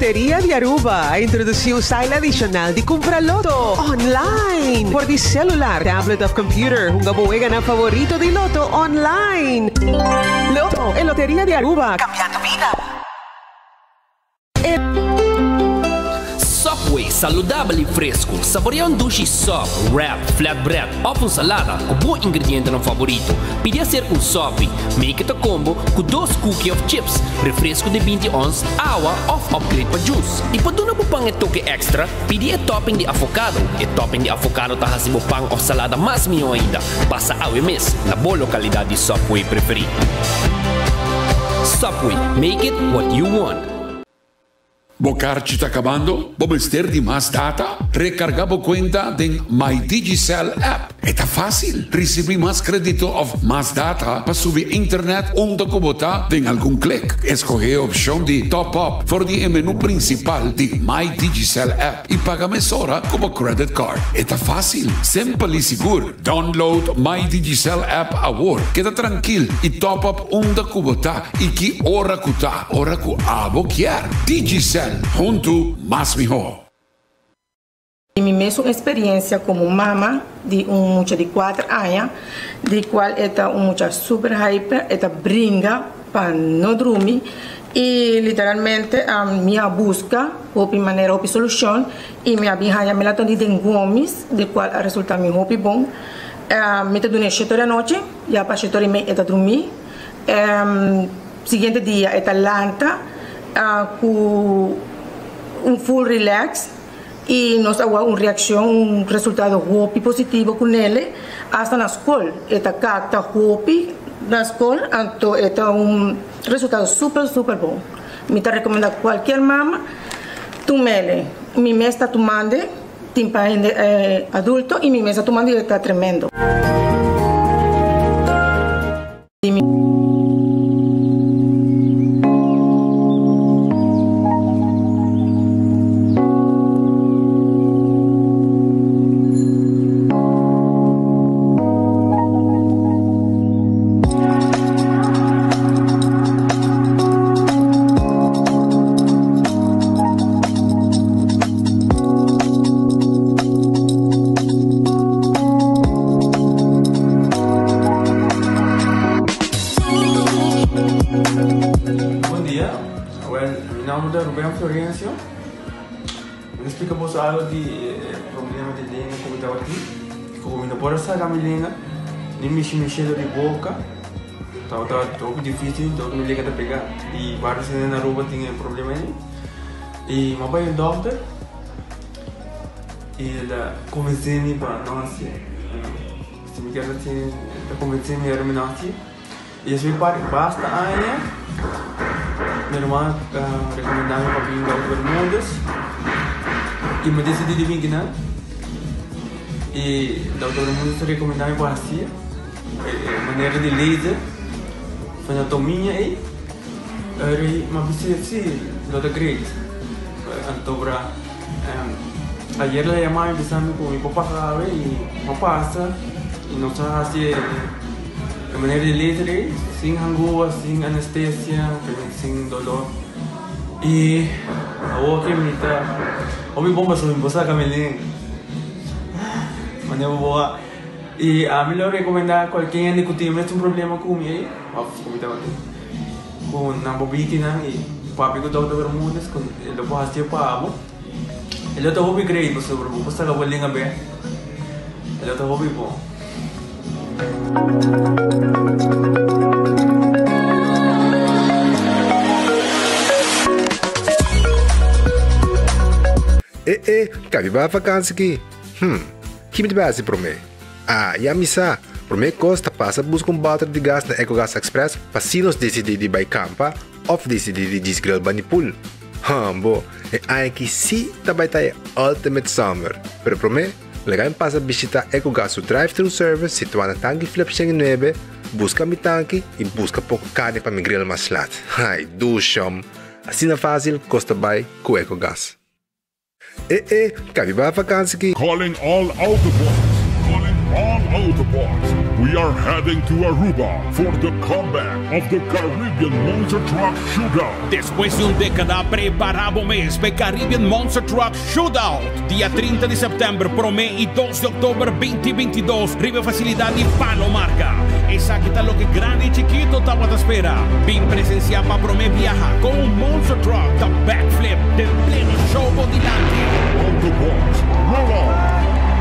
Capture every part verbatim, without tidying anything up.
Loteria de Aruba introduziu style adicional de comprar loto online por di celular, tablet of computer. Hunga buega na favorito di loto online. Loto e Loteria de Aruba, cambiando vida. Subway, saudável e fresco. Saboreia um sushi soft, wrap, flatbread ou uma salada com bom ingrediente no favorito. Pide a ser um soft, make it a combo com dois cookies of chips, refresco de vinte onças, água ou upgrade para juice. E para dar um pão e toque extra, pide a topping de avocado. E topping de avocado tá fazendo pão ou salada mais melhor ainda. Passa ao mês na boa localidade de Subway preferida. Subway, make it what you want. Bocar está acabando? Vamos ter de mais data? Recarga a conta em MyDigicel app. Está fácil. Receber mais crédito of mais data para subir internet onde botar em algum clique. Escolher a opção de top up for o menu principal de MyDigicel app e paga mesora como credit card. Está fácil, simples e seguro. Download MyDigicel app agora. Queda tranquilo e top up onde botar e que hora que tá, hora que abo quer. Digicel. Junto más mejor. Mi mesma experiência como mama de um muchacho de quatro anos, de qual é um muchacho super hyper, é brinca para não dormir e literalmente a minha busca de maneira de solução e minha birra me latam de gomes, de qual a resulta me hopi bom. Me te dune sete da noite, já para sete e meia é dormir. Seguinte dia é lanta. Uh, com um full relax e nós agora uma reação, um resultado hopi positivo com ele hasta na escola. Eta carta hopi na escola, então é um resultado super super bom. Me tá recomendo a qualquer mama tomele. Mi mês está tomando, tem para eh, adulto e mi mês está tomando e está tremendo. Florencio, me explica vos algo de eh, problema de língua como estava aqui, como não pode sair a minha língua, nem mexer mexendo de boca, estava estava todo difícil, todo me liga de pegar e vários anos na rua tinha problema aí e meu pai é doutor e ele convenceu-me para não assim, se me quer assim, ele convenceu-me a não assim e eu fui para basta aí. Minha irmã uh, recomendava para vir ao Bermudas e me decidi de vir aqui, e o doutor Bermudas recomendava para assim, maneira de laser, fazer anatomia e era uma visita assim, doutor Grace. Então, para ayer ela chamava e disse que meu papá e meu passa e não sabe assim. A maneira de laser, sem angústia, sem anestesia, sem dolor. E a outra me está. Homem bom para subir, você camelinho. Maneira boa. E a melhor recomendar qualquer que tem mesmo problema com ele, como estava aqui, com na bobitina e papi com o doutor Bermudas, com ele pode fazer para abo. Ele está hobby great, você bro, você está bolinha bem. Ele está hobby bom. Eh, eh, cabe ba vakansi aqui? Hmm, que me base para mim? Ah, e a missa, para mim costa passa buscar um battery de gás na EcoGas Express para se nós decidir de buy campa ou decidir de desgrill banipul. Hambo, e aí que sim também tá Ultimate Summer, pero para mim legal passa visitar EcoGas o drive-thru service situado na tanque Flip nove, busca mi tanque e busca pouco carne para mi grill mais lat. Ai, do chum. Assim é fácil, costa buy com EcoGas. Eh, eh, cabe ba vakansi aqui? Calling all Autobots! Calling all Autobots! we are heading to Aruba for the comeback of the Caribbean Monster Truck Shootout. Después de un década, preparamos mes para Caribbean Monster Truck Shootout. Día trinta de septiembre, Promé y dos de octubre veinte veintidós, Rive Facilidad y Palomarca. Esa que está lo que grande y chiquito estaba te espera. Vin presenciar para Promé viaja con un Monster Truck, the backflip del pleno show delante. On the box, roll on.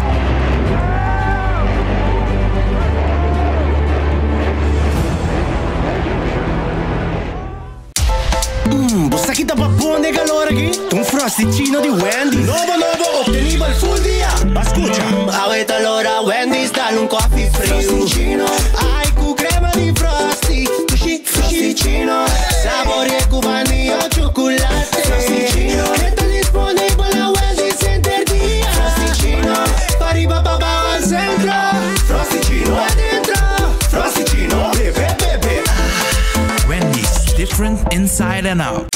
Mmm, bossa chi da pappone calore qui? Un frosticino di Wendy. Nuovo nuovo, ottenibile full dia. Ma scusa, mm, avete allora Wendy's dalle un coffee free. Frosticino, hai cu crema di Frosty. Fishy, frosticino, sapore cu vaniglia o cioccolato. Frosticino, metta disponibile a Wendy's Center dia. Frosticino, pari papà al centro. Frosticino, è dentro. Frosticino, bebe bebe. Wendy's, different inside and out.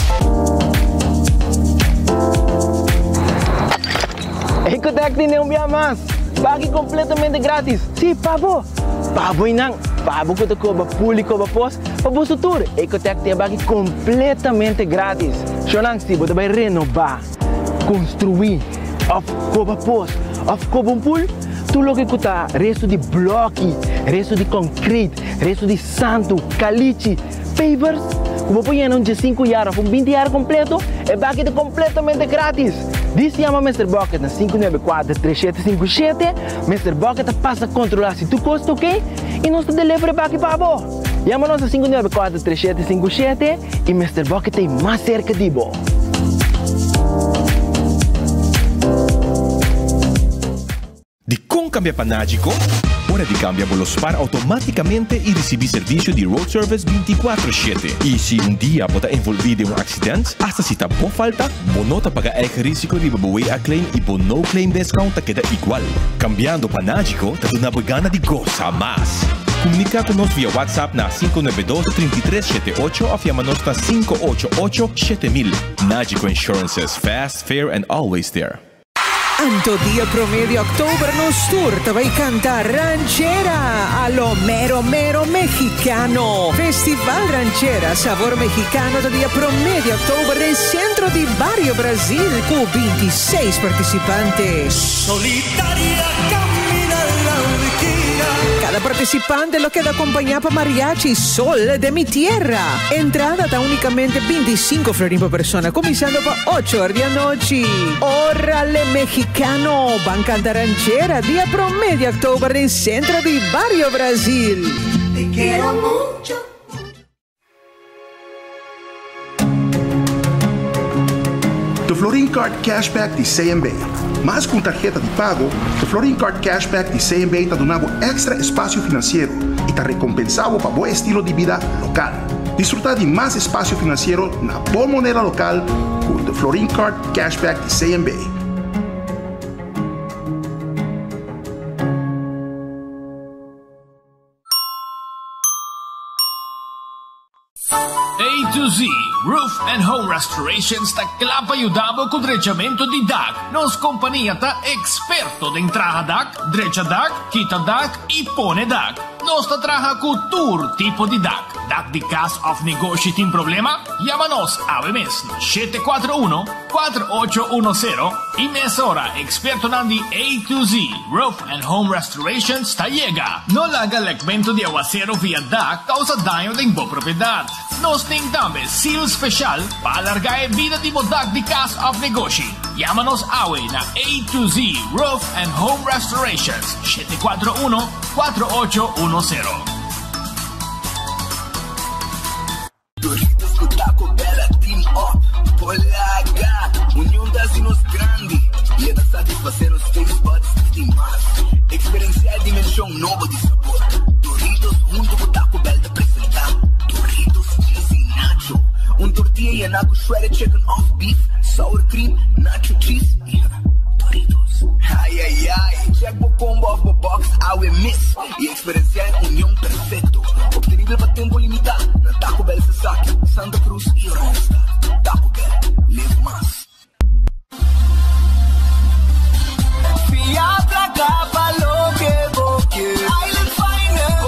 Ecotec tiene un día más. Bagi completamente gratis. Sí, pavo. Pavo inang. Pavo que te cobra público para pos. Pavo su tour. Ecotec tiene bagi completamente gratis. Shonang si você vai renovar, construir, of cobra pos, of cobra um pool. Tu lo que custa resto de bloque, resto de concreto, resto de santo, caliche, pavers. Como põe um de cinco horas, um vinte horas completo, é bagi completamente grátis. Diz se chama mister Bucket na cinco nove quatro, três sete cinco sete. mister Bucket passa a controlar se tu custa ok e nós te delivery bagi para você. Chama-nos a cinco nove quatro, três sete cinco sete e mister Bucket tem mais cerca de você. De com cambia panágico, hora de cambia Bolospar automáticamente y recibí servicio de road service veinticuatro siete. Y si un día bota envolvido en un accidente, hasta si está por falta, bonota paga el risco de beber a claim y bono claim discount te queda igual. Cambiando panágico, te da una gana de gozar más. Comunica con nos vía WhatsApp na cinco nueve dos, três três sete oito o llamanos na cinco ocho ocho, siete mil. Nágico Insurances, fast, fair and always there. Anto día promedio octubre nos tour te va a cantar ranchera a lo mero mero mexicano. Festival Ranchera Sabor Mexicano de día promedio octubre del centro de Barrio Brasil con veintiséis participantes. Solitaria camina la viquina. Cada participante lo queda acompañado por mariachi Sol de mi tierra. Entrada está únicamente veinticinco florines por persona, comenzando por ocho horas de la noche. Órale mexicano, van a cantar ranchera, día promedio octubre en el centro de Barrio Brasil. Te quiero mucho. The Florin Card Cashback de C M B. Mas com tarjeta de pago, o Florin Card Cashback de C M B está dando extra espaço financeiro e está recompensado para bom estilo de vida local. Disfrutar de mais espaço financeiro na boa moneda local com o Florin Card Cashback de C M B. A to Z Roof and Home Restoration sta clapa aiutavo con drecciamento di D A C. Nos companhia ta experto de entrada D A C, drecha D A C, quita D A C e pone D A C. Nos ta traja con tour tipo di D A C. D A C di Cast of Negócio tem problema? Llámanos a mes siete cuatro uno, cuatro ocho uno cero y mesora experto nandi A to Z Roof and Home Restoration sta llega. No haga legmento de aguacero via D A C causa daño de boa propriedade. Nos tem também seal special para alargar a vida de bodac de Cast of Negócio. Llámanos awe na A to Z Roof and Home Restorations siete cuatro uno, cuatro ocho uno cero. Doritos com Taco Bella Team Up, Polaga, união das inos grande. E é da satisfazer os taste buds de mais. Experienciar a dimensão nova de sabor. Doritos junto com Taco Bell te apresentar. Doritos cheesy nacho. Um tortilla llenado shredded chicken off beef, sour cream, nacho cheese. Yeah. Doritos. Ai, ai, ai. Check the combo of the box, I will miss. E experienciar a união perfeito. Obtenível para tempo limitado. Na Taco Bell Sasaki, Santa Cruz e Ronstadt. Taco Bell, live más. Fia pra cá, falou que vou que Island Finance.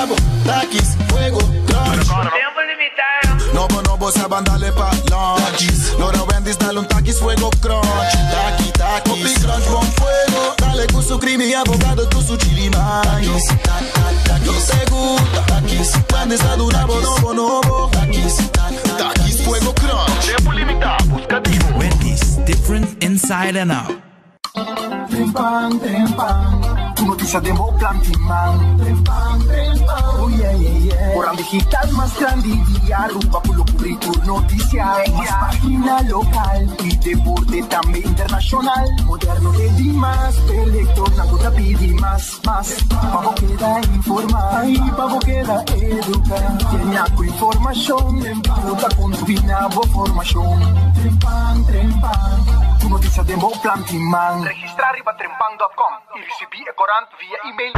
diabo, taquis, fuego, crunch. Tempo limitado. Novo, novo, saban dale pa' lunch. Lora Wendy's, dale un taquis, fuego, crunch. Taqui, taquis, Popi crunch, con fuego. Dale con su crimi, abogado, tu su chili maíz. No se gusta, taquis. Wendy's, dale un abo, novo, novo. Taquis, taquis, fuego, crunch. Tempo limitado, buscativo. Wendy's, different inside and out. Trempan, trempan, tu noticia de Mo Plantiman. Trempan, trempan, oh yeah, yeah, yeah. Orang digital más grande y Aruba por lo cubrir tu noticia. Más página local y deporte también internacional. Moderno de Dimas, Pelector, Nago Rapid y más, más. Pavo queda informar, y Pavo queda educar. Tiene algo información, emputa con tu binabo formación. Trempan, trempan, tu noticia de Mo Plantiman. Registrar riba trempan punto com y recibir el corant via email.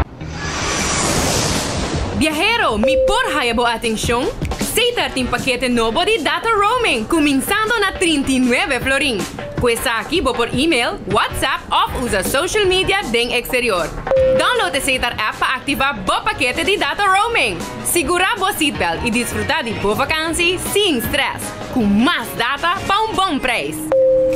Viajero, mi porra a boa atenção? Seita tem paquete novo de data roaming, começando na trinta e nove florim. Pues aqui vou por e-mail, WhatsApp ou usa social media den exterior. Download a Seita app para ativar bo paquete de data roaming. Segura bo seatbelt e desfrutar de boa vacância sem stress, com mais data para um bom preço.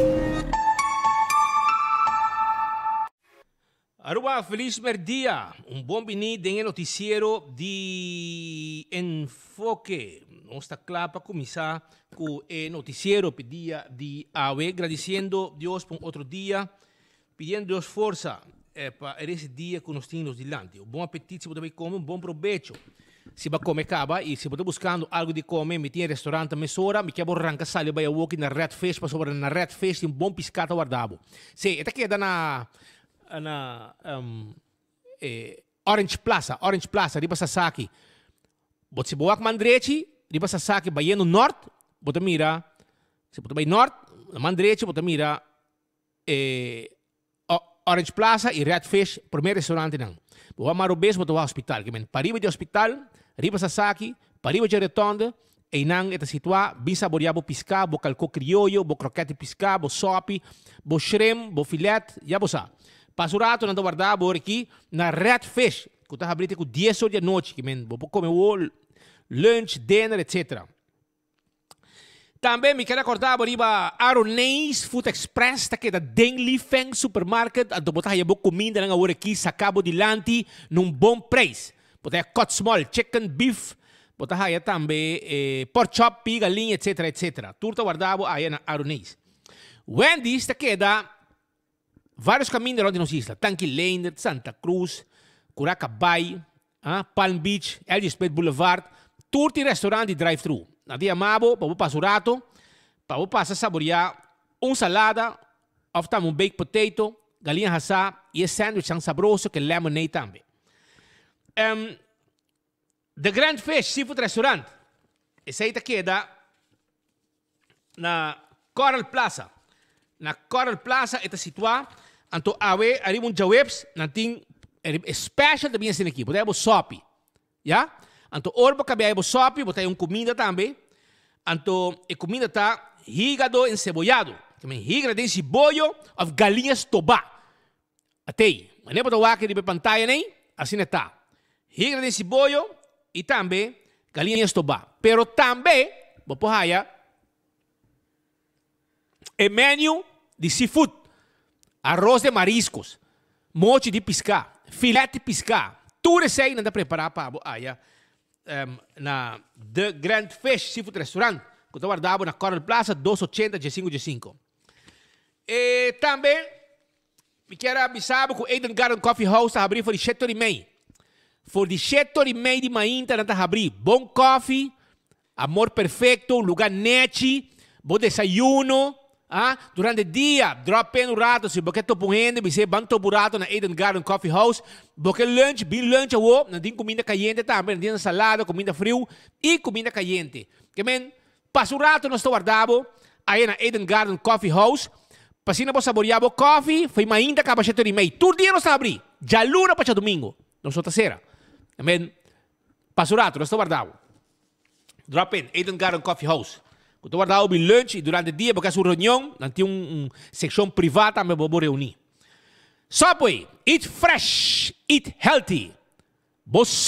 Aruba, feliz dia. Um bom bem-vindo em noticiero de Enfoque. Nós está claro para começar com o noticiero dia de hoje, agradecendo a Deus por outro dia, pedindo a Deus força eh, para esse dia que nós temos delante. Um bom apetite, se você comer, um bom proveito. Se você comer, acaba, e se você buscando algo de comer, me tem restaurante, mesora, me quero arrancar sali, vai walk na Red Fish, para sobre na Red Fish, um bom piscata guardado. Sim, até que na na um, eh, Orange Plaza, Orange Plaza, riba Sasaki. Bot se boak mandreci, riba Sasaki, Baiano Norte, bota mira, se bota Baiano Norte, mandreci, bota mira, eh, Orange Plaza e Redfish, primeiro restaurante não. Boa Marobês, bota o hospital, que men, pariba de hospital, riba Sasaki, pariba de retonda, e não está situado, bem saboreado, piscar, bo calco criollo, bo croquete piscar, bo sopi, bo shrimp, bo filete, já bo sa. Pasurato não guardar por aqui na Red Fish, que está abrindo com dez horas da noite, que men, vou comer o lunch, dinner, etcétera. Também me quero acordar por riba Aronês Food Express, está aqui da Deng Feng Supermarket, a do botar aí comida na hora aqui, sacabo de lanti, num bom preço. Botar cut small, chicken, beef, botar aí também eh, pork chop, galinha, etcétera, etcétera. Tudo guardado aí na Aronês. Wendy's está aqui da vários caminhos onde nos isla. Tanque Lane, Santa Cruz, Curacabay, ah, Palm Beach, Elgispeth Boulevard. Tudo restaurante e drive-thru. Na dia mabo, para você passar o rato, para você passar a saborear uma salada, ou um baked potato, galinha assada e esse sandwich tão saboroso que lemonade também. Um, The Grand Fish Seafood Restaurant. Esse aí queda na Coral Plaza. Na Coral Plaza está situado. Anto awe ari un jawebs nanting special também assim aqui. Botei sopi, ya? Anto orbo cabe bo sopi, botei um comida também. Anto e comida tá hígado encebollado. Também hígado de cebollo of galinhas tobá. Atei. Mas nem botou aqui de pantalla nem, assim está. Hígado de cebollo e também galinhas tobá. Pero também, vou pôr aí, o menu de seafood. Arroz de mariscos, mochi de piscar, filete de piscar. Tudo isso aí não está preparado para aí um, na The Grand Fish Seafood Restaurant, que está guardado na Coral Plaza, duzentos e oitenta, G cinco G cinco. E também, me quero avisar que o Eden Garden Coffee House está abrindo por de sete e meia. Por de sete e meia de manhã está abrindo. Bom coffee, amor perfeito, um lugar neti, bom desayuno. Ah, durante o dia, drop in um rato, se você está correndo, você vai estar burato na Eden Garden Coffee House, porque lunch, bem lunch, não tem comida caliente também, não tem salada, comida frio e comida caliente. Que men, passa um rato, nós estamos guardados aí na Eden Garden Coffee House, para nós saborear o coffee, foi ainda acaba sete e meia. Todo dia nós estamos abrindo, já luna para domingo, nós estamos terceira. Que men, passa um rato, nós estamos guardados. Drop in, Eden Garden Coffee House. Quando eu guardava o lunch durante o dia, porque é uma reunião, não tinha uma um, secção privada, mas vou reunir. Subway, eat fresh, eat healthy. Bo sop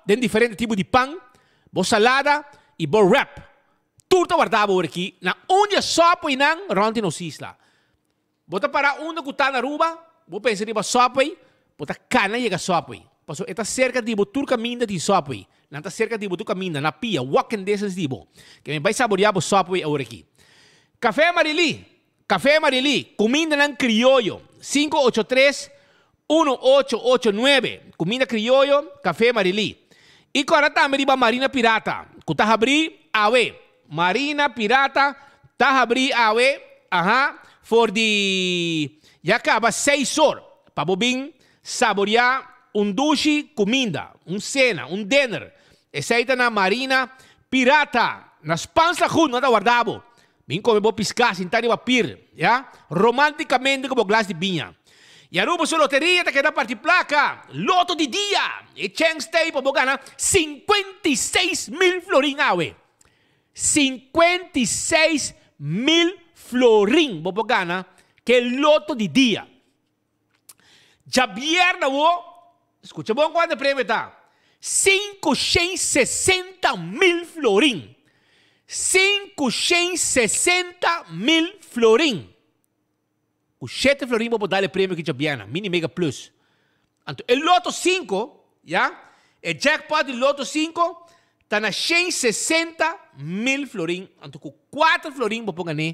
tem diferente tipo de pão, bo salada e bo wrap. Tudo tá guardado por aqui. Na unha sopa e não, ronti no sisla. Bota para uma que tá na ruba, bo pensa de sopa e bota cana e sopa e. Passo eta cerca de bo tur caminho de sopa e. Não tá cerca de bo tu caminho na pia, walking distance de bo. Que me vai saborear bo sopa e por aqui. Café Marili, Café Marili, comida ng criollo, cinco ocho tres, uno ocho ocho nueve, comida criollo, Café Marili. E agora também riba Marina Pirata, que tá abri, awe, Marina Pirata, tá abri, awe, aha, for the, já acaba seis horas, para bobin, saborear um dushi comida, um cena, um dinner, essa aí tá na Marina Pirata, nas pans la junto, não tá guardado. Vim come bo piscar, sentar e pir, ya? Romanticamente como glass de vinha. E a rubo sua loteria tá que dá parte placa, loto de dia. E chance tem para ganhar cinquenta e seis mil florin, awe. cinquenta e seis mil florin, para ganhar que loto de dia. Já vierna wo, escucha bom quanto prêmio tá? quinhentos e sessenta mil florin. quinhentos e sessenta mil florin. O sete florin vou dar o prêmio que já viene, Mini Mega Plus. Então, o loto cinco, já? O jackpot do loto cinco está na cento e sessenta mil florin. Então, com quatro florin vou ganhar.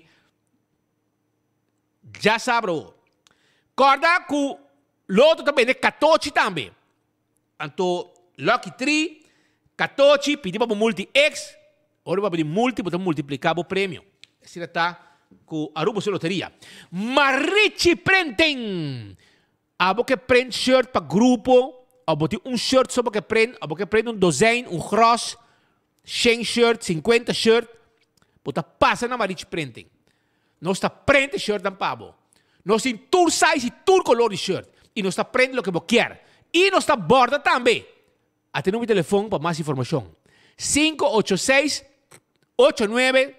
Já sabe, bro. Corda que o loto também é quatorze também. Então, Lucky três, quatorze, pedimos para multi-X. Ora vai pedir multi, para multiplicar o prêmio. Assim está com a ruba sua loteria. Marichi Printing. Abo que print shirt para grupo. Abo tem um shirt só para print. Abo que print um design, um cross. cem shirt, cinquenta shirt. Bota passa na Marichi Printing. Nós está print shirt dan pabo. Nós tem tour size e tour color de shirt. E nós está print o que você quer. E nós está borda também. Até no meu telefone para mais informação. cinco ocho seis, ocho nueve,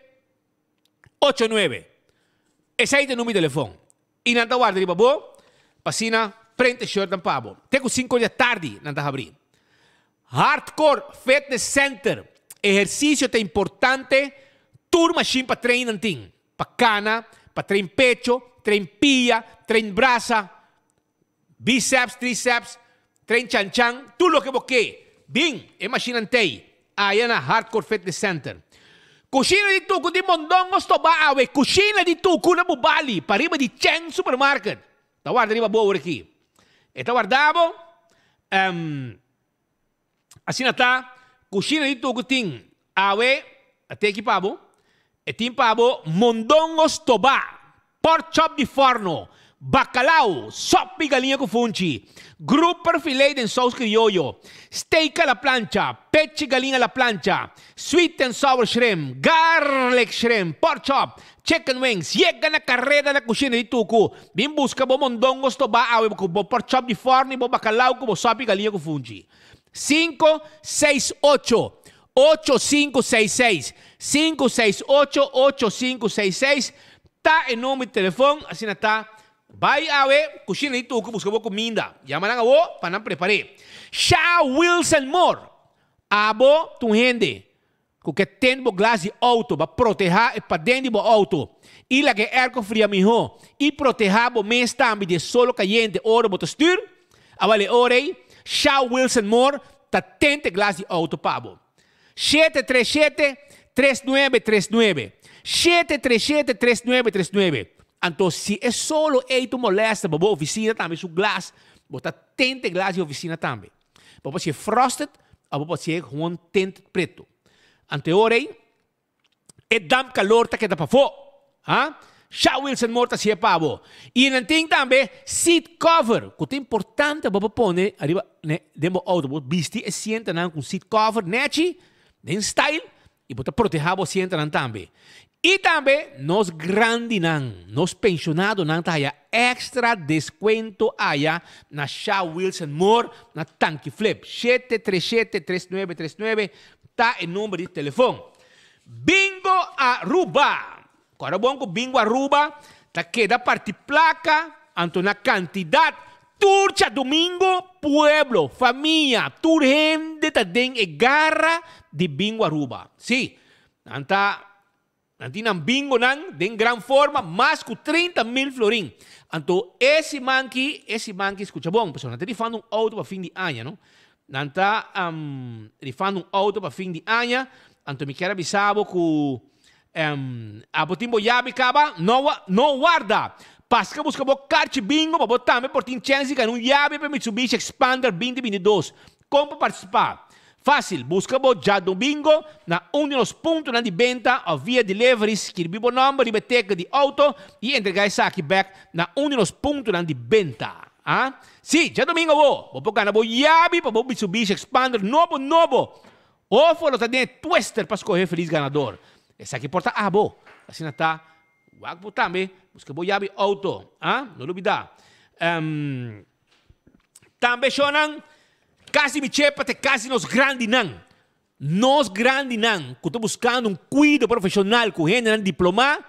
ocho nueve. Esse aí é o número de telefone. E não está guardando, babo. Passina, prende shirt dan pabo. Tenho cinco da tarde, não está abrir. Hardcore Fitness Center. Exercício é importante. Tour machine para treinar. Para cana, para treinar pecho, treinar pia, treinar braça, bíceps, tríceps, treinar chan-chan. Tudo o que você quer. Bem, imaginante. Aí na Hardcore Fitness Center. Kusina di tuku di Mondongos to ba awe. Kusina di tuku na Bubali. Pariba di Cheng Supermarket. Tawarda di ba boa aqui. E tawardabo. Um, assim tá. Kusina di tuku ting awe. Até aqui pabo. E ting pabo. Mondongos to ba. Pork chop di forno. Bacalhau, sopa e galinha com funchi, grouper filet de sauce criollo, steak à la plancha, peche galinha à la plancha, sweet and sour shrimp, garlic shrimp, pork chop, chicken wings, yega na carrera na kusina di tuku, bim busca bo mondongos to ba awe bo pork chop di forno bo bacalhau bo sopa e galinha com funchi. cinco seis ocho, ocho cinco seis seis, cinco seis ocho, ocho cinco seis seis, tá em nome de telefone, assim tá. Vai awe, kusina di tuku, busca bo comida. Llama lang awo, para não preparar. Shaw Wilson More. Abo, tu gente. Que tem bo glass de auto, para proteger e para dentro do auto. E la que erco fria mijo. E proteger bo mês também de solo caliente, oro bo stuur. Awale orei. Shaw Wilson More, ta tente glass de auto pabo. sete três sete, três nove três nove. sete três sete, três nove três nove. Então, se é solo aí tu molesta, boa oficina também, su glass, bota tente glass de oficina também. Pode ser frosted, ou pode ser com tente preto. Então, orei, é dam calor tá que dá para fora. Ah? Shaw Wilson morta se é pavo. E não tem também seat cover, que é importante para pôr arriba demo auto, vestir e sienta com seat cover, neti, em style, e bota proteger o sienta também. E também, nós grandes, nós pensionados, não taya extra desconto aí na Shaw Wilson More, na Tanque Flip. sete três sete, três nove três nove, tá em número de telefone. Bingo Aruba. Agora bom que Bingo Aruba, tá queda parte placa, anto na quantidade, turcha domingo, pueblo, família, tur gente humilde ta den e garra di bingo Aruba. Sì, anta nanti nang bingo nang den gran forma mas cu trinta mil florin. Anto esse manchi, esse manchi, escucha bom, pessoal, nanta rifando um auto para fim de ano, no? Nanta um, rifando um auto para fim de ano, anto mi quero avisar que um, a botimbo yabi caba, não não guarda. Pasca busca bo carte bingo, para botar me por tin chance que um yabi para Mitsubishi Expander vinte vinte e dois. Como para participar? Fácil, busca bo já do bingo na um dos pontos na de venda ou via deliveries, escreve o nome de beteca de auto e entregar essa aqui back na um dos pontos na de venda. Ah? Sim, já domingo bo, bo pogana bo yabi para bo Mitsubishi Expander novo novo. Ou for tá dentro twister para escolher feliz ganador. Essa aqui porta a bo, assim tá. Wag po também, busca bo yabi auto, ah? Não olvidar. Um, também chonan Casi mi chepa te casi nos grandi nan. Nos grandi nan. Que estou buscando um cuido profissional com gente nan diploma.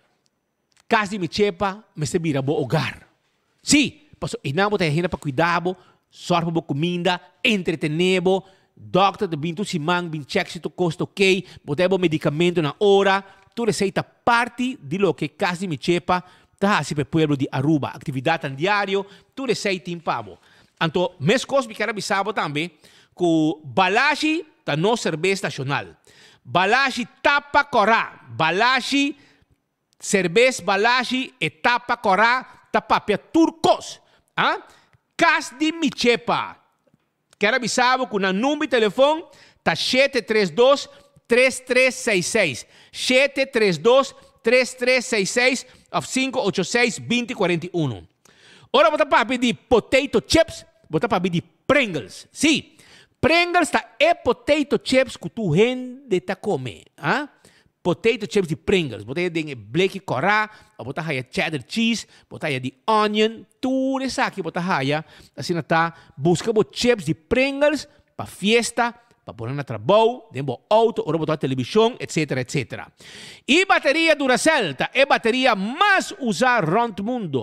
Casi mi chepa me se vira bo hogar. Sim, passo inamo te gente para cuidar bo, sorpa bo comida, entretener bo, doctor de bintu simang bin check se tu costo ok, botebo medicamento na hora, tu receita parte di lo che casi mi chepa ta si per pueblo di Aruba, atividade an diario, tu receita in pavo. Anto, mes cos mi quero avisar também que Balashi tá no cerveja nacional. Balashi tapa corá. Balashi cerveja Balashi e tapa corá tapa pia turcos. Ah? Cas de Michepa. Quero avisar que na número de telefone tá sete três dois, três três seis seis. sete três dois, três três seis seis ou cinco oito seis, dois quatro um. Ora, vou para pedir potato chips. Botar para pedir Pringles. Sim, Pringles tá é potato chips que tu rende tá come. Ah? Potato chips de Pringles. Botar aí de black corá, botar aí cheddar cheese, botar aí de onion, tudo isso aqui botar aí. Assim tá, busca bo chips de Pringles para festa, para pôr na trabalho, dentro do auto, ou botar televisão, etc, etcétera. E bateria Duracell tá é bateria mais usada no mundo.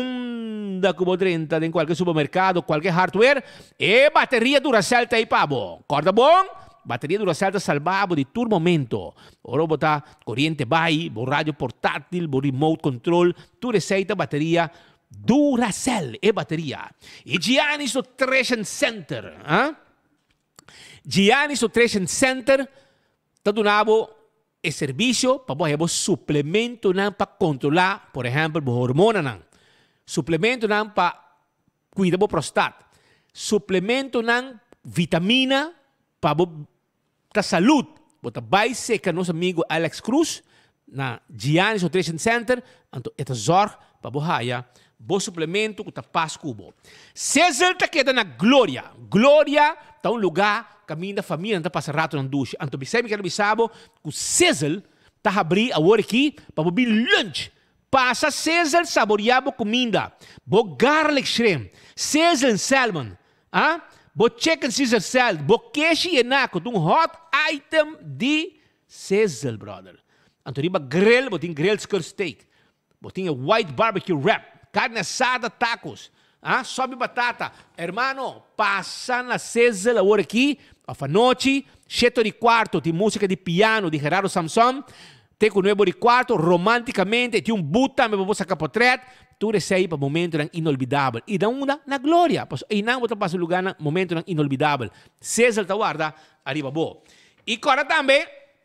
Um da Cubo trinta em qualquer supermercado, qualquer hardware, e bateria Duracell tá aí pavo. Corda bom? Bateria Duracell tá salvado de todo momento. Ora botar corrente vai, bo rádio portátil, bo remote control, tu receita bateria Duracell e bateria. E Giannis Nutrition Center, ah? Giannis Nutrition Center está donando e serviço para você suplemento para controlar, por exemplo, a hormona não. Suplemento não para cuidar da próstata. Suplemento não vitamina para a saúde. Você vai ser com nosso amigo Alex Cruz na Giannis Nutrition Center, então esta zorg para você bo suplemento que está paz cubo. César está queda na Glória. Glória está um lugar caminho da família, não está passando rato na ducha. Então, você me quer avisar que o César está abrindo a hora aqui para beber lunch. Passa César saborear comida. Bo garlic shrimp, César salmon, ah? Bo chicken Caesar salad, bo queijo e naco, um hot item de César, brother. Então, riba grill, bo tem grill skirt steak. Bo tem white barbecue wrap, carne assada, tacos. Ah, sobe batata. Hermano, passa na César a hora aqui, a noite, sete de quarto, tem música de piano de Gerardo Samson, tem com nuevo de quarto, romanticamente, tem um buta, me vou sacar portrait, tu recebe para momento inolvidável. E da uma na glória, e não vou passar lugar na momento inolvidável. César tá guarda, arriba bo. E agora também,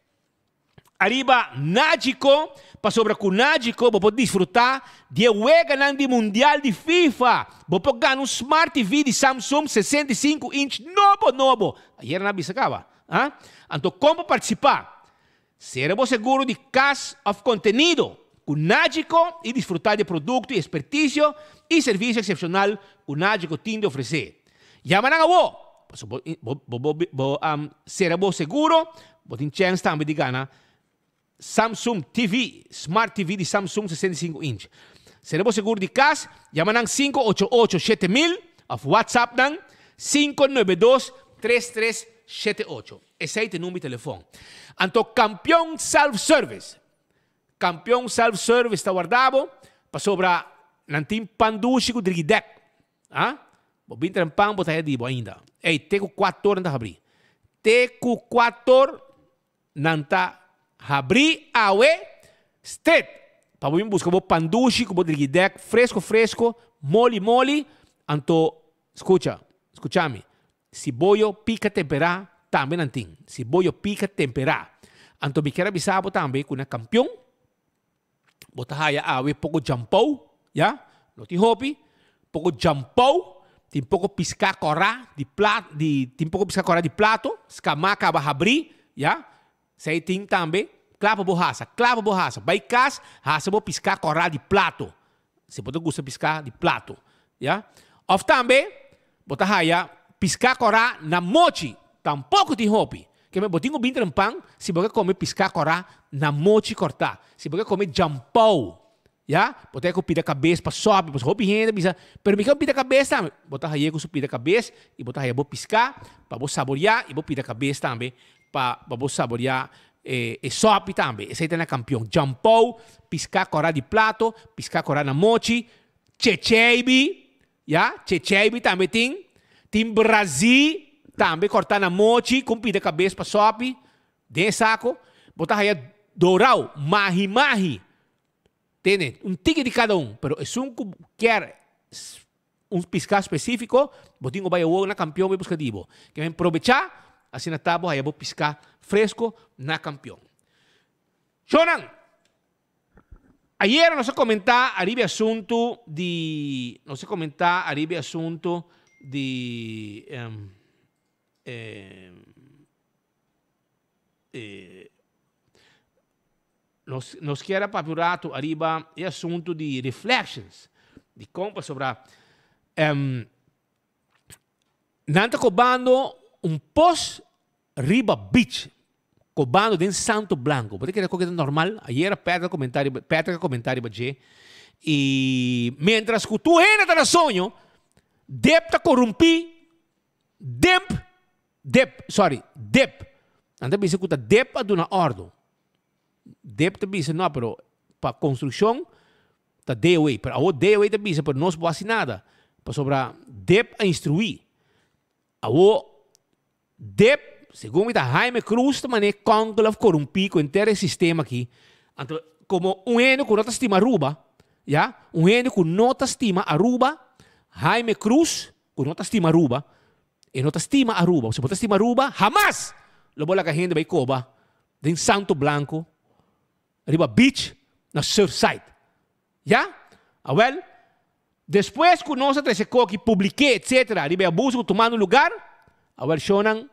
arriba Nágico, para sobre com Nágico, vou poder desfrutar de o de mundial de FIFA. Vou pegar um Smart T V de Samsung sessenta e cinco inch novo, novo. Ayer na bisacaba. Ah? Então, como participar? Seremos seguro de cash of contenido com Nágico e desfrutar de produto e expertício e serviço excepcional que o Nágico tem de oferecer. Chama na abo. Seremos seguro, vou ter chance também de ganhar Samsung T V, Smart T V de Samsung sessenta e cinco inch. Seremos seguro de cash, chama nang cinco oito oito sete mil, of WhatsApp nang cinco nove dois três três sete oito. Esse é o número de telefone. Então, campeão self-service. Campeão self-service está guardado para sobrar nantim pandúchico de deck. Ah? Vou vir trampar, botar aí ainda. Ei, tenho quatro horas para abrir. T Q quatro nanta abri awe stet. Pa bom buscar bo pandushi, bo dirigidek fresco fresco, moli moli, anto escucha, escúchame. Si bollo pica temperá, também nanting. Si bollo pica temperá. Anto me quero avisar também que na campeão, bota haya awe pouco jampou, ya? No ti hopi, pouco jampou, tem pouco pisca corá de plato, de tem pouco pisca corá de plato, escamaca ba abrir, ya? Sei tem também clava borracha, clava borracha. Vai cas, raça bo pisca corá de plato. Se você gosta de piscar de plato, ya? Of também bota haya pisca corá na mochi, tampouco ti hopi. Que me botinho bem trampang, se você comer pisca corá na mochi cortar. Se você comer jampou, ya? Botar com pida cabeça para sobe, para sobe renda, bisa. Pero me quer pida cabeça também. Botar aí com pida cabeça e botar aí bo piscar, para bo saborear e bo pida cabeça também, para bo saborear e, e sobe também. Esse aí é na campeão. Jampou, piscar corá de plato, piscar corá na mochi, checheibi, ya? Checheibi também tem. Tem Brasil também cortar na mochi, com pida cabeça para sobe, de saco. Botar aí dourau, mahi mahi. Entende? Um tique de cada um, pero se um quer um piscar específico, botinho vai ao na campeão vai buscar dibo. Que vem aproveitar, assim na tábua aí vou piscar fresco na campeão. Shonan, ayer nós comentar arriba assunto de, nós comentar arriba assunto de um, eh, eh, Nos, nos queda papurato arriba e assunto de reflections, de compra sobre um, nanta cobando um post riba beach, cobando de Santo Blanco, porque era coisa normal. Ayer era perto comentário, perto comentário baje e mientras que tu ainda tá sonho, dep tá corrompi, dep, dep, sorry, dep, anda bisa que tá dep a dona ordem. Dep te bisa não, pero para construção tá D O A, para o D O A te bisa, pero não se pode nada. Para sobra Dep a instruir. A o Dep, segundo está Jaime Cruz, de maneira conclave corrompi com o inteiro sistema aqui. Então, como um eno que não está estima Aruba, já? Um eno que não está estima Aruba, Jaime Cruz, que não está estima Aruba, e não está estima Aruba. Se você estima Aruba, jamás lo bola que a gente vai coba de Santo Blanco. Arriba beach, na Surfside. Já? Ah, well, depois que nós trecemos que publiquei, etcétera, arriba abuso tomando lugar, ah, well, shonan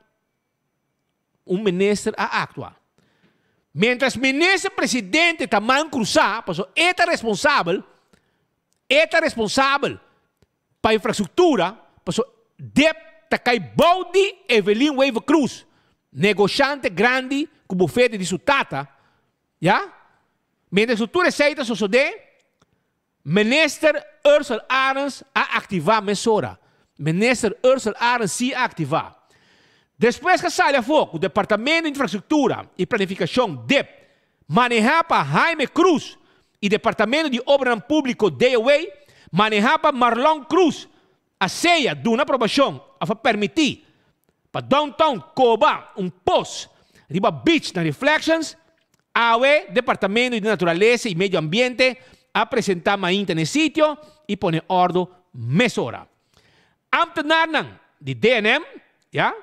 um ministro a actuar. Mientras ministro presidente taman cruzar, porque ele é responsável, ele é responsável para a infraestrutura, porque deve takai Baudi Evelyn Wave Cruz, negociante grande com o bufete de sutata, já? Mientras que tu receitas o de minister Ursula Arens a ativar mesora. Minister Ursula Arens se ativar. Depois que sai a fogo, o Departamento de Infraestrutura e Planificação D E P manejar para Jaime Cruz e Departamento de Obra Público D O A manejar para Marlon Cruz a ceia de uma aprovação a permitir para Downtown Coba um post riba beach na Reflections. A O E, Departamento de Natureza e Meio Ambiente, apresentar mainta no sítio e poner ordem mesora. Ambtenaar de D N M, ja?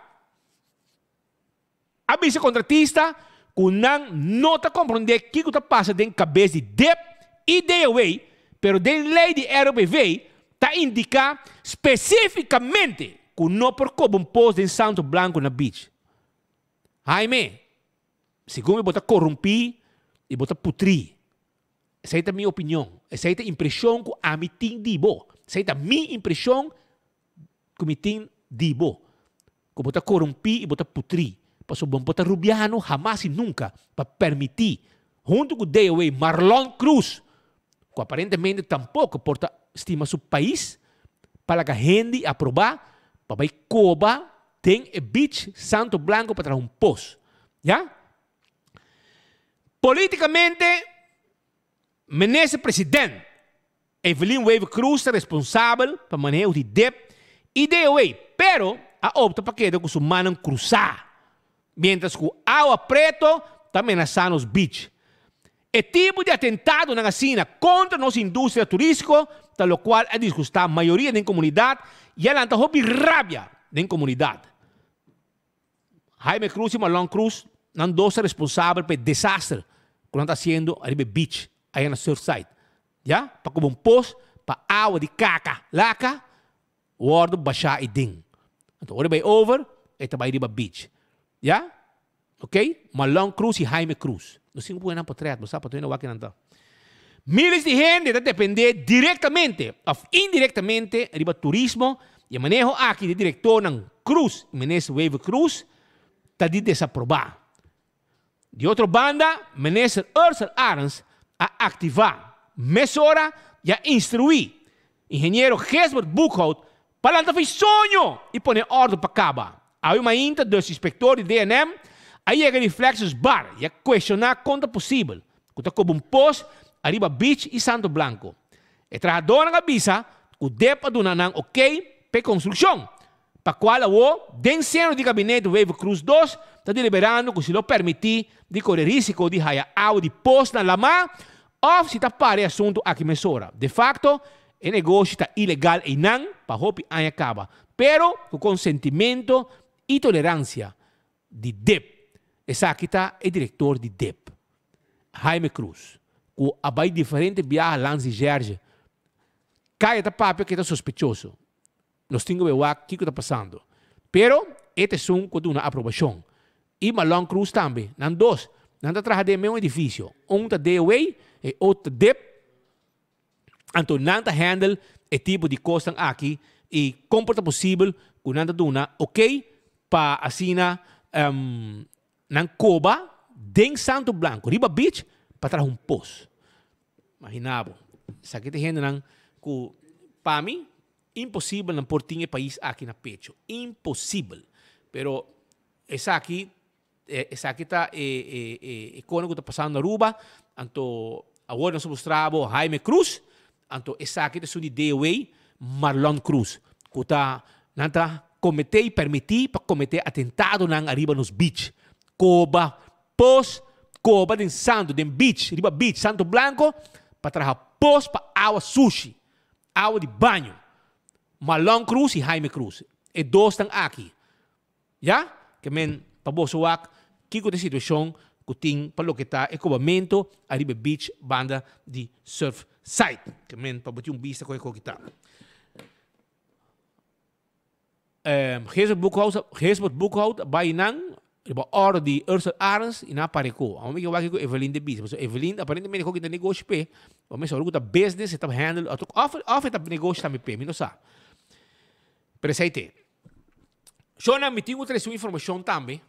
A vice-contratista, que não nota compreender o que está passando dentro da cabeça de D E P e D O A, pero dentro da lei de R B V, está indicar especificamente que não percobe um posto em Santo Blanco na beach. Jaime, segundo eu botar corrompi e botar putri. Essa é a minha opinião. Essa é a impressão que a mim tem de bo. Essa é a minha impressão que me tem de bo. Que botar corrompi e botar putri. Para bom botar Rubiano jamais e nunca para permitir, junto com o D O A, Marlon Cruz, que aparentemente tampouco porta estima seu país, para que a gente aprovar, para vai coba, tem o beach Santo Blanco para trazer um posto. Já? Politicamente, ministro presidente Evelyn Wave Cruz é responsável para manejo de D E P e D O A, pero a opta para que com su manan cruzar. Mientras que água preto também ameaçando os beach. É tipo de atentado na China contra nossa indústria turística, tal qual é disgustar a maioria da comunidade e ela está hobby rábia da comunidade. Jaime Cruz e Marlon Cruz não dois responsáveis pelo desastre que está fazendo ali no beach, aí na Surfside. Já? Para como um poço, para água de caca, laca, o ordo baixar e ding. Então, hora vai over, e vai ir para beach. Já? Ok? Marlon Cruz e Jaime Cruz. Não sei como é para trás, mas sabe, não vai não. Milhares de gente está depender diretamente ou indiretamente do turismo e o manejo aqui do diretor ng Cruz, Ministro Wave Cruz, está de desaprovar. De outra banda, Ministro Ursel Arens a ativar, mesura e a instruir engenheiro Gesbert Boekhout para lançar sonho e poner ordem para acabar. Há uma inta dos inspectores de D N M, aí é reflexos bar e a questionar quanto é possível. Quanto como um post, arriba Beach e Santo Blanco. E trajador na visa, o depa do nanang ok para construção. Para qual o dentro do gabinete do Wave Cruz dois está deliberando que se lo permitir de correr risco de haya água de posto na lama ou se está para assunto aqui mesura. De facto, o negócio está ilegal e não para hopi aí acaba. Pero com consentimento e tolerância de D E P. Essa aqui está o diretor de D E P, Jaime Cruz. Com abai diferente viaja Lance Gerge. Cai esta papel que está sospechoso. Nós temos que ver o que está passando. Pero, este é um com uma aprovação. E Marlon Cruz também. Não dois. Não está trabalhando no mesmo edifício. Um está D O A e outro D E P. Então, não está handle o tipo de coisa aqui e comporta possível que não está dando ok para assinar um, na Coba, em Santo Blanco, Riba Beach, para trazer um poço. Imaginava. Isso aqui tem gente que, para mim, impossível não portinho país aqui na pecho. Impossível. Pero, essa aqui, essa aqui está, é, é, é, que está passando na Aruba, então, agora nós mostramos Jaime Cruz, então, essa aqui é de D O A, Marlon Cruz, que está, não está, cometer e permitir para cometer atentado na arriba nos beach. Coba, pós, coba de Santo, de beach, riba beach, Santo Blanco, para trazer pós para água sushi, água de banho. Marlon Cruz e Jaime Cruz. E dois estão aqui. Já? Que men, para você ver que é a situação que tem para o que está equipamento arriba beach, banda de Surfside. Que men, para botar um vista com o que está. Gesbert Boekhout bij nang de orde die Ursel Arens in apareco. Ao mesmo tempo que Evelyn de business, Evelyn aparentemente que está negócio pé, o mesmo algo da business está handle, off off está negócio também pé, não sabe. Presente. Jona me tinha outra informação também.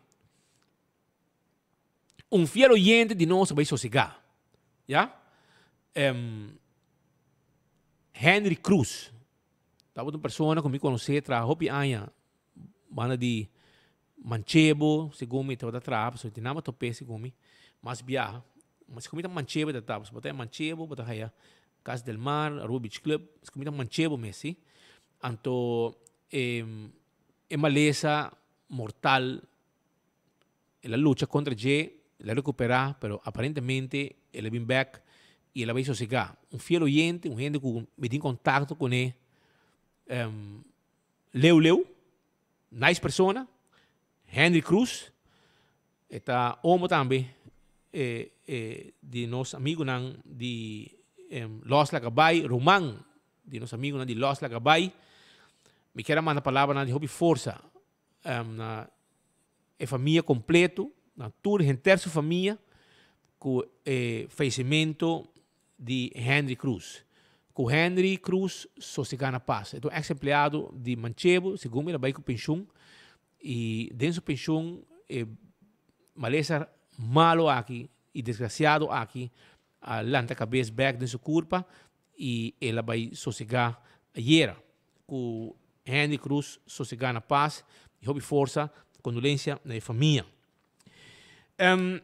Um fiel oyente de nós vai sossegar, já? Um, Henry Cruz. Estava uma pessoa que me conhecia, trabalhou em Anha, banda de Manchebo, segundo estava da trapa, só tinha nada tope segundo, mas viaja, mas comida Manchebo da trapa, botar Manchebo, botar aí Casa del Mar, Aruba Beach Club, comida Manchebo messi, então é uma maleza mortal, ela luta contra G, ela recupera, pero aparentemente ela vem back e ela vai sossegar. Um fiel oyente, um gente que me tem contato com ele. Um, Leo Leo, nice persona, Henry Cruz, está homo também eh, eh, de nosso amigo nan, de um, Los Lagabay, Roman, de nosso amigo nan, de Los Lagabay, me quero mandar a palavra de hobby força, um, na a família completo, na toda a terça família, com eh, falecimento de Henry Cruz. Com Henry Cruz Sossegana Paz. Então, ex-empleado de Manchebo, segundo ele vai com pensão, e dentro da pensão, é maleza malo aqui, e desgraciado aqui, a lanta cabeça back dentro da curva, e ela vai sossegar ayer. Com Henry Cruz Sossegana Paz, e houve força, condolência na família. Um,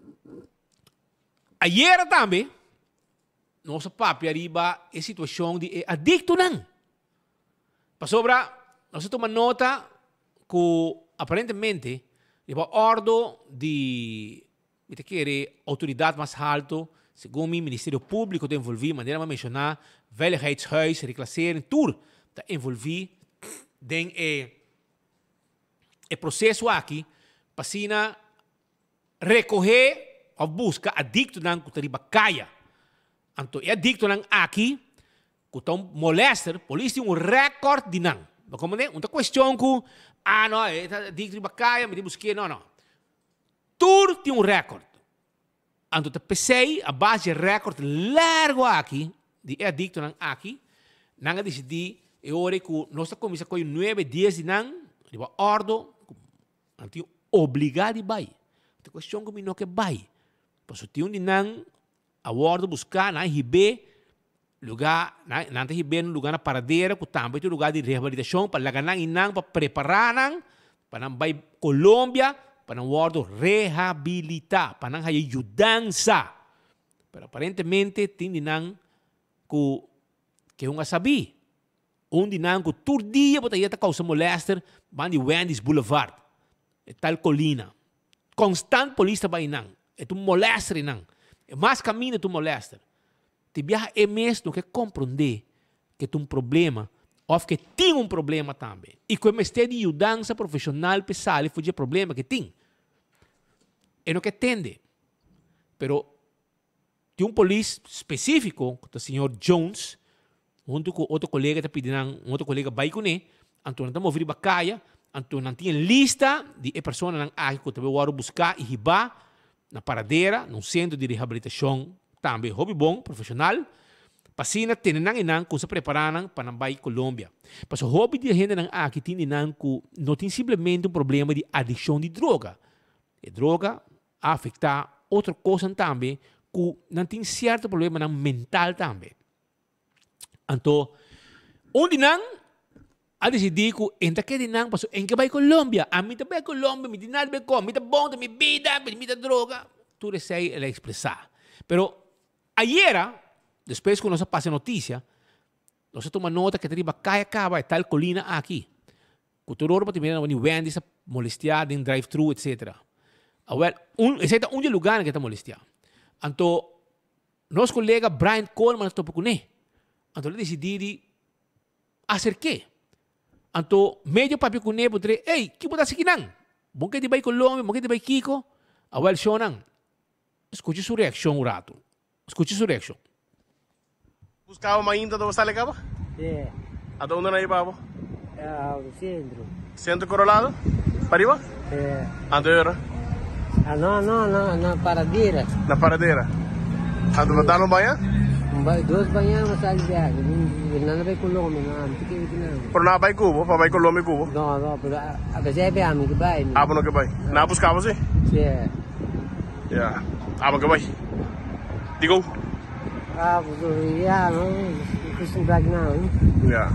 ayer também, nossa papi arriba é situação de adicto não. Para sobra, nós tomamos nota que aparentemente Riba ordo di mi quere autoridade mais alto, segundo o Ministério Público de envolver, maneira de mencionar, veiligheidshuis, reclassering, tudo de envolver den e e processo aqui, para recorrer ou buscar adicto nan kutariba kaya. Anto e adicto nan aqui, kutong molester, polícia tem um recorde de nan. Como né? Uma questão que ah não, é adicto de kaya, me busquei, não, não. Tudo tem um recorde. Anto te pensei a base de recorde largo aqui, de adicto nan aqui, nanga decidi e ora que nossa comissão com nove dias de nan, de ordo, anti obrigado a vai. A questão que me não quer vai. Passo tinha um de nan a ordo buscar na I B lugar na na I B no lugar na paradeira, que também tem lugar de reabilitação para lagar nan inang para preparar nan para nan vai Colômbia para nan ordo reabilitar, para nan hay ajudança. Pero aparentemente tem de nan que que um sabi. Um de nan que todo dia para ir causa molester, van de Wendy's Boulevard. É tal colina. Constant polícia vai nan. É tu molester nan. É mais caminho tu molester. Te viaja é mesmo que compreender que tu um problema, ou que tem um problema também. E que o mestre de ajudança profissional pessoal foi o problema que tem. É no que entende. Pero tem um polícia específico, o senhor Jones, junto com outro colega está pedindo, um outro colega vai com ele, então estamos ouvir bacaia, então não tinha lista de pessoas que eu também buscar e ribar na paradeira, num centro de reabilitação também hobby bom, profissional, pasina tem nang inang kung se preparam para não vai Colômbia. Mas o hobby de gente nang aqui tem nang que não tem simplesmente um problema de adicção de droga. E droga afeta outra coisa também, que não tem certo problema nang mental também. Então, onde não a decidir que entra que de não passou em que vai Colômbia, a mim também Colômbia, me dinar bem com, me tá bom da minha vida, me dá droga, tudo isso aí é expressar. Pero ayer, depois que nós passa notícia, nós toma nota que triba cai acaba tal colina aqui. Cultura para tiver uma Wendy essa molestia em drive-thru, etcétera. Well, um, esse é um lugar que está molestia. Então, nosso colega Brian Coleman está por ele. Então ele decidiu fazer quê? Então, meio papi com ele, ele ei, que pode ser não? Bom que de vai Colômbia, bom que de vai Kiko. A well, Shonan, escute sua reação, rato. Escute sua reação. Buscava uma ainda do Vastale Cabo? É. Aonde não é, Pabo? É, no centro. Centro Corolado? Para arriba? É. Onde era? Ah, não, não, não, na paradeira. Na paradeira? Onde vai dar no banho? Dois banhos, mas sai de água. Não vai Colômbia, não. Não fica aqui, não. Por não vai Cuba? Para vai Colômbia e Cuba? Não, não, pero a pesar é bem, que vai. Ah, não que vai. Não buscava você? Sim. Yeah. Ah, não que vai. Digo? Ah, porque já não, não fiz um drag não, hein? Yeah.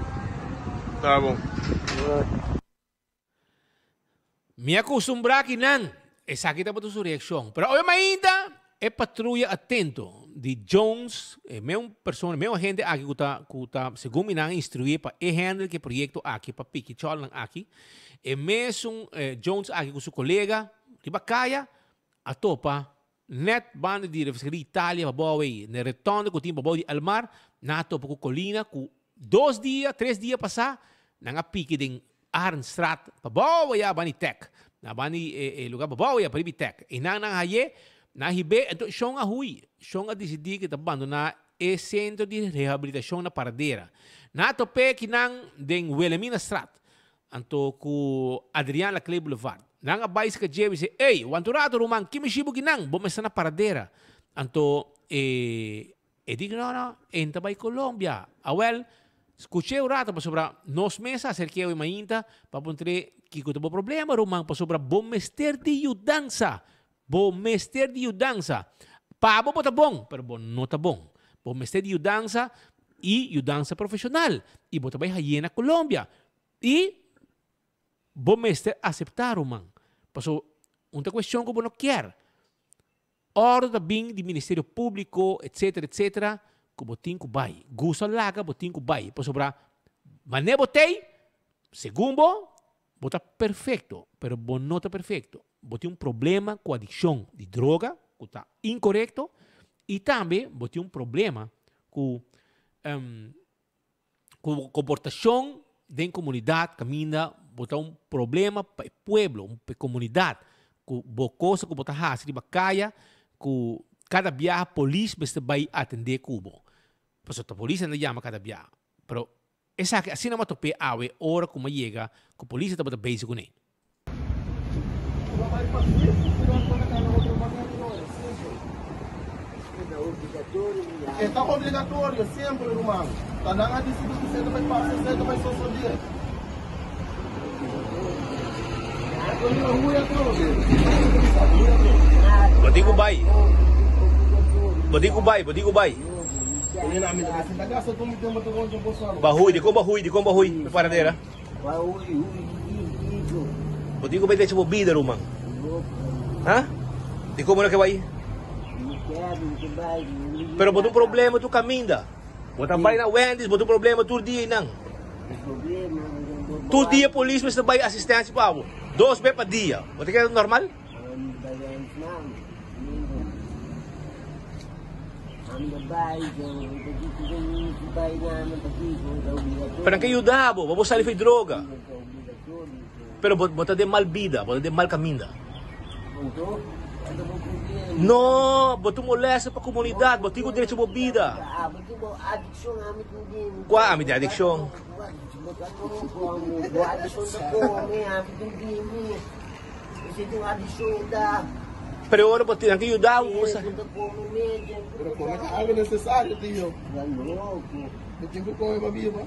Tá bom. Me acostumbrar que não. Essa aqui está para sua reação. Pero hoje ainda é patrulha atento de Jones, é mesmo pessoa, mesmo agente aqui que está, que está segundo me não instruir para e-handle que projeto aqui para pique cholan aqui. É mesmo eh, Jones aqui com seu colega, de Bacaia, a topa net banda de refrescaria Itália para boa aí, ne retorno com o tempo para boa de Almar, na topa com colina, com dois dias, três dias passar, na pique de Arnstraat para boa aí a bani tech, na bani eh, lugar para boa aí a bani tech, e na na haye na hibe, então siya nga hui, siya nga decidi kita abandonar e centro de reabilitação na paradeira. Na tope kinang deng Wilhelmina Strat, anto ku Adrian Laclay Boulevard. Nang abay sa kajebi si, hey, wanturado rumang, kimishibo kinang, bumesa na paradeira. Anto, eh, e di no, no, enta bay Colombia. Awel, escuché un rato pa sobra nos meses, acerqué o mainta, papuntre, kiko tabo problema rumang pa sobra bomester de yudanza. Bom mestre de ajudança. Pabo po tá bom, pero bom não tá bom. Bom mestre de ajudança e ajudança profissional. E bom também aí na Colômbia. E bom mestre aceitar o man. Passou uma questão que bom não quer. Ora também de Ministério Público, etc, etc, que botin que vai. Gusto laga, botin que vai. Passou para mané botei, segundo, bota perfeito, pero bo não está perfeito. Bote um problema com adicção de droga, que está incorreto, e também bote um problema com um, com comportação da comunidade, caminha, botar um problema para o pueblo, para a comunidade, com boa coisa que botar raça de bacaia, com cada viagem a polícia vai atender Cubo. Por isso a polícia não chama cada viagem, pero essa aqui assim não me tope a hora como chega, que a polícia está botando base com ele. Está obrigatório sempre, irmão. Está dando a decisão que você vai passar, você vai só dia. Bodi ko bay. Bodi ko bay, bodi ko bay. Bahui, di ko bahui, di ko bahui, preparadeira. Bodi ko bay desse bobida, rumang. Hã? Di ko mo na que bay. Pero botou um problema tu caminda. Botar bay na Wendy's, botou um problema tu dia nang. Tu dia polícia mas bay assistência para abo. Dois vezes para dia. Você quer normal? Para que ajudar, bo, vamos sair de droga. Pero botar de mal vida, botar de mal caminda. No, botou molesta para a comunidade, botou o direito de bebida. Qual a minha adicção? Pero agora botou que ajudar você. Pero como é algo necessário, tio? Eu tenho que comer bebida.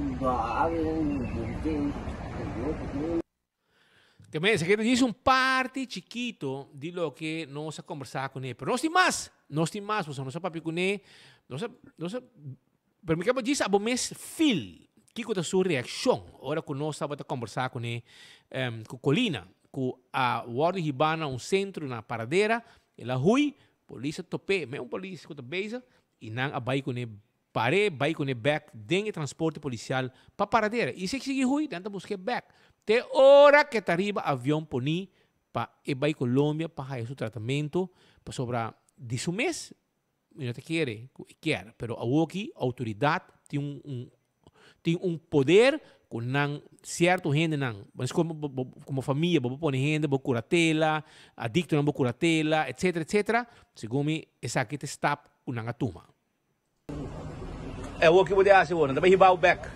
Que me dice que dice un parte chiquito de lo que no se ha conversado con él. Pero no estoy más, no estoy más, pues no se papi con él, no se, no se, pero me acabo de decir, abo mes feel, que es su reacción, ahora que no estaba a conversar con él, um, con Colina, con a Guardia Hibana, un centro, una paradera, y la hui, polícia tope, me un polícia que está beza, y nan a vai con él, pare, vai con él back, den transporte policial para paradera. E se sigue hui, dan a buscar back. Te hora que te arriba avião poni para ir para Colômbia para fazer o tratamento para sobrar de su mês não te quer quer, pero aqui a autoridade tem um, um tem um poder com não certo gente não, mas como como família vou pôr gente vou curatela, adicto não vou curatela, etc etc. Segundo essa aqui te está com não atuma. É o que vou dizer agora, também riba o back.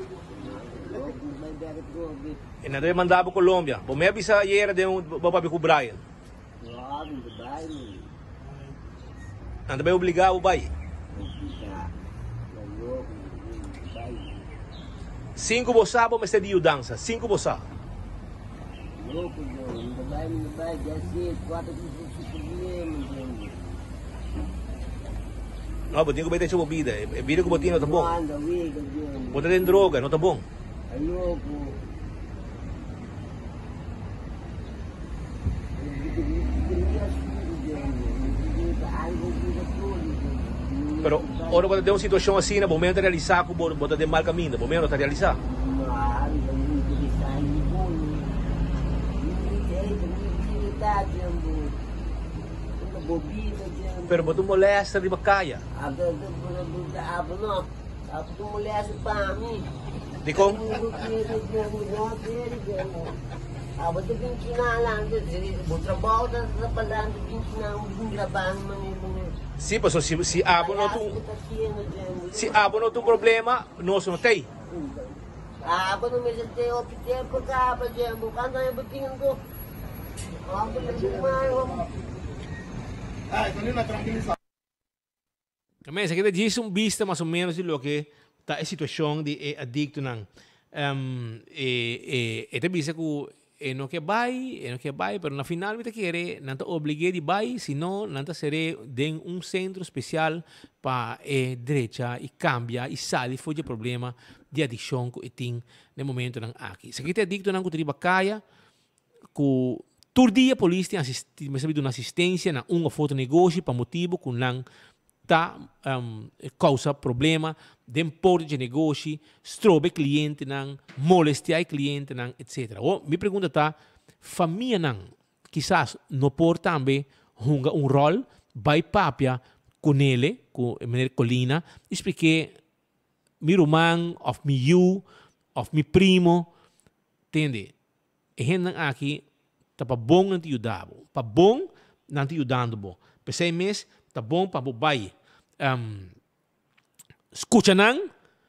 E nada de mandar para Colômbia. Bom, me avisa ayer de um papai com o Brian. Nada bem obrigar o pai. Cinco bossa, bom, mas é de dança. Cinco bossa. Não, botinho que vai ter sua bebida. Bebida com botinho não tá bom. Botar em droga, não tá bom. Pero ora quando tem uma situação assim, na momento realizar com bota de mal caminho, momento tá realizar. Pero botou molesta de bacaia. Botou molesta para mim. De como? Aba tu pinchinalan tu jadi trabalho da trabalhando pinchinan um trabalho mani. Sim, mas se se abo não tu se abo não tu problema, nós não tem. Aba não me tem o tempo cá para jambo quando eu botinho go. Aba tu mais. Ah, então não tranquiliza. Também se quer dizer um vista mais ou menos de lo que tá a situação de adicto não. Um, e e e também se que e não quer vai, e não quer vai, mas na final me quer não te obrigue de vai, senão não te seré de um centro especial para a direita e cambia e sai foi o problema de adicção que tem no momento não aqui. Se que te adicto não que triba caia, que todo dia a polícia tem uma assistência na uma foto negócio para motivo com não tá um, causa problema den porte de negócio, strobe cliente nang, molestia cliente nang, etcétera. O mi pergunta tá, família nang, quizás no por também hunga um rol, vai papia com ele, com a Colina, explique mi romang, of mi you, of mi primo, entende? E hen nang aqui, tá pa bom nanti yudabo, pa bom nanti yudando bo. Pensei mes, tá bom pa bobai. Um, escucha nang,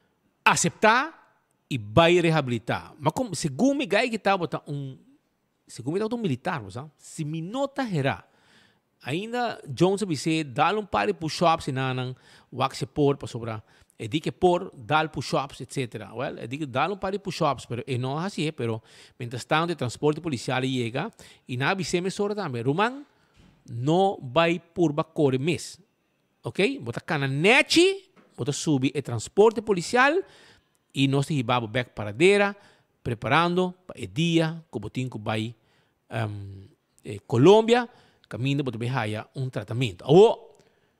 aceitar e vai reabilitar. Mas como, segundo me gai que tá bota um, segundo me tá um militar, sabe? Se me nota herá, ainda Jones sabe se dá um par de push-ups na nang wax support para sobra. E di que por dar push-ups, etcétera. Well, e di que dar um par de push-ups, pero e não assim, pero mientras tanto o transporte policial chega e na avise me sobre também. Rumang não vai por bacore mes. Ok? Bota cananete, bota subir o transporte policial e nós te babo back para dera, preparando para o dia que botin que vai um, eh, Colômbia, caminho bota behaya um tratamento. Ou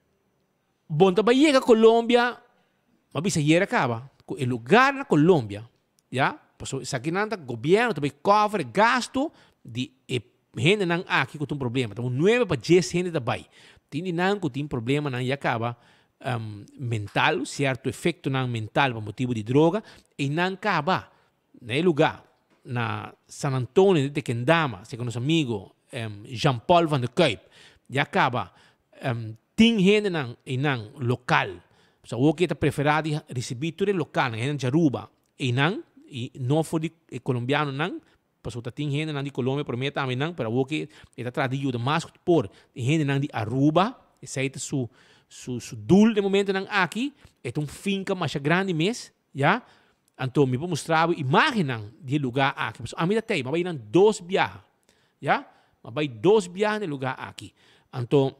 bom também chega a Colômbia, mas bisa yera acaba, o lugar na Colômbia, já, passo isso aqui nada governo também cobre gasto de gente não aqui com um problema, então nove para dez gente também. Tindi nang ko tem problema nang yakaba um, mental, certo efeito nang mental por motivo de droga e nang kaba na lugar na San Antonio de Tequendama, se com nosso amigo um, Jean-Paul Van der Kuip, yakaba um, tem gente nang e nang local, so o que está preferado receber tudo local nang gente Jaruba e nang e não for de colombiano nang paso ta ting gente nang di Colômbia prometa amin nang para o que está tradido de mais por gente nang di Aruba esse é su su su dul de momento nang aqui é um finca mais grande mês já então me vou mostrar a imagem nang de lugar aqui paso a mim até mas vai nang dois viagens já mas vai dois viagens de lugar aqui então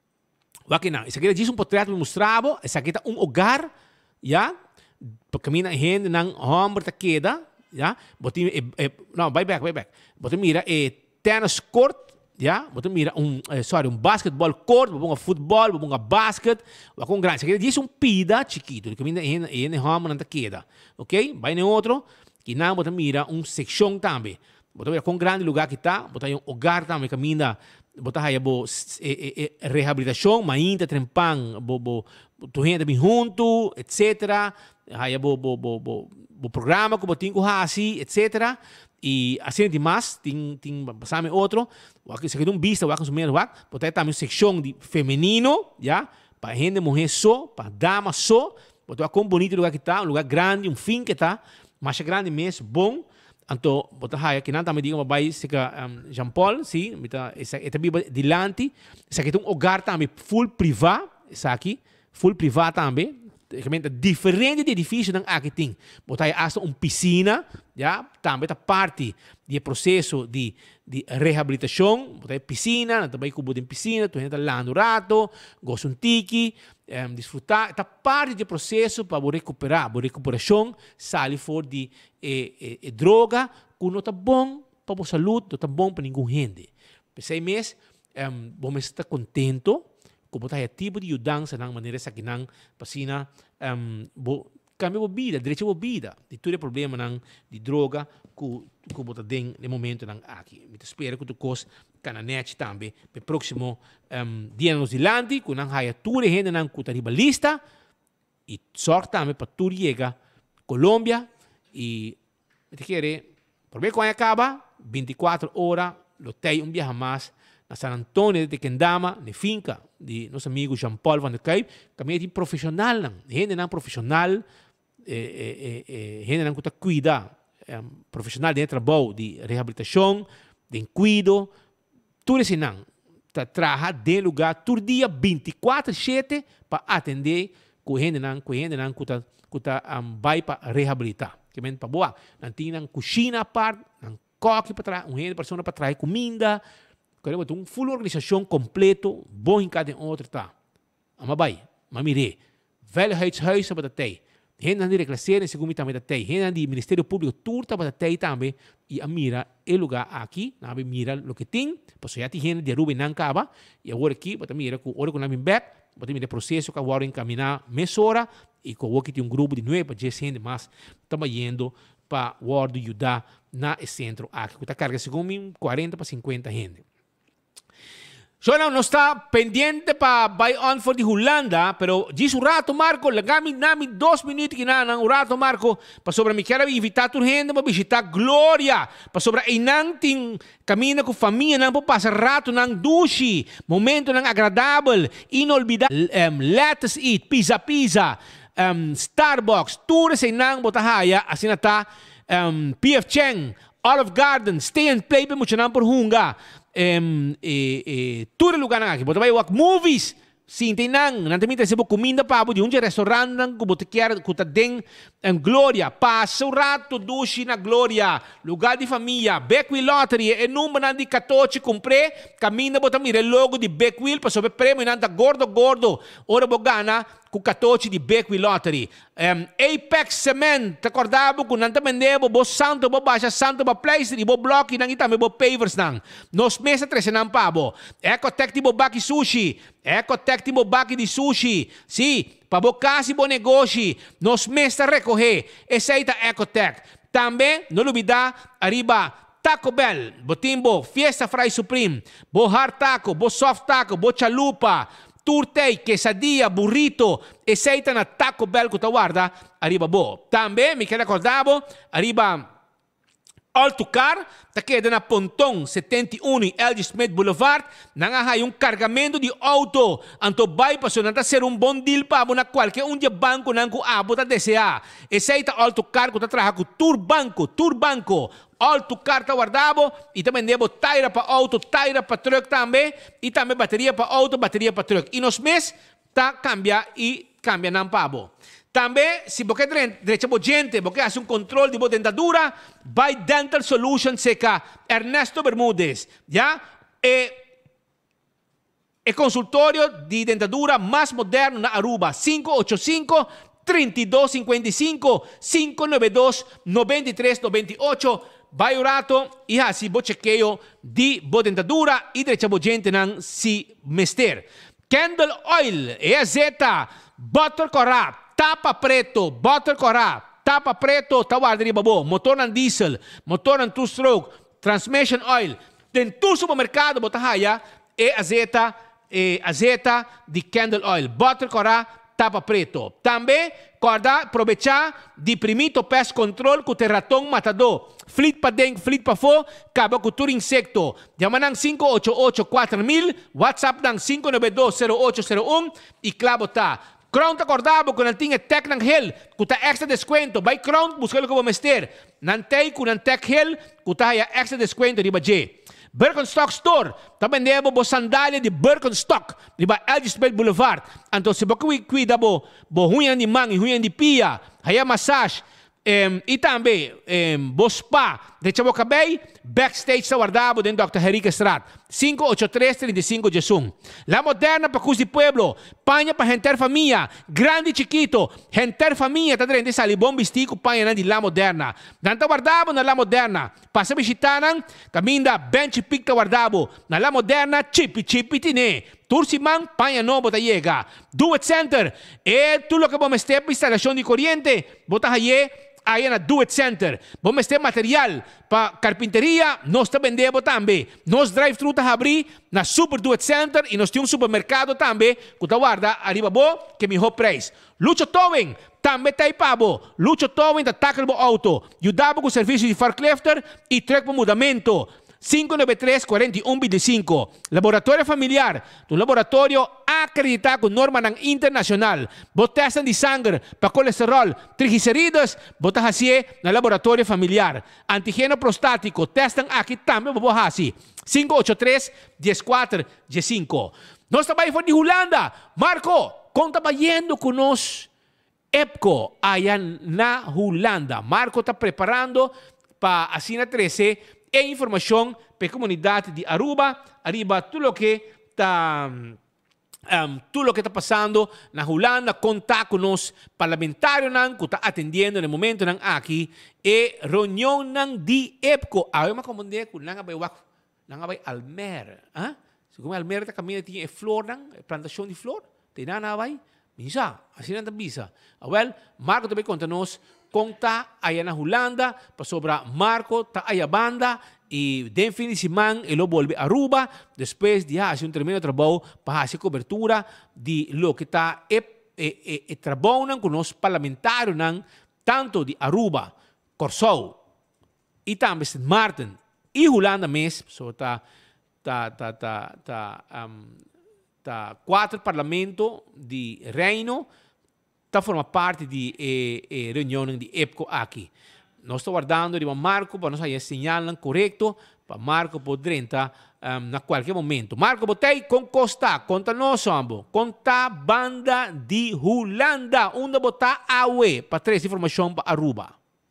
o que não esse aqui diz um portreto me mostrava esse aqui tá um lugar já para caminhar gente nang homem ta queda ja, botin eh, eh, no, vai back, vai back. Botin mira eh, tennis court, ja, botin mira um, eh, sorry, um basketball court, bobonga futebol, bobonga basket, wa com grande. Aqui diz um pida chiquito, que caminha em em home nanta queda, ok? Vai no outro, que não botin mira um section também. Botin mira com grande lugar que tá, botin um lugar também caminha, botin aí bo eh, eh, reabilitação, mainta trempang, bo bo tu gente bem junto, etcétera. Aí bo bo bo bo o programa como tem assim, etcétera. E assim demais, tem tem passame outro, o que se quer um vista, o que consumir o que, botar também seção de feminino, já, para gente mulher só, para dama só, botar com bonito lugar que tá, um lugar grande, um fim que tá, mais grande mesmo, bom. Então, botar aí que não também diga vai se que um, Jean Paul, sim, mita essa é também dilante, essa aqui tem um lugar também full privado, essa aqui, full privado também. Diferente de edifício não aqui tem botar hasta uma piscina já também tá parte do processo de, de reabilitação botar piscina também cubo de piscina tu entra lá no rato gosta um tiki um, desfrutar tá parte do processo para recuperar a recuperação sair fora de eh, eh, eh, droga que não tá bom para a saúde não tá bom para nenhum gente pensei mesmo um, vamos estar contento como tá tipo de mudança na maneira essa que não passina um, bo cambia a vida direito a vida de todo problema não de droga que que bota den no momento não aqui me espero que tu cos cananet também para próximo um, dia nos Zilandi que não haya tudo gente não que tá ribalista e sorte também para tudo chega Colômbia e me te quer por ver quando acaba vinte e quatro horas lotei um viaje mais na San Antonio de Tequendama, na finca de nosso amigo Jean-Paul Van der Kuip, kami é profissional lang, gente não profissional, eh, eh, eh, gente não que cuida, eh, profissional de trabalho, de reabilitação, de cuido, tudo isso não, tá trabalha de lugar, todo dia vinte e quatro sete para atender com gente não, com gente não que tá que tá um, vai para reabilitar, que men para boa, não tem não cozinha a parte, não coque para trás, um gente pessoa para trazer comida. Queremos uma full organização completo, bom em cada outro tá. Amabay, mamire, veiligheidshuizen para ter. Hen dan die reclasseren segundo também da ter. Hen dan die Ministério Público turta para ter também e a mira el lugar aqui, na mira lo que tem, pois já tem gente de Ruben Nancaba e agora aqui para mira com ora com a back, bota de processo que agora encaminar mesora e com o que tem um grupo de nove para dez gente mais trabalhando para o ajudar na centro aqui, que está carga segundo quarenta para cinquenta gente. So, não está pendiente para buy on for de Holanda, pero diz o rato, Marco, lagami namin dois minutos que na ng rato, Marco, para sobra mi quero invitar tu gente para visitar Gloria, para sobra inang ting camina com família nang passa rato nang dushi, momento nang agradável, inolvidável, um, let's eat, pizza pizza, um, Starbucks, tours ay nang botahaya, asinata, um, P F Cheng, Olive Garden, Stay and Play, pa mo siya nang porhunga, Um, eh, eh, tudo lugar na aqui, bota vai wak movies, sim tem nang, nanti minta sebo comida pa abo de um restaurante nang kubote quer kuta deng em Gloria, passa o rato dushi na Gloria, lugar de família, Beckwil Lottery, e numero nan di catorze comprei, caminha bota mire logo de Beckwil, pa sobe prêmio nanta gordo gordo, ora bogana com catorze de Beckwil Lottery. Um, Apex Cement, te acordava com nanta mendebo, bo santo, bo baixa santo, bo place, bo bloco, nang itame, bo pavers nang. Nos mesa trece nang pabo. Ecotec de bo baki sushi. Ecotec de bo baki de sushi. Si, pa bo kasi bo negócio. Nos mesa recorrer. Eceita Ecotec. Também, não olvidar, arriba, Taco Bell, bo timbo, Fiesta Fry Supreme, bo hard taco, bo soft taco, bo chalupa, turtei, quesadilla, burrito, e seita na Taco Bell que guarda, arriba bo. Também, me quero acordar, arriba Altucar, tá queda na Pontong setenta e um L G Smith Boulevard, nangahay yung cargamento de auto, anto bypass na ser um bom deal pa mo na qualquer um dia banco nang ku abo ta desea. E seita Altucar que tá traha ku Tour Banco, Tour Banco, Altucar tá guardado, e também debo taira para auto, taira para truck também, e também bateria para auto, bateria para truck. E nos mês tá cambia e cambia nang pabo. Também, se você derecha por gente, você faz um controle de boa dentadura, by Dental Solutions seca Ernesto Bermúdez, já? E o consultório de dentadura mais moderno na Aruba, cinco oito cinco, três dois cinco cinco, cinco nove dois, nove três nove oito, vai o rato, e assim, você chequeio de boa dentadura e derecha por gente não se mester. Candle Oil, E A Z, Butter Corrupt, Tapa preto, butter corá, tapa preto, tawar dari babo, motor ng diesel, motor ng two-stroke, transmission oil. Den tu supermercado botahaya, e azeta, e azeta di candle oil, butter corá, tapa preto. Também, corda, aprovechar di primito pest control ku terratong matador. Fleet pa deng, fleet pa fo, kaba ku tur insecto. Yaman ng cinco ocho ocho cuatro mil, WhatsApp ng cinco nove dos zero ocho zero uno, e clavo ta. Crown ta acordado con el ting tech ng Hell, kuta extra descuento. By Crown, buscalo ko mester. Nantay kun ang tech Hell, kuta haya extra descuento di ba J. Birkenstock Store, também debo bo sandália de Birkenstock, di ba L G Smith Boulevard. Anto se bo cuida bo bo hunyan di mang, hunyan di pia, haya massage. Um, e também, um, bo spa, de Chabo Cabay, backstage sa guardado den doutor Henrique Strat, cinco ocho três, três cinco Jesum. La Moderna pa Cus di Pueblo, paña pa Genter Familia, grande chiquito, Genter Familia, ta drente sali bom bistico paña na di La Moderna. Danta guardado na La Moderna, passa bisitanan, caminda bench pick ta guardado, na La Moderna, chipi chipi tine. Tursimang, paña novo ta llega. Do It Center, e tu lo que bom step instalación de corriente, bota haye, aí na Do It Center. Vamos ter material para carpinteria, nós também vendemos também. Nós drive-thru tá abrir na Super Do It Center e nós temos um supermercado também, que tá guarda arriba bo, que melhor preço. Lucho Towing, também tá aí pabo. Lucho Towing tá tackle bo auto. Ajudava com serviço de forklifter e truck para mudamento. cinco nove três, quatro um dois cinco. Laboratório Familiar, um laboratório acreditado com norma internacional. Botestan de sangue para colesterol, triglicéridos, botas assim no laboratório familiar. Antígeno prostático, testam aqui também, botas assim. cinco ocho três, um quatro um cinco. Nós também fomos de Holanda. Marco, conta bayendo com nós. EPCO, allá na Holanda. Marco está preparando para a Sina treze e informação para a comunidade de Aruba, arriba tudo o que está um, tudo o que está passando na Holanda, contar com os parlamentários que estão atendendo no momento aqui e reunião de EPCO. Ah, eu me acomodei com nanga vai nanga vai Almer, ah? Se como Almer está caminhando tinha flor nang plantação de flor, Tem na vai? Misa, assim não bisa. Well, Marco também conta nos conta aí na Holanda, para sobra Marco tá aí a banda e den fim de semana ele volve a Aruba, depois de fazer um tremendo trabalho para fazer cobertura de lo que está e e e, e trabalham com os parlamentários tanto de Aruba, Corsou e também Saint Martin e Holanda mesmo, so tá tá tá tá tá um, tá quatro parlamentos de reino tá forma parte di eh, eh, riunione di EPCO aqui. Nós estamos guardando di Marco para nós aí señalan correto para Marco podrenta um, na qualquer momento. Marco botei com Costa, conta nós ambo, conta banda de Holanda, onde botar aue para trazer informação para Aruba.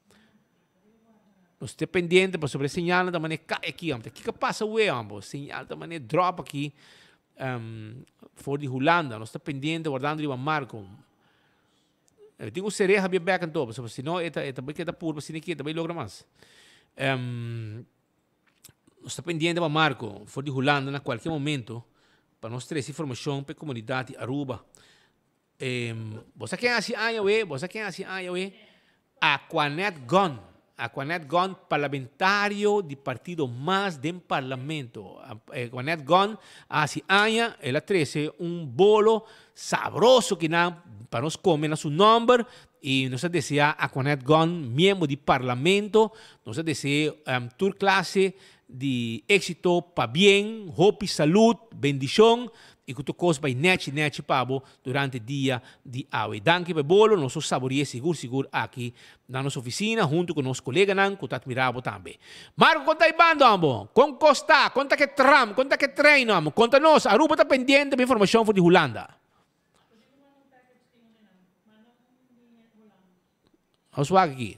Nós estamos pendentes para sobre señalan da maneira aqui, ambo. O que passa aue ambo? Señal da maneira drop aqui um, for de Holanda. Nós estamos pendentes guardando di Marco. Eu tenho sereia bem back and top, se não é também que dá por se aqui também logra mais. Um, está pendente para Marco, for de Holanda na qualquer momento para nós trazer informação para a comunidade Aruba. Um, você quer assim aí, você quer assim aí, Aquanet Gon, Aquanet Gon parlamentário do partido mais do parlamento. Aquanet Gon assim aí, ela traz um bolo sabroso que na para nós comer na seu nome e nós deseja Aquanet Gon, membro do parlamento, nós deseja um, tour classe de êxito para bem, hope, saúde, bendição e que tu coisa vai net net pabo durante o dia de hoje. Danke por bolo, nós saboreamos seguro seguro aqui na nossa oficina junto com nossos colegas nan que admiramos também. Marco, conta aí bando ambo, com Costa, conta que tram, conta que treino ambo, conta nós, Aruba está pendente de informação de Holanda. Vamos lá aqui.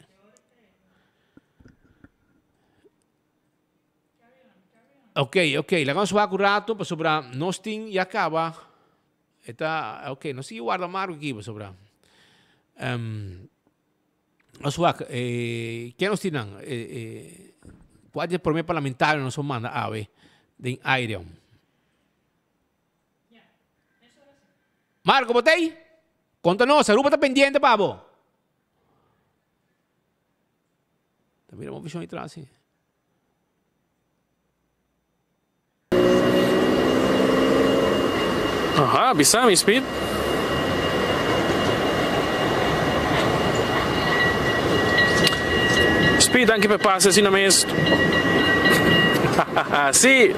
Ok, ok. La vamos a un rato para sobre nós ting e acaba. Está ok. Nós sigue guarda Marco aqui para sobre. Um, vamos lá. Eh, que nós tinham? Eh, eh, qual é o primeiro parlamentário nós manda a ver de aire. Marco, botei? Conta-nos. A Aruba está pendente, pabo. Também uma visão atrás, sim. Aha, bisa, Miss Speed. Speed, anche per passa, assim, na mesa. Sim.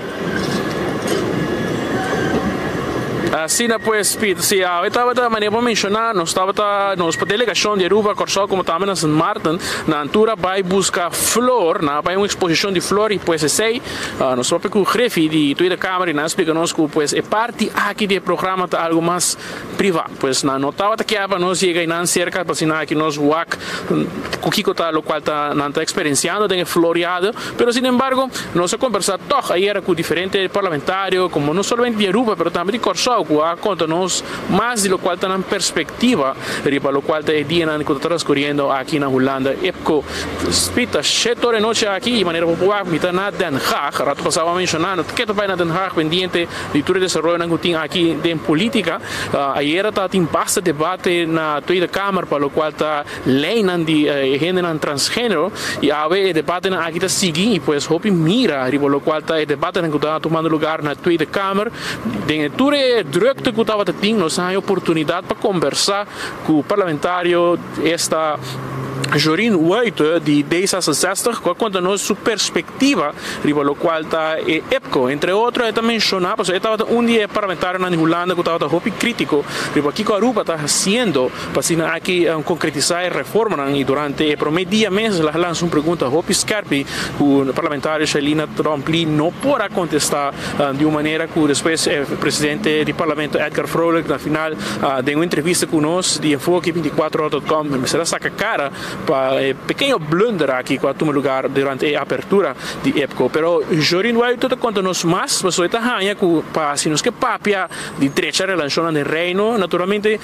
Assim, pues, Speed, sim, eu estava da maneira para mencionar, nós estava da nossa delegação de Aruba, Corsol, como também na Saint Martin, na altura vai buscar flor, na vai uma exposição de flor e pues sei, nós vamos com o chefe de toda a câmara e nós explicamos que pues é parte aqui do programa de algo mais privado, pues na notava que para nós chegar na cerca para ensinar que nós work, o que está lo qual está não está experienciando tem floreado, pero sin embargo nós conversar toch aí era com diferentes parlamentários, como não somente de Aruba, pero também de Corsol conta-nos mais de lo qual está na perspectiva riba lo qual está o dia que está transcorrendo aqui na Holanda EPCO spita sete horas noite aqui de maneira popular mita na Den Haag rato passava mencionando que está na Den Haag pendiente de todo o desenvolvimento que tem aqui de política ayer está em basta debate na Tweede Kamer para lo qual está lei de género transgênero e a ver debate aqui está seguindo e pues hope mira riba lo qual está o debate que está tomando lugar na Tweede Kamer de tudo drukte que estava tendo, nós temos a oportunidade para conversar com o parlamentário esta Jorin White de dez a zestig, quando nós sua perspectiva riba lo qual está e EPCO, entre outros, ele também mencionava, ele estava um dia parlamentar na Holanda que estava hopi crítico, riba que a Aruba está fazendo para aqui concretizar a reforma e durante o primeiro dia mês ela lança uma pergunta hopi scarpi, o parlamentar Shelina Trompli não poderá contestar de uma maneira que depois o presidente do parlamento Edgar Froelich na final de uma entrevista com nós de Enfoque vinte e quatro horas ponto com, me será saca cara para eh, pequeno blunder aqui com o lugar durante a apertura de EPCO, pero Jorin White tudo conta-nos mais, mas está ganha com para se nos que papia de trecha relação no reino, naturalmente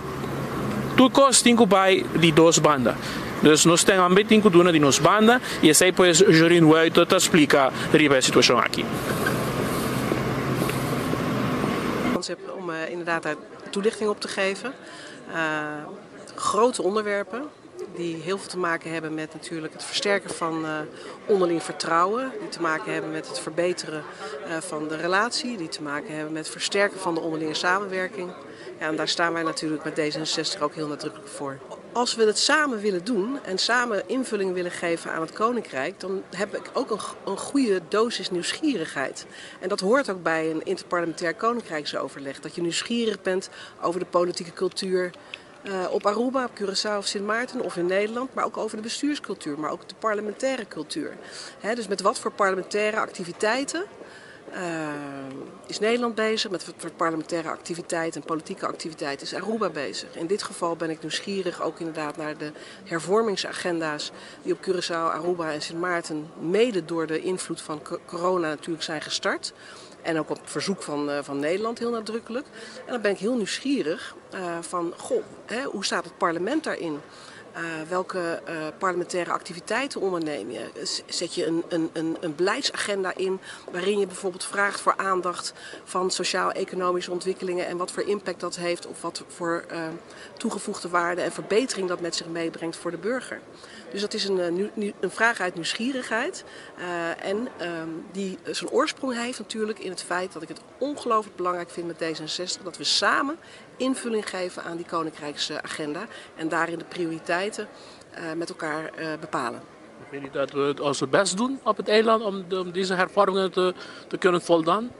tu cost cinco pai de duas bandas. Então, nós temos também cinco duna de nos banda e assim pues Jorin White te explica riba a situação aqui. Concept om uh, inderdaad uit toelichting op te geven. Uh, grote onderwerpen die heel veel te maken hebben met natuurlijk het versterken van uh, onderling vertrouwen. Die te maken hebben met het verbeteren uh, van de relatie. Die te maken hebben met het versterken van de onderlinge samenwerking. Ja, en daar staan wij natuurlijk met D zesenzestig ook heel nadrukkelijk voor. Als we het samen willen doen en samen invulling willen geven aan het Koninkrijk, dan heb ik ook een, een goede dosis nieuwsgierigheid. En dat hoort ook bij een interparlementair Koninkrijksoverleg. Dat je nieuwsgierig bent over de politieke cultuur uh, op Aruba, op Curaçao of Sint Maarten of in Nederland, maar ook over de bestuurscultuur, maar ook de parlementaire cultuur. He, dus met wat voor parlementaire activiteiten Uh, is Nederland bezig, met wat parlementaire activiteiten en politieke activiteiten is Aruba bezig. In dit geval ben ik nieuwsgierig ook inderdaad naar de hervormingsagenda's die op Curaçao, Aruba en Sint Maarten mede door de invloed van corona natuurlijk zijn gestart. En ook op verzoek van, uh, van Nederland heel nadrukkelijk. En dan ben ik heel nieuwsgierig uh, van, goh, hè, hoe staat het parlement daarin? Uh, welke uh, parlementaire activiteiten onderneem je? Zet je een, een, een, een beleidsagenda in waarin je bijvoorbeeld vraagt voor aandacht van sociaal-economische ontwikkelingen en wat voor impact dat heeft of wat voor uh, toegevoegde waarde en verbetering dat met zich meebrengt voor de burger. Dus dat is een, een vraag uit nieuwsgierigheid uh, en um, die zijn oorsprong heeft natuurlijk in het feit dat ik het ongelooflijk belangrijk vind met D zesenzestig dat we samen invulling geven aan die koninkrijksagenda en daarin de prioriteiten uh, met elkaar uh, bepalen. Vind je dat we ons best doen op het eiland om, de, om deze hervormingen te, te kunnen voldaan?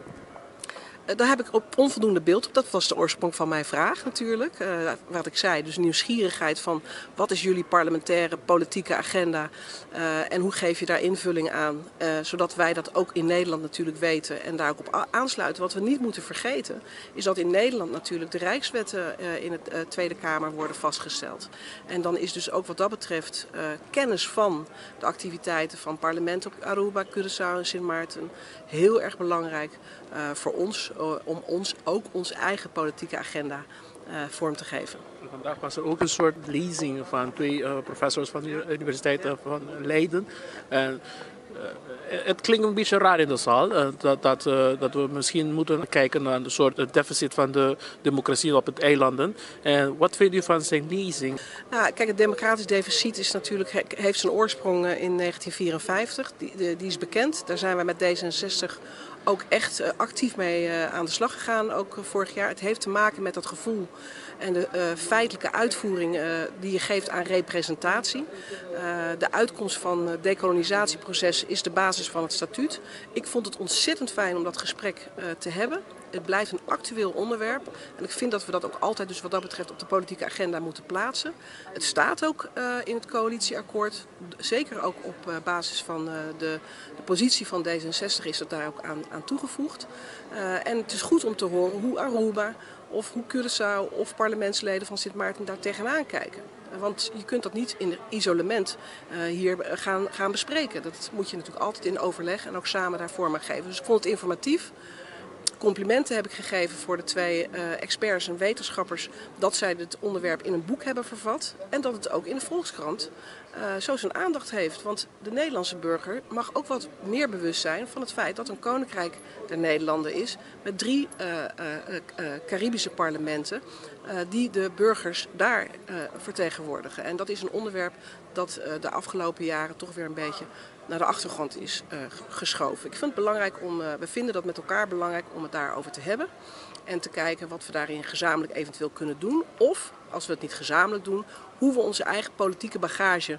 Daar heb ik op onvoldoende beeld op. Dat was de oorsprong van mijn vraag natuurlijk. Uh, wat ik zei, dus nieuwsgierigheid van wat is jullie parlementaire politieke agenda uh, en hoe geef je daar invulling aan. Uh, zodat wij dat ook in Nederland natuurlijk weten en daar ook op aansluiten. Wat we niet moeten vergeten is dat in Nederland natuurlijk de rijkswetten uh, in de uh, Tweede Kamer worden vastgesteld. En dan is dus ook wat dat betreft uh, kennis van de activiteiten van parlementen op Aruba, Curaçao en Sint Maarten heel erg belangrijk uh, voor ons. Om ons ook onze eigen politieke agenda uh, vorm te geven. Vandaag was er ook een soort lezing van twee uh, professors van de Universiteit van Leiden. En, uh, het klinkt een beetje raar in de zaal, uh, dat, dat, uh, dat we misschien moeten kijken naar een soort deficit van de democratie op het eilanden. En wat vindt u van zijn lezing? Nou, kijk, het democratisch deficit is natuurlijk, heeft zijn oorsprong in negentien vierenvijftig. Die, die is bekend. Daar zijn wij met D zesenzestig ook echt uh, actief mee uh, aan de slag gegaan, ook uh, vorig jaar. Het heeft te maken met dat gevoel en de uh, feitelijke uitvoering uh, die je geeft aan representatie. Uh, de uitkomst van het decolonisatieproces is de basis van het statuut. Ik vond het ontzettend fijn om dat gesprek uh, te hebben. Het blijft een actueel onderwerp en ik vind dat we dat ook altijd dus wat dat betreft op de politieke agenda moeten plaatsen. Het staat ook uh, in het coalitieakkoord, zeker ook op uh, basis van uh, de, de positie van D zesenzestig is dat daar ook aan, aan toegevoegd. Uh, en het is goed om te horen hoe Aruba of hoe Curaçao of parlementsleden van Sint Maarten daar tegenaan kijken. Want je kunt dat niet in isolement uh, hier gaan, gaan bespreken. Dat moet je natuurlijk altijd in overleg en ook samen daar vorm aan geven. Dus ik vond het informatief. Complimenten heb ik gegeven voor de twee uh, experts en wetenschappers dat zij het onderwerp in een boek hebben vervat en dat het ook in de Volkskrant uh, zo zijn aandacht heeft. Want de Nederlandse burger mag ook wat meer bewust zijn van het feit dat een koninkrijk der Nederlanden is met drie uh, uh, uh, Caribische parlementen uh, die de burgers daar uh, vertegenwoordigen. En dat is een onderwerp dat uh, de afgelopen jaren toch weer een beetje naar de achtergrond is uh, geschoven. Ik vind het belangrijk om, uh, we vinden dat met elkaar belangrijk om het daarover te hebben. En te kijken wat we daarin gezamenlijk eventueel kunnen doen. Of, als we het niet gezamenlijk doen, hoe we onze eigen politieke bagage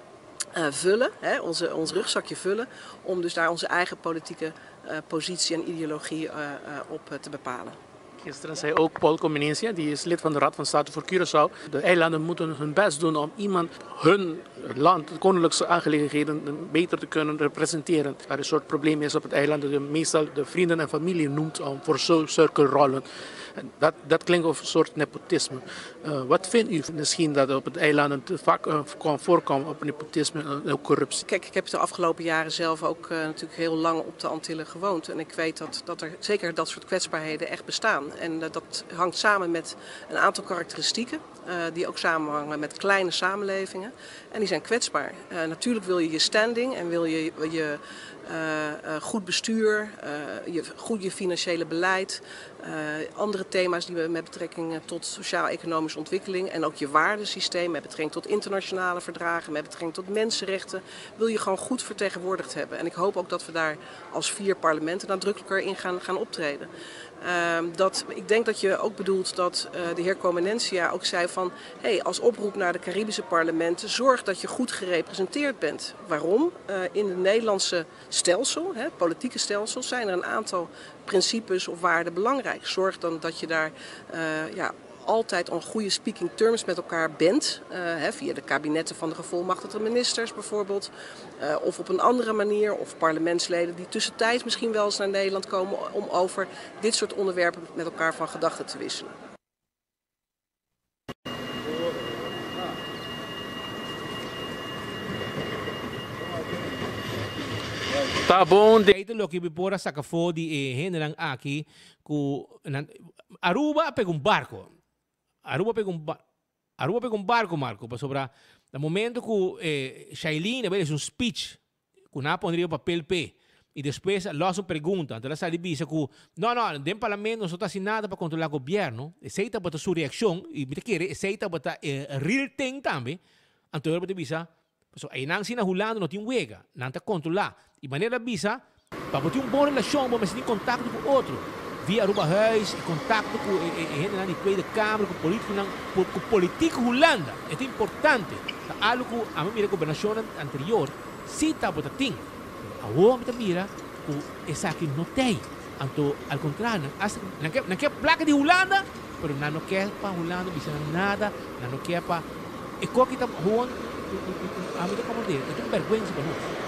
uh, vullen. Hè, onze, ons rugzakje vullen. Om dus daar onze eigen politieke uh, positie en ideologie uh, uh, op uh, te bepalen. Gisteren zei ook Paul Comeninsia, die is lid van de Raad van State voor Curaçao. De eilanden moeten hun best doen om iemand hun land, de koninklijke aangelegenheden, beter te kunnen representeren. Er een soort probleem is op het eiland dat je meestal de vrienden en familie noemt um, voor zulke rollen. Dat, dat klinkt als een soort nepotisme. Uh, wat vindt u misschien dat op het eiland te vaak uh, kan voorkomen op nepotisme en ook corruptie? Kijk, ik heb de afgelopen jaren zelf ook uh, natuurlijk heel lang op de Antillen gewoond. En ik weet dat, dat er zeker dat soort kwetsbaarheden echt bestaan. En uh, dat hangt samen met een aantal karakteristieken uh, die ook samenhangen met kleine samenlevingen. En die zijn kwetsbaar. Uh, natuurlijk wil je je standing en wil je je uh, uh, goed bestuur, uh, je, goed je financiële beleid, uh, andere thema's die we met betrekking tot sociaal-economische ontwikkeling en ook je waardesysteem met betrekking tot internationale verdragen, met betrekking tot mensenrechten, wil je gewoon goed vertegenwoordigd hebben. En ik hoop ook dat we daar als vier parlementen nadrukkelijker in gaan, gaan optreden. Uh, dat, ik denk dat je ook bedoelt dat uh, de heer Comenencia ook zei van, hey, als oproep naar de Caribische parlementen, zorg dat je goed gerepresenteerd bent. Waarom? Uh, in het Nederlandse stelsel, hè, het politieke stelsel, zijn er een aantal principes of waarden belangrijk. Zorg dan dat je daar uh, ja, altijd on goede speaking terms met elkaar bent, uh, hè, via de kabinetten van de gevolmachtigde ministers bijvoorbeeld, uh, of op een andere manier, of parlementsleden die tussentijds misschien wel eens naar Nederland komen om over dit soort onderwerpen met elkaar van gedachten te wisselen. Tá bom. Ito lo que bipora sa kafo di eh, henelang aki ku Aruba pega um barco. Aruba pega um barco. Aruba pega um barco, Marco, para sobra no momento que eh, Shailene fez um speech que na pondria papel P e depois logo pergunta, então ela sabe bisa que não, não, dentro do parlamento não está assim nada para controlar o governo, aceita para sua reação e me quer aceita para eh, real thing também, então ela bisa, so aí não se na Holanda não tem wega, não está controlar e maneira bisa para ter uma boa relação, para ter contato com outro. Via Aruba Huis, contato com gente na Tweede Kamer, com político, com político Holanda. É importante. Algo que a minha governação anterior, se está para ter, a outra mira que essa aqui não tem. Então, ao contrário, não quer placa de Holanda, mas não quer para Holanda, não nada, não quer para. E qual que está ruim, a minha como dizer, é uma vergonha para nós.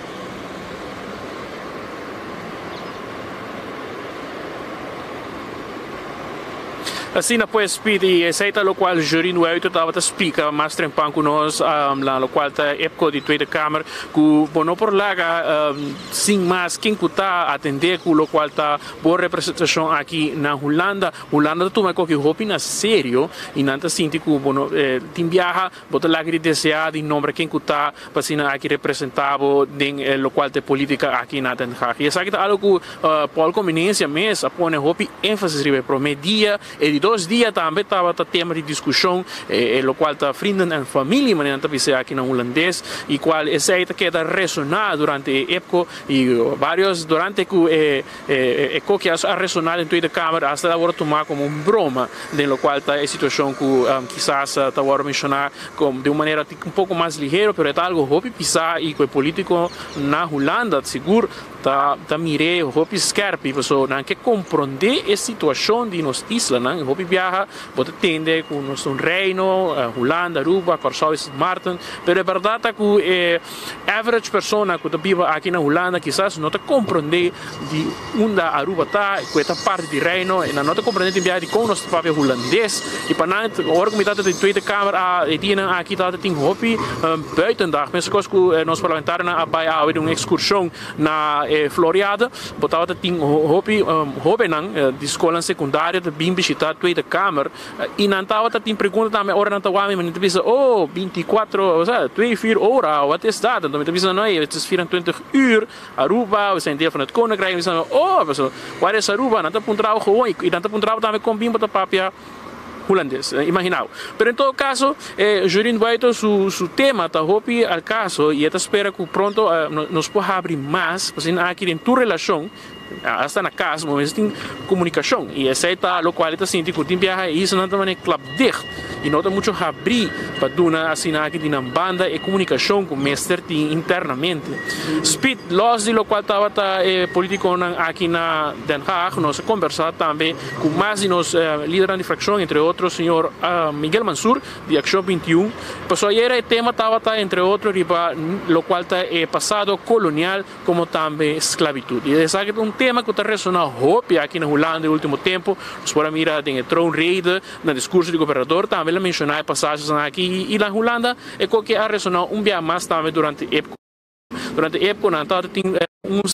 Assim, depois, pedi, aceita o qual o júri no auto estava a explicar mais trempan com nós, um, lá, o qual está época de Tweede Kamer, que, bom, não por lá, um, sim, mas quem está a atender com o qual está boa representação aqui na Holanda, Holanda toma qualquer opinião sério, e não está sentindo que, bom, eh, tem viaja, bota lá que desejar de nome quem está, para ser aqui representado, em o qual tem política aqui na Den Haag. E essa aqui está algo que, uh, por conveniência mesmo, a pôr ênfase para o meio-dia, e dois dias também estava o tema de discussão, eh, o qual está vrienden en família, mas não está aqui na holandês, e qual essa aí queda ressonar durante a época, e vários durante que eh, eh, eh, que a ressonar em Tweede Kamer, hasta agora tomar como uma broma, de lo qual está a situação que um, quizás está agora mencionar como de uma maneira um pouco mais ligeira, mas é algo hobby pisar e que o político na Holanda, seguro, tá tá mire hobby scarpi, pessoal, não quer compreender a situação de nos islas, não hobby viaja, pode entender com nosso reino, Holanda, Aruba, Curaçao e Sint Maarten, mas é verdade que eh, average pessoa que vive aqui na Holanda, quizás não te compreender de onde Aruba está, que é parte do reino, e não te compreender de viajar com nosso próprio holandês, e para nada, agora como está de Tweede Kamer, a Edina aqui está tem hobby buitendag, mas coisas que nós parlamentares na vai a uma excursão na eh, Floriada, botava de ting hobby um, hobby nang uh, de escola secundária de bem visitar Tweede Kamer e não tava de ting pergunta também hora não tava mas não pensa oh vinte e quatro ou seja vinte e quatro horas wat is dat então me pensa não é het is vierentwintig uur Aruba we zijn deel van het koninkrijk we zijn oh so waar is Aruba não tá puntrao gewoon e não tá puntrao também com bim bota papia holandês, imaginau. Pero em todo caso, eh, Jurin Baito, su, su tema está hopi al caso e esta espera que pronto uh, nos pueda abrir mais, assim, aqui em tua relação, hasta na casa, mas tem comunicação e essa está o qual está sentindo que tem viaja isso não também é club dicht e não tem muito abrir para dar assim aqui de uma banda e comunicação com o mestre internamente. Speed los de lo qual estava tá eh, político aqui na Den Haag nós conversar também com mais de nos eh, líderes de fração entre outros senhor uh, Miguel Mansur de Ação vinte e um. Pues ayer o tema estava tá entre outros riba lo qual está eh, passado colonial como também esclavitud e essa é um tema que está resonando hopi aqui na Holanda no último tempo. Nós podemos mirar em troonrede, no discurso do governador, também ele mencionar passagens aqui e na Holanda é que ha resonado um dia mais também durante a época. Durante a época, não tem um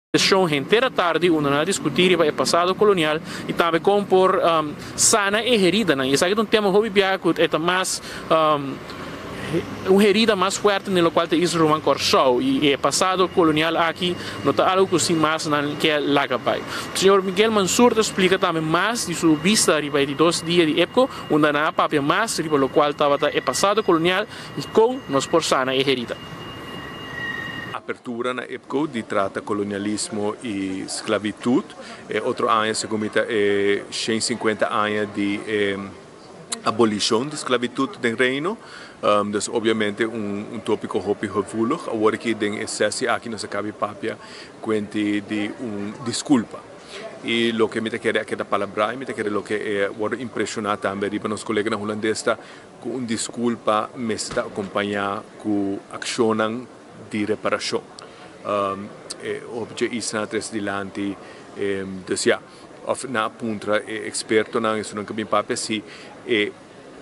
sessão inteira tarde, onde nós discutimos o passado colonial e também como por um, sana e herida. E isso é um tema que é mais um, uma herida mais forte no qual é o Roman Corsou e o passado colonial aqui não está algo que mais que é Lagabai. O senhor Miguel Mansur explica também mais de sua vista de dois dias de época, onde na papia mais no qual estava o passado colonial e com nos por sana e herida. Apertura na época de trata colonialismo e esclavitud, e outro ano segundo é cento e cinquenta anos de eh, abolição de esclavitud no reino. Um, dus obviamente um, um tópico hopi gevoelig, agora que den excesso aqui não se cabe papia quente de um desculpa. E o que me te quer é aquela palavra, me te quer o que é agora impressionado também para nos colegas holandeses com um desculpa me está acompanhar com ação de reparação. Um, e, obje isso na tres dilante, um, dus ja, of na puntra é experto na isso não cabe papia se é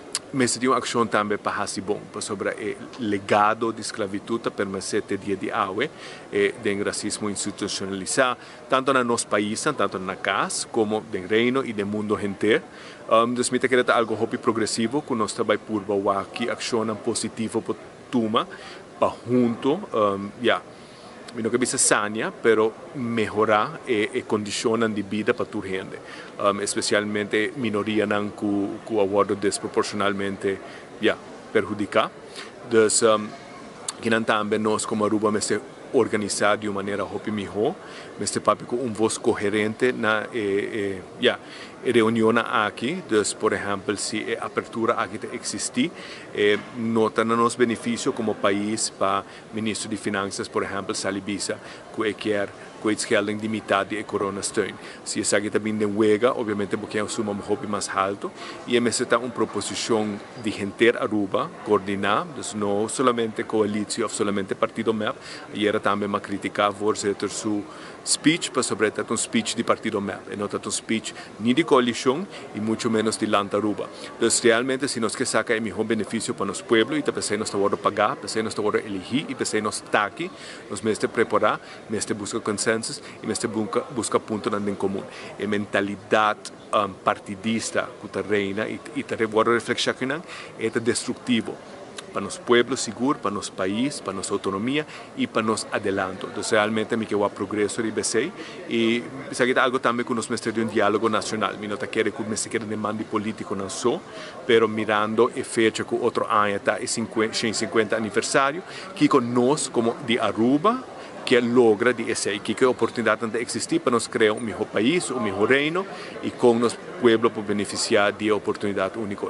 mas tem uma ação também para fazer bom sobre o legado de esclavitud para mais sete dias de água e do racismo institucionalizado tanto no nosso país, tanto na casa como no reino e no mundo inteiro. Um, então, me parece algo hopi progressivo que nós trabalhamos por que ação positiva para tuma para junto, um, yeah. Não que bisa sania, pero melhorar e, e condiciones de vida para tu gente, um, especialmente minoria nan que que agora desproporcionalmente yeah, perjudica. Dus um, que não também nós como Aruba me se organizar de uma maneira hopi melhor, me se papi com um voz coerente na e, e, yeah, reunião aqui, dus por exemplo se a apertura aqui existir, eh, nota nos benefício como país para ministro de finanças, por exemplo, Salibisa, que quer kwijtschelding de metade de coronasteun. Se essa aqui também não wega, obviamente porque é um suma um mais alto, e essa está uma proposição de gente Aruba coordenar, dus não somente coalição ou somente partido M E P, e era também uma crítica voorzitter su speech, para sobre um speech de partido M E P, e não um speech nem de coalição e muito menos de land Aruba. Dus realmente se nós que saca é melhor benefício para nosso povo e também nós estamos a pagar, também nós estamos a elegir e também nós está aqui, nós mesmo preparar, mesmo buscar consensos e mesmo busca busca ponto em comum. A mentalidade um, partidista que reina e e também agora reflexão é destrutivo para nosso povo seguro, para nosso país, para nossa autonomia e para nosso adelanto. Então, realmente, me quero o progresso de B C e isso é algo também que nós mestre de um diálogo nacional. Me não quer que mestre quer demanda político não só, pero mirando e fecha com outro ano tá e cento e cinquenta aniversário, que com nós como de Aruba que logra de esse que a oportunidade de existir para nós criar um melhor país, um melhor reino e com nosso povo para beneficiar de oportunidade única.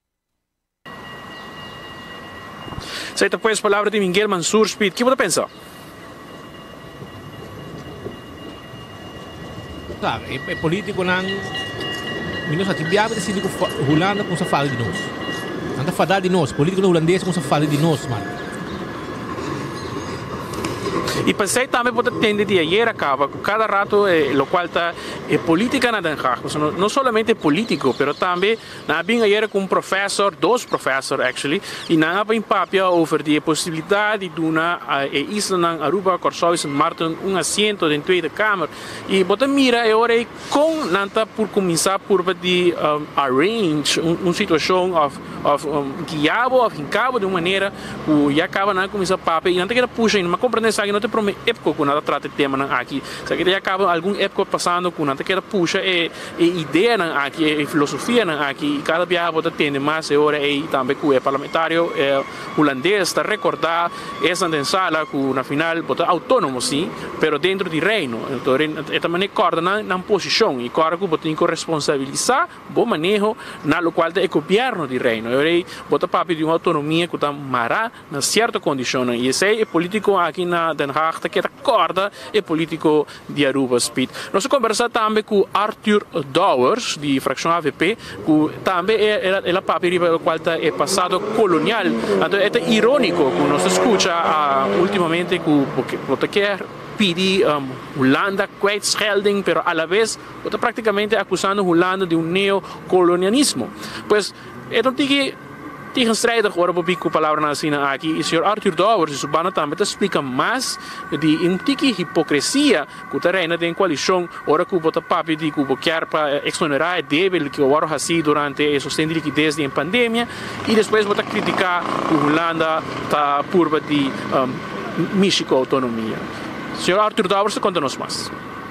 Aceita pues palavra de Miguel Mansur Speed. O que você pensa? Claro, é político não. Minus atibiabe decidir que Holanda com essa fala de nós. Anda falar de nós, político holandês com essa fala de nós, mano. E pensei também pode entender de ayer acaba cada rato eh, lo qual está é política na Den Haag, não, não somente político, pero também na bem ayer com um professor, dois professor actually, e na bem papia over die possibilidade de uma e isla na Aruba, Corsou e Saint Martin um assento em tweede kamer. E bota mira e ora com nanta por começar por de um, arrange uma um situação of of um, guiado of em cabo de uma maneira que já acaba na começar papia e nanta que puxa em uma compreensão não te promete época quando trata tema na aqui. Se que já acaba algum época passando com nanta que puxa e, e ideia na aqui e filosofia na aqui cada dia bota tende mais e ora e também que o parlamentário eh, holandês está recordar essa sala que na final bota autônomo sim, pero dentro de reino. Então é também coordenar na posição e claro que bota responsabilizar bom manejo na lo qual é governo de reino. E ora bota papi de uma autonomia que está mará na certa condição e esse é político aqui na Den Haag que acorda é político de Aruba Speed. Nós conversamos também com Arthur Douwers, de fração A V P, que também é, é, é a papi pelo qual é passado colonial. Então é irônico que nós escuta uh, ultimamente que você quer pedir um, Holanda kwijtschelding, pero a la vez está praticamente acusando Holanda de um neocolonialismo. Pues, então tem que tegenstrijdig worden op Pico Palavra Nasina aqui. E senhor Arthur Dowers, isso bana também te explica mais de intiki hipocrisia que o terreno tem coalição, ora que o bota papi de que o quer para exonerar o débito que o oro assim durante o sustento de liquidez de pandemia e depois bota criticar que a Holanda está curva de um, México autonomia. senhor Arthur Dowers, conta-nos mais.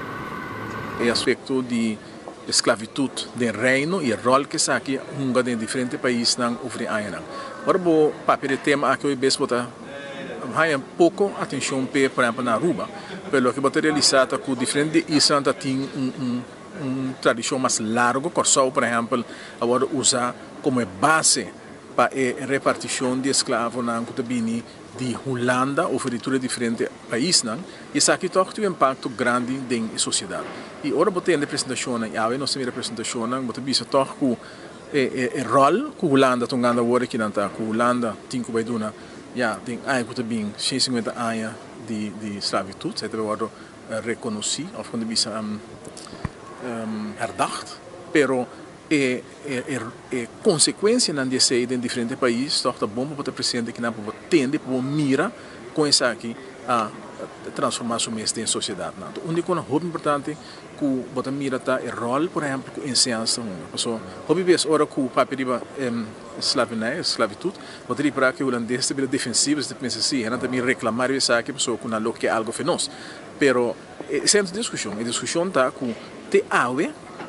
O aspecto de esclavitud do reino e o rol que está aqui em diferentes países na África. Agora, o papel de tema aqui hoje bota há pouco atenção por exemplo na Aruba, pelo que bota realizado com diferentes islas tem um, um, um tradição mais largo, Corsau, por exemplo, agora usa como base para a repartição de escravos na Cotabini de Holanda ou de diferentes países, e isso aqui tem um impacto grande na sociedade. E agora botei a representação, e agora nós temos a representação, botei visto que o rol que a Holanda tem agora agora que não está, que a Holanda tem que vai dar, já tem aí que tem cento e cinquenta anos de de esclavitud, isso é agora reconhecido, ou quando visto herdacht, pero e e consequência não desse em diferentes países, está bom para o presidente que não pode tende para mira com isso aqui a transformar o mês em sociedade. O único muito importante que bota mira tá é rol, por exemplo, com ensinança uma. So, hobby vez ora que o papel de escravidão, esclavitud, bota para que o holandês seja defensivo, se pensa assim, não também reclamar isso aqui, pessoa que não que algo fenos. Pero sempre discussão, a discussão tá com te awe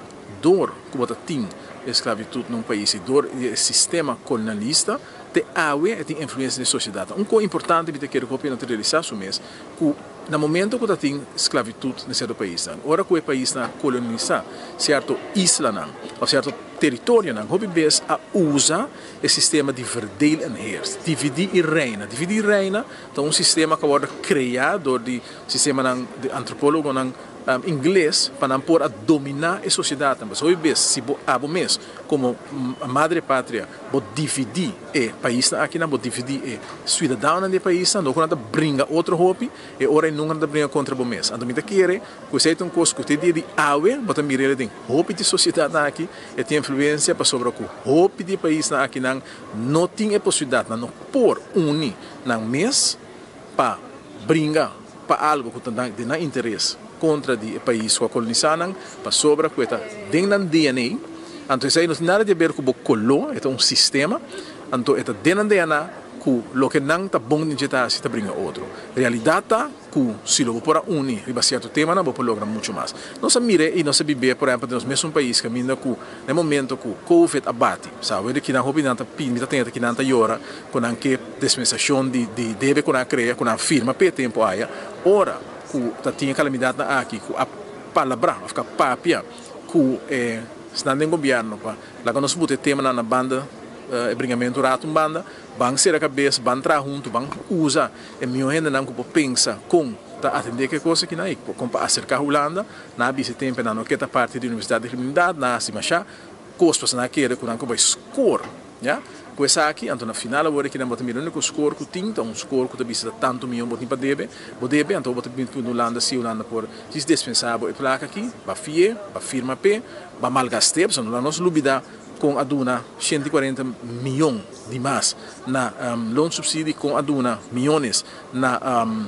dor que bota tem esclavitud num país e dor o sistema colonialista te awe tem influência na sociedade. Um coisa importante que quero que eu realizar isso mesmo, que no momento que tem esclavitud no certo país, ora que o país na coloniza certo isla ou certo território, não, hobby bes a usa o sistema de verdeel en heers, dividir e reina, dividir e reina, então um sistema que agora criado do sistema de antropólogo Um, inglês para poder dominar a sociedade. Mas hoje vez se abo mês como a madre pátria pode dividir o país aqui não pode dividir o cidadão do país não quando brinca outro hobby e ora não quando brinca contra o mês. Então me quer que você tem um coisa que te de awe bota mirar tem hobby de sociedade aqui e tem influência para sobre o hobby de país aqui não não tem a possibilidade não por unir não mês para brincar para algo que tem de não interesse contra o país que colonizaram, para sobre que está dentro do D N A. Então, isso aí não tem nada a ver com o colo, é um sistema. Então, está dentro do D N A que o que não está bom de jetar se está brinca outro. Realidade está que se lo para unir e certo tema, não vou lograr muito mais. Nós mire e nós viver, por exemplo, nos mesmos países que ainda que no momento que o Covid abate, sabe, que não houve nada pinta tem que não hora com a que dispensação de de deve com a crea com a firma per tempo aí, ora que tinha calamidade aqui, que a palavra, fica papia, que é, está no governo, lá que nós botamos tema na banda, e bringamento rato banda, vão ser a cabeça, vão entrar junto, vão usar, e minha gente não pode pensar com tá atender que coisa que não é, como para acercar a Holanda, na esse tempo não que parte da Universidade de Criminalidade, na se machar, costas na queira que não vai score, já? Com essa aqui, então na final agora que não bota mirando com o score que tinta, um score que também tanto milhão botem para debe, o debe então bota muito no Holanda se Holanda por dispensável e placa aqui, ba fie, ba firma p, ba malgaste, então lá nós lubida com a duna cento e quarenta milhões de mais na um, loan subsídio com a duna milhões na um,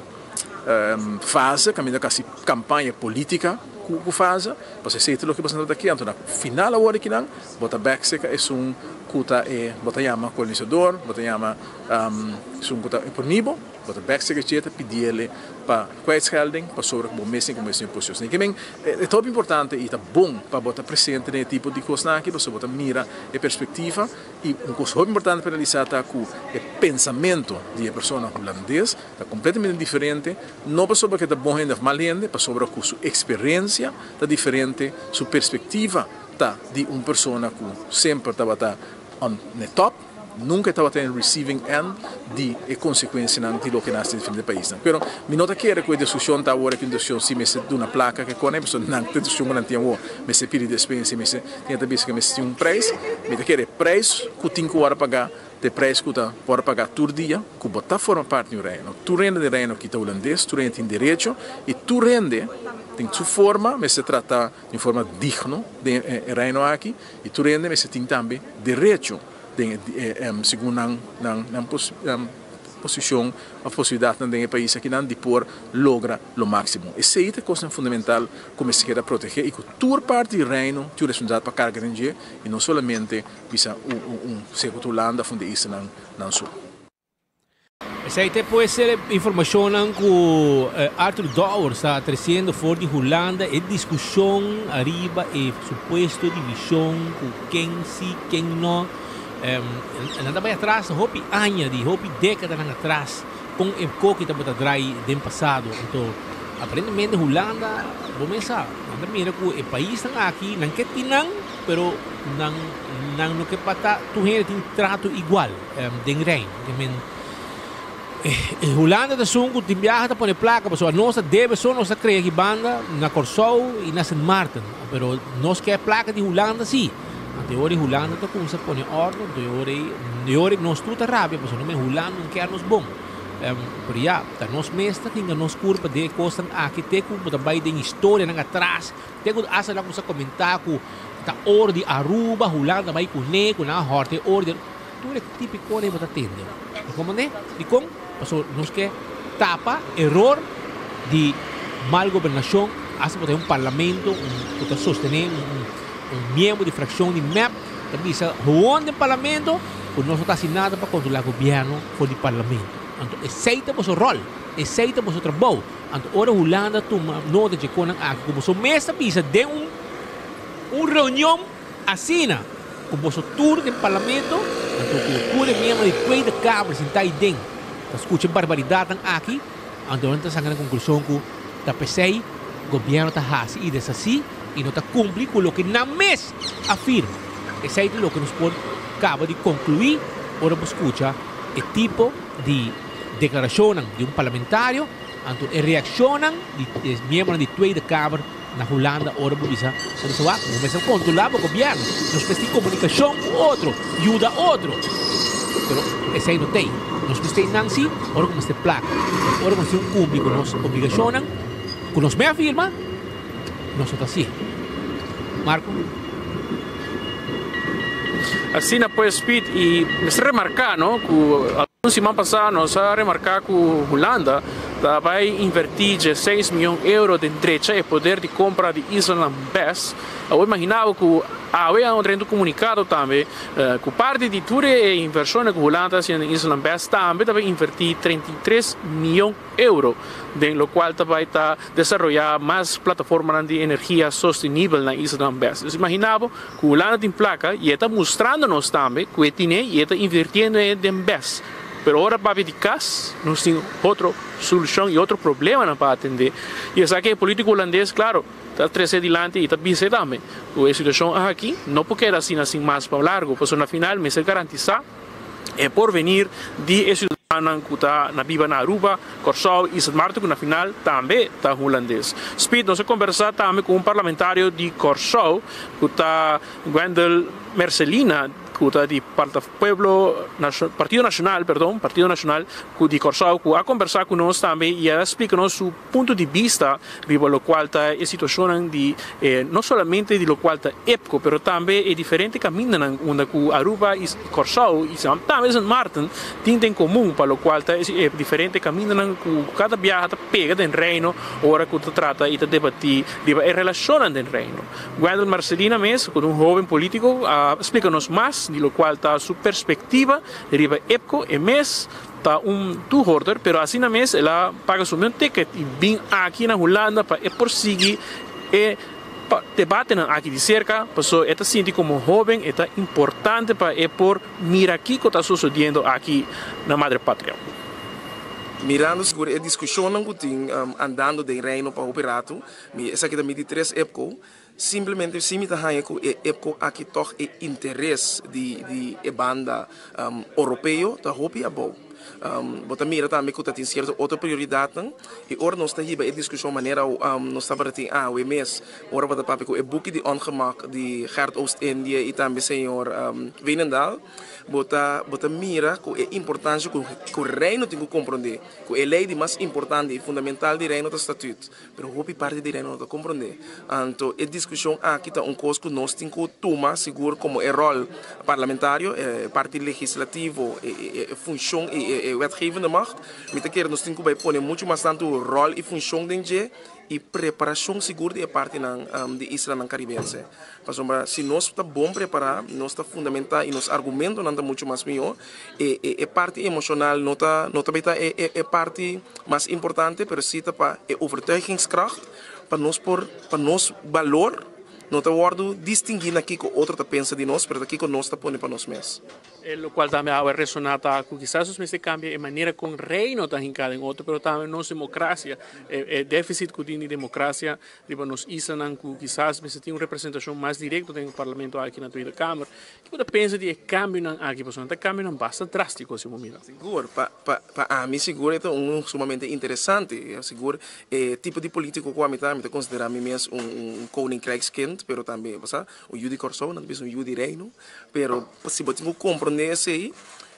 um, fase, caminho da campanha política que faz, você sei tudo o que você está aqui, então na final agora que não, bota backseca é um kuta e bota chama colonizador, bota chama um, um kuta imponível, bota backseca cheta pedir-lhe para kwijtschelding, para sobre o mês como esse imposto. Então, é, é top importante e tá bom para botar presente nesse tipo de coisa aqui, para botar mira e perspectiva e um coisa muito importante para analisar tá que o pensamento de pessoa holandesa está completamente diferente, não para sobre que tá bom ainda mal ainda, para sobre que sua experiência está diferente, sua perspectiva tá de uma pessoa que sempre estava tá on the top, nunca estava tendo receiving end de e consequência não de lo que nasce no país. Pero me nota que era que a discussão tá agora que a discussão se me se de uma placa que quando a pessoa não tem discussão não tem o me se pede dispensa me se tem também que me se um preço, me que era preço que tem que hora pagar de preço que tá por pagar todo dia, que botar forma parte do reino. Tu rende de reino que tá holandês, tu rende tem direito e tu rende tem sua forma, mas se trata de forma digna de reino aqui e tu rende mas tem também direito de, eh, um, segundo ang ng ng pos, um, posição a possibilidade de país que não depor logra lo máximo. Essa é a coisa fundamental como se quer proteger e que toda parte do reino tem responsabilidade para carga de e não somente visa um um segundo landa onde isso não não sul. Essa aí pode ser informação que uh, Arthur Dower está trazendo fora de Holanda e discussão arriba e suposto divisão com quem sim, quem não. Um, nada mais atrás, hopi anos, de hopi décadas atrás, com o EPCO que estava atrás do passado. Então, aparentemente, Holanda, vamos pensar, nada mira que o país está aqui, não quer tinang, pero não não não quer pata, tu tem trato igual, um, de reino. Eh, Holanda da sungo tem viaja para placa, mas a nossa deve só nossa creia que banda na Corsou e na Saint Martin, pero nós quer placa de Holanda sim. De ori Holanda to kung sa pone ordem, de ori de ori nós tudo rábia, mas não me Holanda não quer nos bom. Um, por já, tá nós mestra que nos curva de costa aqui te com também de história na atrás. Tenho asa lá com sa comentar com ta ordem Aruba, Holanda vai com ne com na horte ordem. Tudo é típico de botar tende. Como né? De com, passou nós que tapa error de mal governação, asa botar um parlamento, um que sostener um um membro de fração de M E P, também se onde o parlamento, o nosso está assinado para controlar o governo fora do parlamento. Então, aceita o seu rol, aceita o seu trabalho. Então, ora a Holanda toma nota de quando aqui, como o mestre pisa de um uma reunião assina com o seu tour do parlamento, então, o tour é membro de toda a Câmara, sentar aí dentro, escuta barbaridade aqui, então, a gente está na conclusão que da P C I, o governo está assim, e dessa assim, e não está cumprindo com o que na mês afirma. Esse é o que nos pode acaba de concluir, ora escuta o tipo de declaração de um parlamentário, então reacionam de, de membros de toda a Câmara na Holanda, ora bisa, quando se vai, começa a controlar o governo, nós precisamos de comunicação com outro, ajuda outro. Mas esse aí não tem. Nós precisamos de Nancy, ora como se placa, ora como se um cumpre com nossa obrigação, com nos me afirma, nós estamos assim. Marco? Assim, depois, Pete, e se remarcar, não? Que alguns semana passada, nós a remarcar que a Holanda vai invertir dezesseis milhões de euros de direita e poder de compra de Island Best. Eu imaginava que havia um treino comunicado também, que parte de toda a inversão que a Holanda faz em Island Best também vai invertir trinta e três milhões de euros, no qual vai estar desenvolvendo mais plataformas de energia sustentável na Island Best. Eu imaginava que a Holanda tem placa e está mostrando-nos também que tem e está invirtiendo em Best. Pero agora, para de caso, nós temos outra solução e outro problema para atender. E essa que é político holandês, claro, está trazendo adiante e está bem também. A situação aqui não pode ser assim, assim mais para largo, porque na final, me se garantizar é por venir de cidadãos que está na Biba na Aruba, Corsou e Saint Martin, que na final também está holandês. Speed, nós conversar também com um parlamentário de Corsou, que está Wendel Mercelina, de Pueblo, Partido Nacional, perdão, Partido Nacional de Corsou, que a conversar com nós também e a explicar-nos seu ponto de vista de lo qual está a situação de, eh, não somente de lo qual está EPCO, mas também é diferente caminho onde Aruba e Corsou e também Saint Martin têm em comum, para lo qual está é diferente caminho que cada viagem está pega no reino, ora que trata e debatir a relação no reino. Wendel Marcelina mesmo, com um jovem político, uh, explica-nos mais de lo qual está sua perspectiva deriva EPCO e mês está um tour-order, pero assim na mês ela paga seu ticket e vem aqui na Holanda para prosseguir e debate aqui de cerca, pessoa está sentindo como jovem, é importante para é por mirar aqui o que está sucedendo aqui na Madre Pátria. Mirando sobre a discussão que tem um, andando de reino para o operato, essa aqui da vinte e três EPCO, simplesmente se me tahanha que a EPCO aqui toch é interesse de de banda um, europeu, tá hopi a bom. um, bota mira também que tem certa outra prioridade e ora nós está aí a discussão maneira um, nós está para ter ah o mês ora bota papi com o book de ongemak de Gert Oost-Indië e também senhor um, Wijnendal bota bota mira que é importante que que o reino tem que compreender que a lei de mais importante e fundamental do reino do estatuto pero houve parte do reino não está compreender então a discussão aqui está um coisa que nós temos que tomar seguro como é rol parlamentário é parte legislativo é, é função e é wetgevende macht met keer nós temos que pôr muito mais tanto rol e função dentro e preparação segura é parte nan um, de Isla nan Caribense. Mas se nós está bom preparar, nós está fundamental e nos argumentos não está muito mais melhor, é, é, é parte emocional, não está não está é, é, é parte mais importante, pero se está para é overtuigingskracht para nós por para nós valor não está guardo distinguir aqui com outro está pensa de nós, pero aqui com nós está pondo para nós mesmos. Eh, lo cual también ha resonado con quizás os meses cambia de manera con reino tan en otro, pero también nos democracia, el eh, eh, déficit que tiene democracia, tipo nos islan que quizás meses tiene una representación más directa en el Parlamento aquí en la Cámara. ¿Qué usted piensa de cambio aquí? Pues no cambio bastante drástico ese momento. Seguro, para pa, pa, a mí seguro é um sumamente interessante, seguro eh, tipo de político que a mim também considera a mim mesmo um, um koninkrijkskind, pero também, você, o Judy Corso, não é um Judy reino, pero se você não compreender esse aí,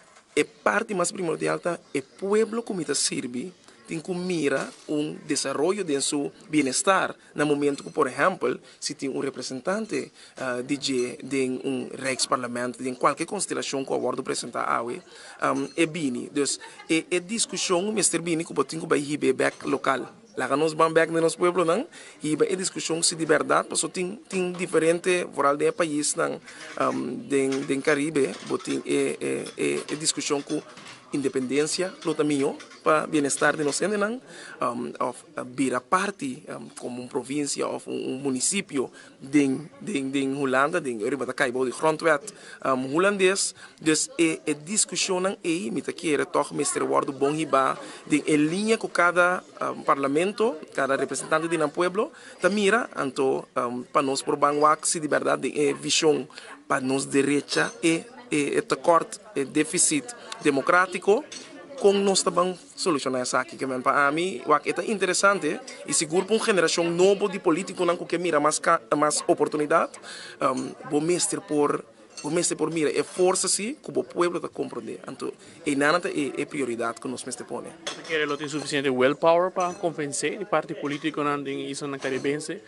é parte mais primordial tá, é pueblo como está serve tem que mirar um desenvolvimento de seu bem-estar no momento que, por exemplo, se tem um representante uh, de, de um Rijksparlamento, de qualquer constelação que o abordo apresentar a um, é bem. Então, é, é discussão, mister Bini, que tem que ir back local. Lá nos vamos back no nosso pueblo, não? E é discussão se de verdade, porque tem tem diferente voral de país, não? Um, de de Caribe, tem é é é discussão com independência, luta minha para bem-estar de nós, não? Um, of vira parte um, como uma província ou um, um município de de de Holanda, de Europa, caibo de grondwet um, holandês, dus é é discussão não é, me tá querer toch mister Ward bom riba de em linha com cada um, parlamento, cada representante de um pueblo, tá mira, então um, para nós por banguac se de verdade é visão para nós direita é é corte, é déficit democrático, com nós também solucionar essa aqui que para mim é interessante e seguro para uma geração nova de político não que mira mais mais oportunidade, um, vou mestre por o mestre por mira é força sim que o povo está compreender, então é nada é, é prioridade que nós mestre põe. Quer ele tem suficiente willpower para convencer de parte político na isla na Caribense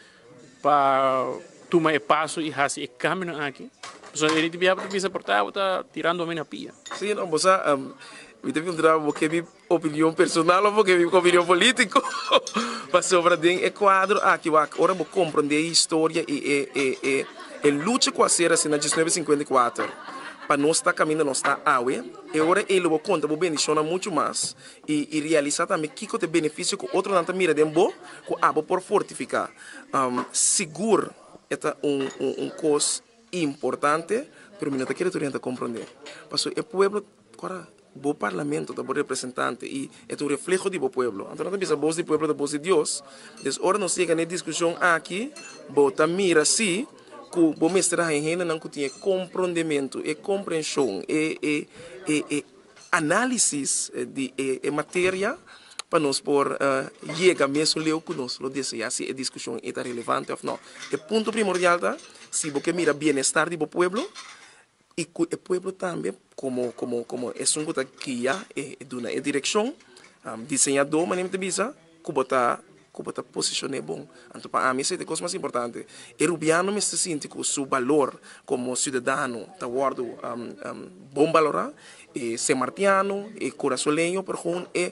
para tomar o passo e fazer o caminho aqui. So, ele devia bisa portar, está tirando a minha pia. Sim, não, você, um, eu devo entrar porque é minha opinião personal ou porque é minha opinião política. Mas sobre o quadro, aqui, agora vou compreender a história e a luta com a serra assim, na mil novecentos e cinquenta e quatro. Para nós estar caminhando, nós está água. E agora ele vai contar, vai beneficiar muito mais. E, e realizar também que tem benefício que outro não está mirando, que a água por fortificar. Um, seguro, é um, um, um coisa importante, pero não quero tentar compreender. Porque o povo, agora, o parlamento, o representante, e é um reflexo do povo. Então, não tem a voz do povo, a voz de Deus. Então, agora nós chegamos na discussão aqui, bota mira assim, que o mestre Rainha não tinha compreendimento, e compreensão, e, e, e, e análise de e, e matéria, para nós por uh, chegar mesmo leu que nós lo deseja se a discussão é relevante ou não. O ponto primordial é se você mira bem-estar do povo e que o povo também como como como é um coisa que já é de uma direção um, desenhador mas nem te bisa que botar que botar posicionar bom. Então para mim isso é a coisa mais importante. O rubiano me se sente com seu valor como cidadão tá guardo um, um, bom valorar e ser martiano e corazolenho por com é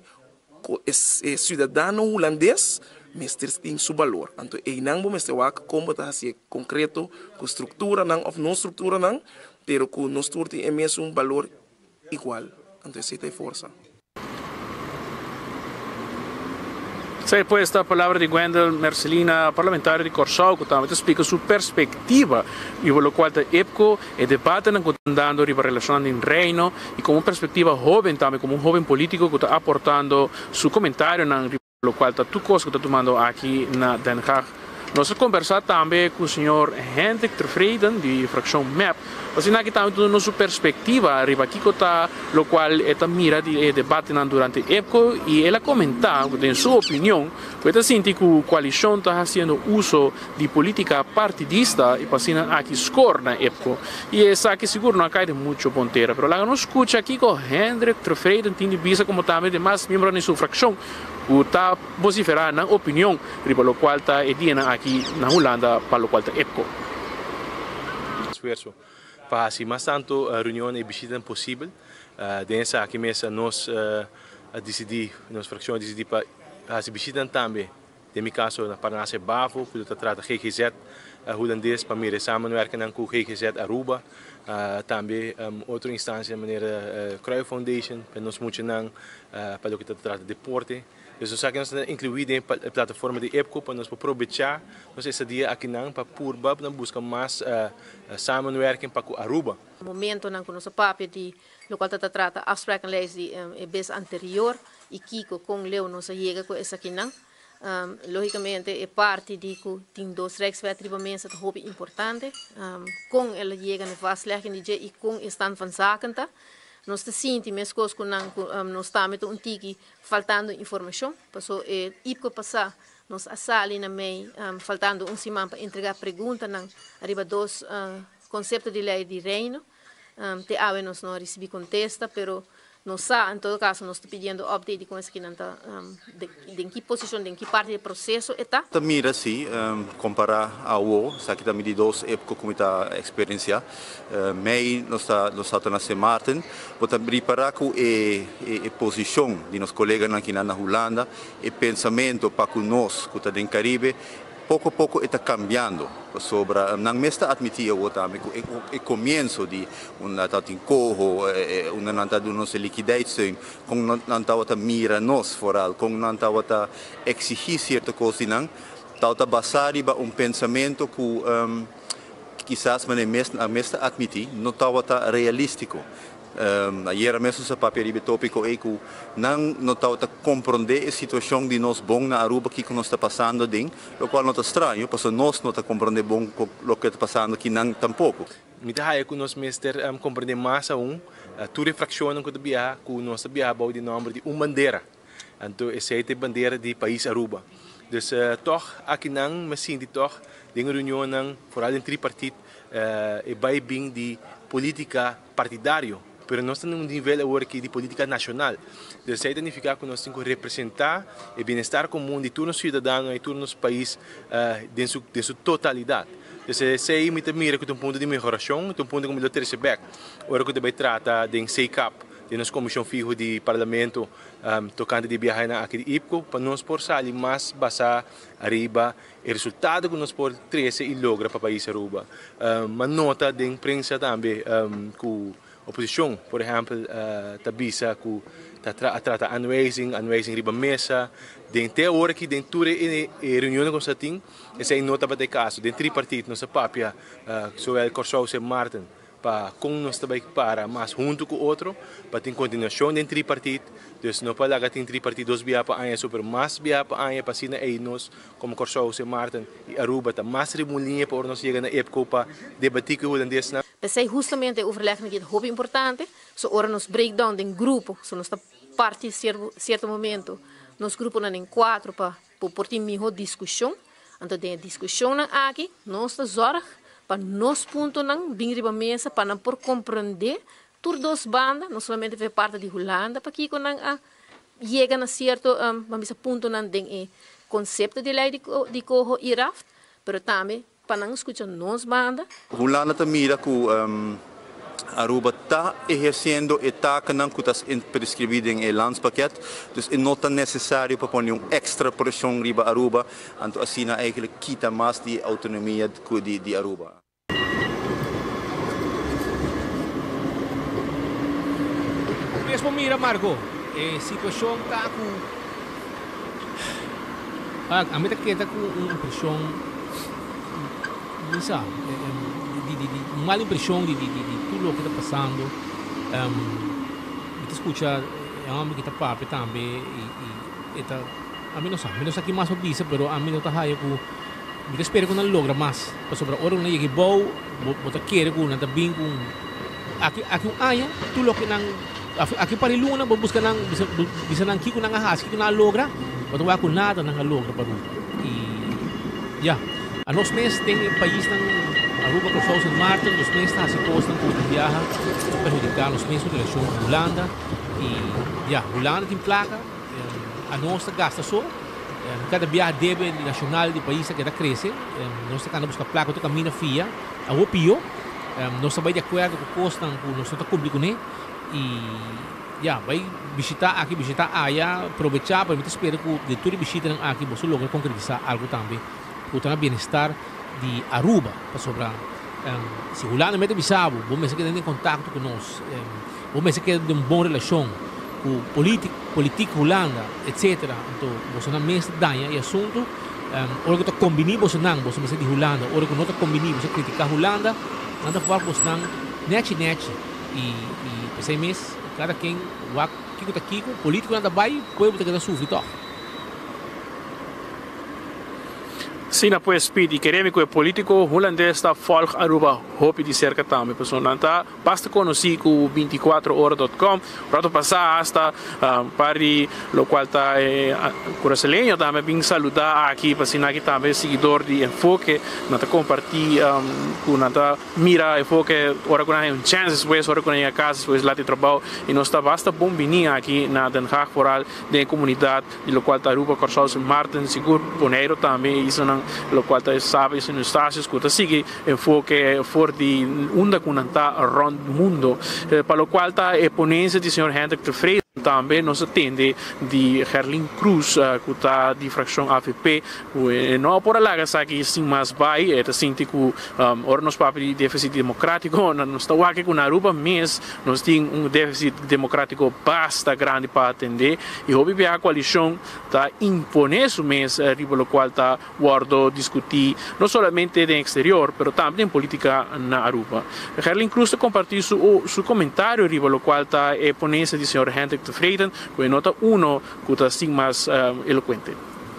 é cidadão holandês, mas tem seu valor. Então, é não vamos ter como está assim concreto, com estrutura não ou não estrutura não, pero com nossa estrutura é mesmo um valor igual. Então, isso é força. Sai poi esta palavra de Wendel Marcelina, parlamentar de Corsau, que também explica sua perspectiva e o qual a EPCO e debate não andando riba relacionando em reino e como perspectiva jovem também como um jovem político que está aportando seu comentário na o qual está tu coisa que está tomando aqui na Den Haag Nós conversar também com o senhor Hendrik Tevreden, de fração M A P, assim aqui também toda nossa perspectiva arriba aqui está, o qual esta mira de debate durante a época e ela comentar, em sua opinião, pode sentir que a coalição está fazendo uso de política partidista e passando aqui score na época e essa aqui seguro não cai de muito ponteira, mas lá nós escuta aqui com Hendrik Tevreden, tem de visa como também de mais membros de sua fração, que está vociferando na opinião, riba o qual está edina aqui na Holanda, para o qual está época. Esforço para assim mais tanto a reunião e visita possível, dessa aqui mesmo nós a decidir, nossa fração decidir para as visitas também, em meu caso na Paranasse Bavo, que está trata G G Z holandês para me samenwerken com o G G Z Aruba, uh, também um, outra instância de maneira uh, Cruyff Foundation, para nós muito não uh, para o que está trata de deporte. Dus nós aqui nós incluído em a plataforma de EPCO para nós aproveitar nós esse dia aqui não para purba para buscar mais uh, samenwerking para o Aruba. Momento não com nosso papel de local está trata afsprakenlijst die um, é bem anterior e Kiko com Leo nós chega com essa aqui não. Um, logicamente é parte de que tem dois rechtswetrijbemeenschap dat hoop ik importante um, com ela chega no vastlegging de e com stand van zaken ta nós te sinti mes coisas com um, nós estamos um tiki faltando informação passou é ipco passar nós a sali na mei um, faltando um semana para entregar pergunta não arriba dois uh, conceitos de lei de reino um, te ave nós não recebi contesta pero nós sa em todo caso nós estamos pedindo update com essa que não está um, de, de em que posição de em que parte do processo está mira sim um, comparar ao o aqui também de dois épocas como está a experiência uh, mei nós está nós está na Saint Martin para preparar com a posição de nossos colegas aqui na Holanda e pensamento para que nós que está no Caribe pouco a pouco está cambiando sobre não me está admitir o também o começo de uma tata incorro uma nanta do nossa liquidez com nanta outra mira nós foral com nanta outra exigir certa coisa não tata basari ba um pensamento que um, quizás mas não me está admitir não tata realístico Um, ayer mesmo esse papel de tópico é que não não está a compreender a situação de nós bom na Aruba que nós está passando dentro, o qual não está estranho, porque nós não está compreender bom o que está passando aqui não tampouco. Me dá que nós mister um, compreender mais a um, a tua reflexão que tu viaja, que nós viaja de nome de uma bandeira, então essa é a bandeira do país Aruba. Dus uh, toch aqui não me sinto toch de reunião não, vooral em tripartite, uh, é bem bem de política partidário. Pero nós estamos num nível agora aqui de política nacional. Isso significa que nós temos que representar o bem-estar comum de todos os cidadãos e todos os países uh, em sua, em sua totalidade. Então, esse é muito mira que tem um ponto de melhoração, tem um ponto como o doutor Sebek. Agora que também trata de C C A P, de nossa comissão fijo de parlamento, um, tocando de viagem aqui de IPCO, para nós por sair mais basar arriba o resultado que nós por trazer e logra para o país Aruba. Um, uma nota de imprensa também, um, que oposição, por exemplo, uh, tabisa que tra trata unraising, unraising riba mesa, dentro da hora que dentro da reunião que nós temos, essa é nota para o caso, dentro do partido, nossa papia, uh, sobre Corsou Saint Martin, para com nós também para, mas junto com o outro, para ter continuação dentro do partido, então não pode lá ter tripartite dos via para a super mais via para a para sina aí nós como Corsou Saint Martin e Aruba tá mais remulinha para nós chegar na época para debater com o holandês na. Pensei justamente overleggen que é muito importante, so ora nos breakdown em grupo, so nós tá parte certo certo momento, nos grupo na em quatro para por ter melhor discussão, então tem discussão na aqui, nós tá zorg para nos pontos não bem riba mesa para não por compreender tur dos bandas, não somente faz parte de Holanda, para que quando a chega na certo um, vamos ponto não tem o conceito de lei de de corro e raft, pero também para não escutar nos bandas. Holanda também mira que um, Aruba está exercendo a taca não que está prescrevida em landspaket, então não é necessário para pôr um extra pressão riba Aruba, então assim eigenlijk quita mais de autonomia de de Aruba. Mesmo mira Marco, a situação está com a a mim está com uma impressão, não sabe, de de de uma má impressão de de de tudo o que está passando. Um, me escuta, é um homem que está papo também e e está a mim não sabe, não sei que mais o diz, pero a mim não está aí com me espero que não logra mais. Para sobre a hora não chegue bom, bota querer que não também com aqui aqui um aia, tu lo que não aqui para iluna, vou buscar não bisa não que não ahas, que não logra, bota vai com nada não logra para e já, a nós mês tem país não Aruba com Sousa Martin, os meses está se postam com viaja perjudicar os meses de relação com Holanda e já, Holanda tem placa, a nossa gasta só, cada viagem deve nacional do país que está cresce, nós estamos buscar placa, tu caminha fia, a o pio, nós estamos de acordo com costam com nós estamos público né e já, vai visitar aqui, visitar área, aproveitar para me esperar que de tudo visita aqui você logra concretizar algo também, para o bem-estar de Aruba, para sobrar. Um, se Holanda mete bisabo, bom mês que tem contato com nós, um, bom mês que tem uma boa relação com política, política Holanda, etcétera. Então, você não mês danha e assunto, um, ora que está combinado você não, você mês de Holanda, ora que não está combinado você criticar Holanda, não está fora você não, nete nete e e esse mês cada quem o que está aqui, político não está vai, povo está sofrer toch. Sim, após speed e queremos que o político holandês está folg Aruba hope de cerca também, pessoal. Então, basta conhecer o vinte e quatro horas ponto com, para passar hasta um, para o qual está eh, brasileiro também vim saludar aqui para sinal que também seguidor de Enfoque, nata compartilhar um, com nata mira Enfoque, ora quando há um chance depois, ora quando há casa depois lá de trabalho e nós está basta bom vinir aqui na Den Haag foral da comunidade de lo qual está Aruba, Corsol, Martin, seguro Poneiro também isso não lo qual ta sabe se non sta si scuta sigue enfoque for di unda kunanta around mundo eh, para lo qual ta e ponenza di signor Hendrik de Vrede também nos atende de Herlin Cruz uh, que está de fração A F P e não por lá que aqui sim mais vai é assim que um, ora nos papel de déficit democrático não está aqui com Aruba mas nós tem um déficit democrático bastante grande para atender e hoje a coalição está impondo isso mês riba o qual está guardo discutir não somente no exterior mas também em política na Aruba. Herlin Cruz compartilhou su, su comentário riba o qual está a ponência do senhor Hendrik de Vrede, que nota uno que está assim mais um, eloquente.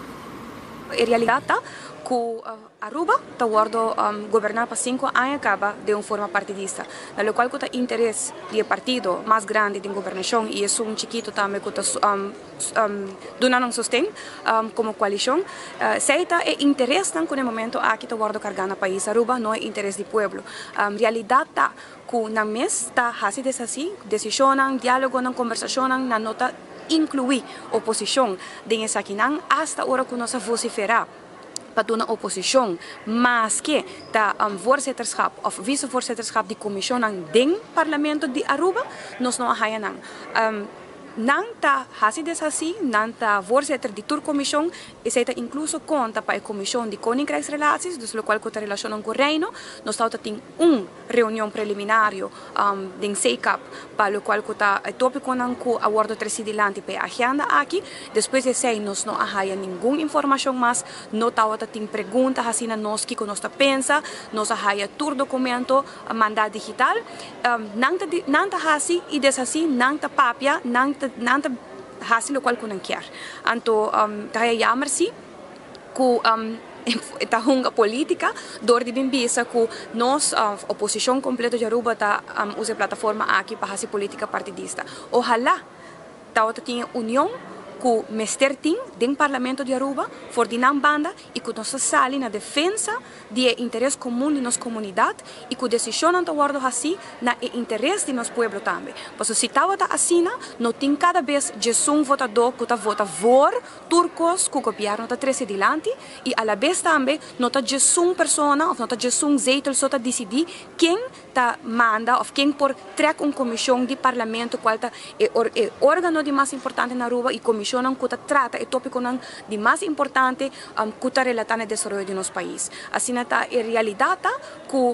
Em realidade, que uh, Aruba está guardo um, governar para cinco anos acaba de uma forma partidista, no qual que o interesse do partido mais grande de governação e é um chiquito também que está um, um, dando um sustento um, como coalição, uh, seita é interesse que no momento aqui está guardo carregar no país Aruba não é interesse do povo. Um, realidade tá que na mesa está assim assim, decisão, diálogo, conversação, na nota incluir oposição de essa aqui hasta hora que nós vociferar para uma oposição, mas que da um, voorzitterschap of vice-voorzitterschap de comissão do parlamento de Aruba, nós não há um, não está assim assim, não está voorzitter de tour comissão, e se está incluso conta para a comissão de Koninkrijksrelaties, dus lo qual conta relação com o reino, nós está tem uma reunião preliminar um, de C C A P, para o qual conta o tópico não com a ordem presidente para a agenda aqui, depois de sei nós não há nenhuma informação mais, não está tem perguntas assim na nós que nós está pensa, nós há tour documento, mandato digital, um, não está não está assim e des assim não está papia, não nanta hasil o qual que não quer. Então, um, tayo jammer-se que um, está uma política dor de bimbisa que nós, a oposição completa de Aruba, tá, um, usa a plataforma aqui para fazer política partidista. Ojalá, tá, tenha união que mester tem do parlamento de Aruba, for de não banda e que nós sali na defesa do interesse comum de nossa comunidade e que decisão não guardo assim na interesse de nosso povo também. Porque se estava assim, não tem cada vez um votador que vota por turcos que o governo está treze adiante e a la vez também não está uma pessoa ou não está um zetel só está decidir quem tá manda ou quem por trek uma comissão de parlamento qual tá é o órgão de mais importante na Aruba e comissão que trata o tópico de mais importante um, que está relatando o desenvolvimento de nosso país. Assim, está a realidade que o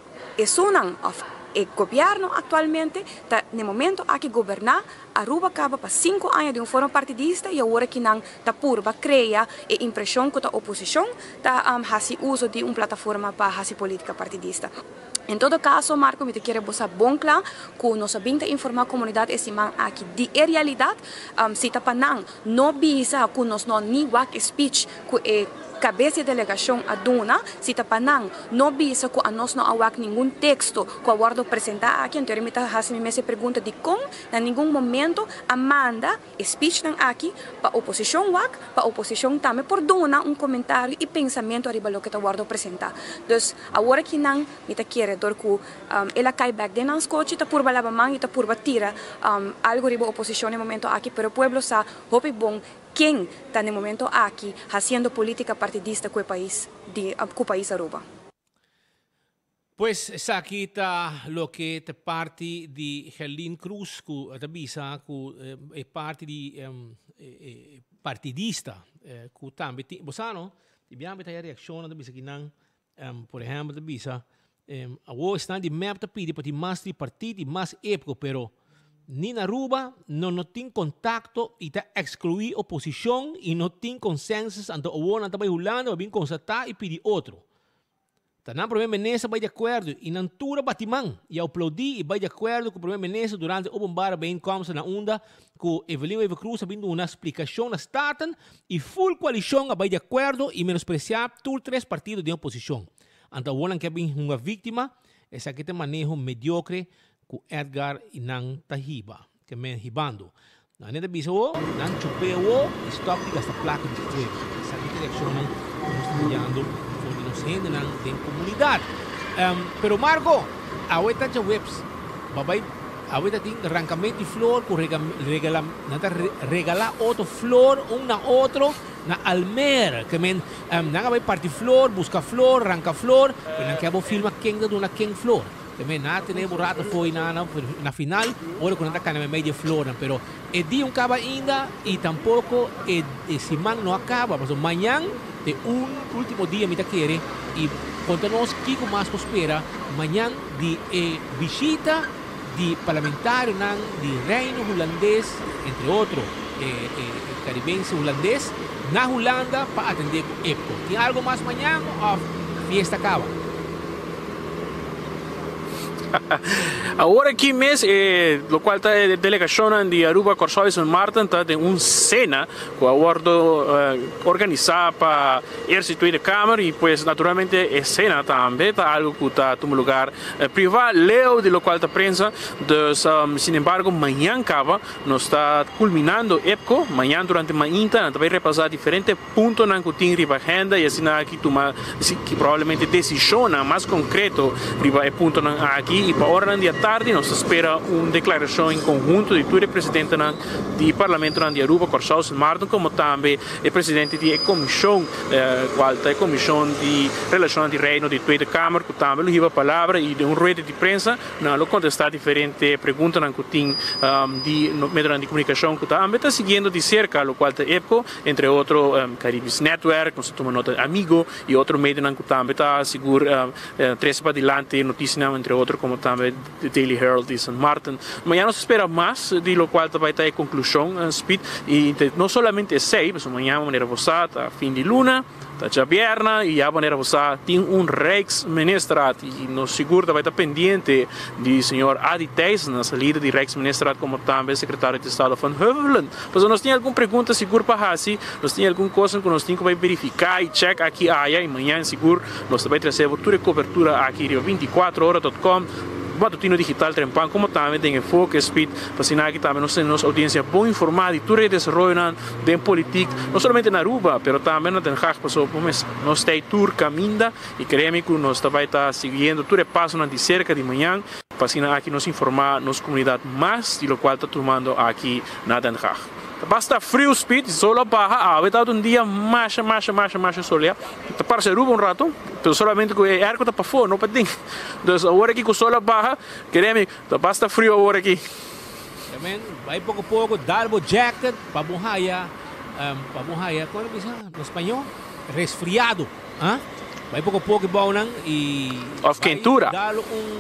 governo atualmente está no momento aqui governar Aruba acaba para cinco anos de uma forma partidista e agora que não está por para criar a impressão que a oposição está um, fazendo uso de uma plataforma para fazer política partidista. Em todo caso, Marco, me te quero botar bom claro que nós sabemos informar a comunidade esse man aqui de realidade, um, se tá panang, não bisa que nós não nem work speech que é cabeça de delegação aduna, se tá panang, não bisa que a nós não awak nenhum texto que a guarda apresentar aqui, então me tá fazendo me essa pergunta de como, em nenhum momento, Amanda speech nang aqui para oposição wak, para oposição também por dona um comentário e pensamento arriba lo que a guarda apresentar. Então, agora que não, me tá querer dor que um, ela cai back de nas coche, tá por balaba man e tá por batira um, algo arriba oposição no momento aqui, pero o pueblo sa hope bom quem está no momento aqui fazendo política partidista com o país, de, com o país Aruba. Pues sa kita lo que te parte di Helene Cruz ku tabisa ku e parte di um, e, partidista eh, ku tambi bosano abbiamo ta reazione tabisa kinang um, por ejemplo tabisa um, awo stand di map ta pidi pati mas di partiti mas épico pero ni na Aruba no no tin contacto e ta excluir oposição e no tin consensus ando o na tabay hulando bin constatar e pidi outro. Tanang primeiro-ministro vai de acordo e na altura batimang e aplaudi e vai de acordo com o primeiro-ministro durante o bombar bem como na onda com Evelyn Eva Cruz abrindo uma explicação na staten e full coalição vai de acordo e menospreciar todos três partidos de oposição. Ando o que bem uma vítima essa que tem manejo mediocre com Edgar e nang tahiba que men hibando. Na neta biso nang chupeo stop de esta placa de fuego. Essa que reação nang mostrando gente na comunidade. Um, pero Marco, ahorita já webs, babay, ahorita tem arrancamento de flor, com regala, nada regalar outro flor um na outro na almer, que men, um, nada vai partir flor, busca flor, arranca flor, pero não quero filmar quem da dona quem flor. Também nada tem borrado foi na na, na final, olha quando está na meia flor, pero é dia um acaba ainda e tampouco é esse man não acaba, mas amanhã de um último dia me querer e conta-nos que com mais espera amanhã de eh, visita de parlamentário nan de reino holandês entre outros eh, eh, caribense holandês na Holanda para atender o EPCO. Tem algo mais amanhã ou fiesta acaba? Agora aqui mesmo, eh, lo qual está a delegação de Aruba, Corsol e San Martin está de uma cena que abordo eh, organizar para exercitar de Câmara e pues naturalmente a cena também está algo que está em um lugar eh, privado, leo de lo qual está prensa, dus, um, sin embargo, amanhã acaba, nós está culminando EPCO, amanhã durante a manhã, nós vai repassar diferentes pontos na que tem riba agenda e assim aqui toma, que provavelmente decisão mais concreto riba é ponto aqui. E para a hora da tarde, nós espera uma declaração em conjunto de todo o presidente do Parlamento de Aruba, Corsol San Martin, como também o presidente da comissão, qual é a comissão de relações de reino de toda a Câmara, que também lhe a palavra e de uma rede de prensa, não contestar diferentes perguntas que tem de meio de comunicação que também está seguindo de cerca, o qual é EPCO, entre outros, Caribbean Network, nós tomamos nota amigo e outro meio que também está seguro, três para adiante, notícias, entre outros, como também the Daily Herald de San Martin. Amanhã nós espera mais, de lo qual vai ter a conclusão, uh, speed, e não somente sei, mas amanhã vamos a a fim de luna, está já vierna, e já vamos a tem um Rijksministraat, e nos seguro vai estar pendente de senhor Adi Thijs, na saída de Rijksministraat, como também secretário de Estado van Heuvelen. Mas nós temos alguma pergunta seguro para Hassi, nós temos alguma coisa que nós temos que verificar e check aqui, amanhã, e amanhã seguro, nós também recebemos toda a cobertura aqui de vinte e quatro horas ponto com. Matutino Digital Trempan, como também tem enfoque, speed, para ensinar que também nós temos nossa audiência bem informada e tudo o desenvolvimento da política, não somente na Aruba, mas também na Den Haag, nós temos tour caminda e creio que nós também está seguindo tudo o passo de cerca de manhã, para ensinar aqui nos informar nossa comunidade mais, de lo qual está tomando aqui na Den Haag. Basta frio, speed, solo baja, ah, vai estar um dia mais, mais, mais, mais soleado. Para ser Aruba um rato, mas solamente com o ar que está para fora, não para dentro. Então, agora aqui com o sol baja, queremos, basta frio agora aqui. Também, vai pouco a pouco, darbo jacket, para morrer, para morrer, como é que no espanhol? Resfriado, ah? Vai pouco a pouco, bom, e... Of quentura. Dar um,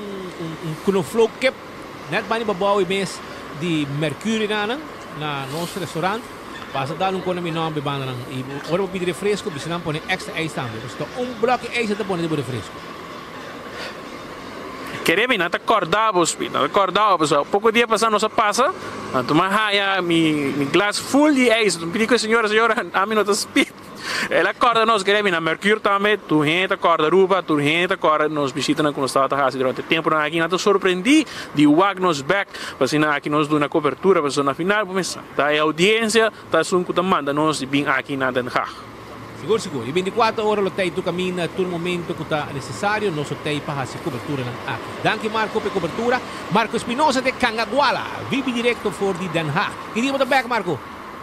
um, um knoflook cap, net bani babau e mês de mercúrio, não? Na nosso restaurante, passa a dar um com o meu nome banda e agora vou pedir refresco, porque senão põe extra ice também. Então um bloco de ice até põe de refresco. queremos nada acordamos, nada acordamos, pouco dia passando nossa passa, tomar raia, mi mi glass full de ice, pedi que a senhora, senhora, a mim não tá speed. Ela acorda nós queremos na Mercure também, tu gente acorda Aruba, tu gente acorda nos visita na quando estava a durante tempo na aqui, nada surpreendi de wag nos back, assim na aqui nos dona cobertura, para na final, começar. Tá a audiência, tá sunco da manda nós de bem aqui na Den Haag. Seguro, seguro. E veintiquattro ore lo tay tu cammina todo momento que está necessário, nós tay para a cobertura ng aqui. Danke Marco per cobertura. Marco Espinosa de Cangaguala, vive direto for di Den Haag. Hindi mo back Marco?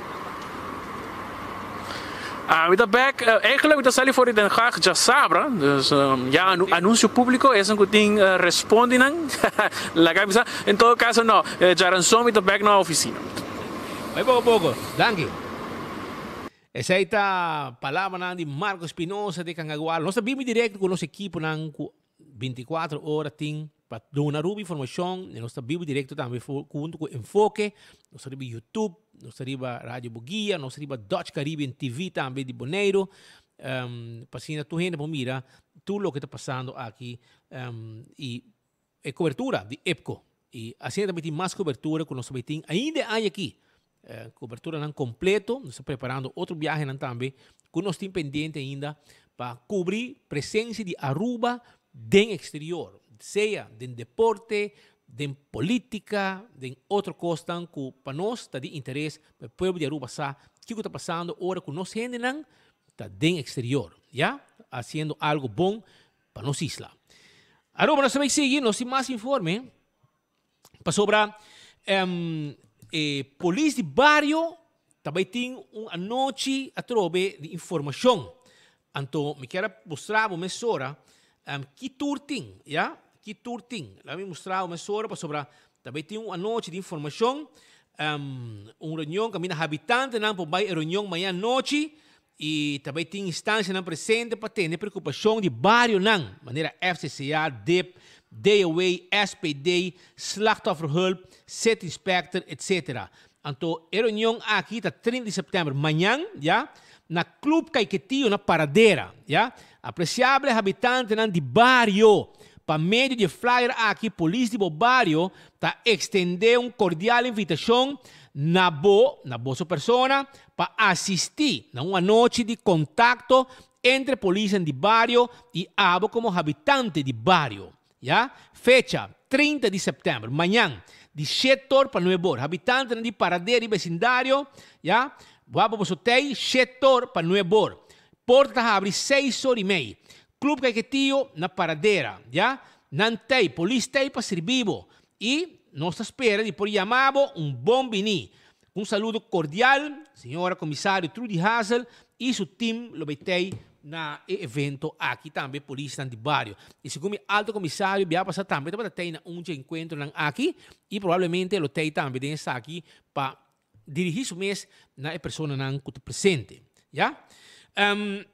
Ah, uh, back, uh, eigenlijk dat zal voor Den Haag já sabra, dus um, ja, anu anúncio público, é um que tem uh, respondem, la camisa, em todo caso não, já ransom e back na oficina. Vai pouco pouco, danke. Essa aí tá palavra de Marco Espinosa de Cangaguala. Nós vimos direto com o nosso equipe nang veintiquattro horas tem para dar uma informação, nós vimos direto também junto com Enfoque, nós temos YouTube, nós temos Rádio Bugia, nós temos Dutch Caribbean T V também de Bonaire. Um, para tu gente mira tudo o que está passando aqui um, e é cobertura de EPCO. E assim também tem mais cobertura que nós também ainda há aqui. Uh, cobertura não completo, nós estamos preparando outro viagem também, que nós temos pendente ainda para cobrir presença de Aruba no exterior, seja de deporte, de política, de outra coisa que para nós está de interesse, para o povo de Aruba sabe o que está passando, agora que nós gente não está no exterior, já? Fazendo algo bom para nossa isla. Aruba, nós vamos seguir, nós temos mais informe para sobre um, Eh, polícia de bairro também tem uma noite a trobe de informação. Então, me quero mostrar uma mesura um, que tour tem, já? Que tour tem. Lá me mostrar uma mesura para sobre também tem uma noite de informação. Um, uma reunião que a habitante não pode ir reunião amanhã noite e também tem instância não presente para ter preocupação de bairro não, maneira F C C A, D E P, D O A, S P D, Slachtofferhulp, Set Inspector, etcétera. Então, a reunião aqui está trinta de setembro, amanhã, já, na Clube Caiquetillo, na Paradeira, já. Apreciável habitante de bairro, para meio de flyer aqui, polícia de bairro, está estender uma cordial invitação na bo, na boa persona, para assistir a uma noite de contato entre polícia de bairro e abo como habitante de bairro. Ya? Fecha trinta de setembro, amanhã, de sete horas para nove horas. Habitantes de Paradeira e vecindário, ya? Vamos para o hotel, sete horas para nove horas. Porta abre seis horas e meia. Clube Caiquetillo na Paradeira, ya? Não tem, polícia tem para servir. E nossa espera de por chamar um bom vini. Um saludo cordial, senhora comissário Trudy Hazel e seu time lo betei na evento aqui também polícia de bairro. E segundo o alto comissário, vai passar também para ter um encontro aqui e provavelmente lo tem também está aqui para dirigir o mês na pessoa que está presente. Já? Um,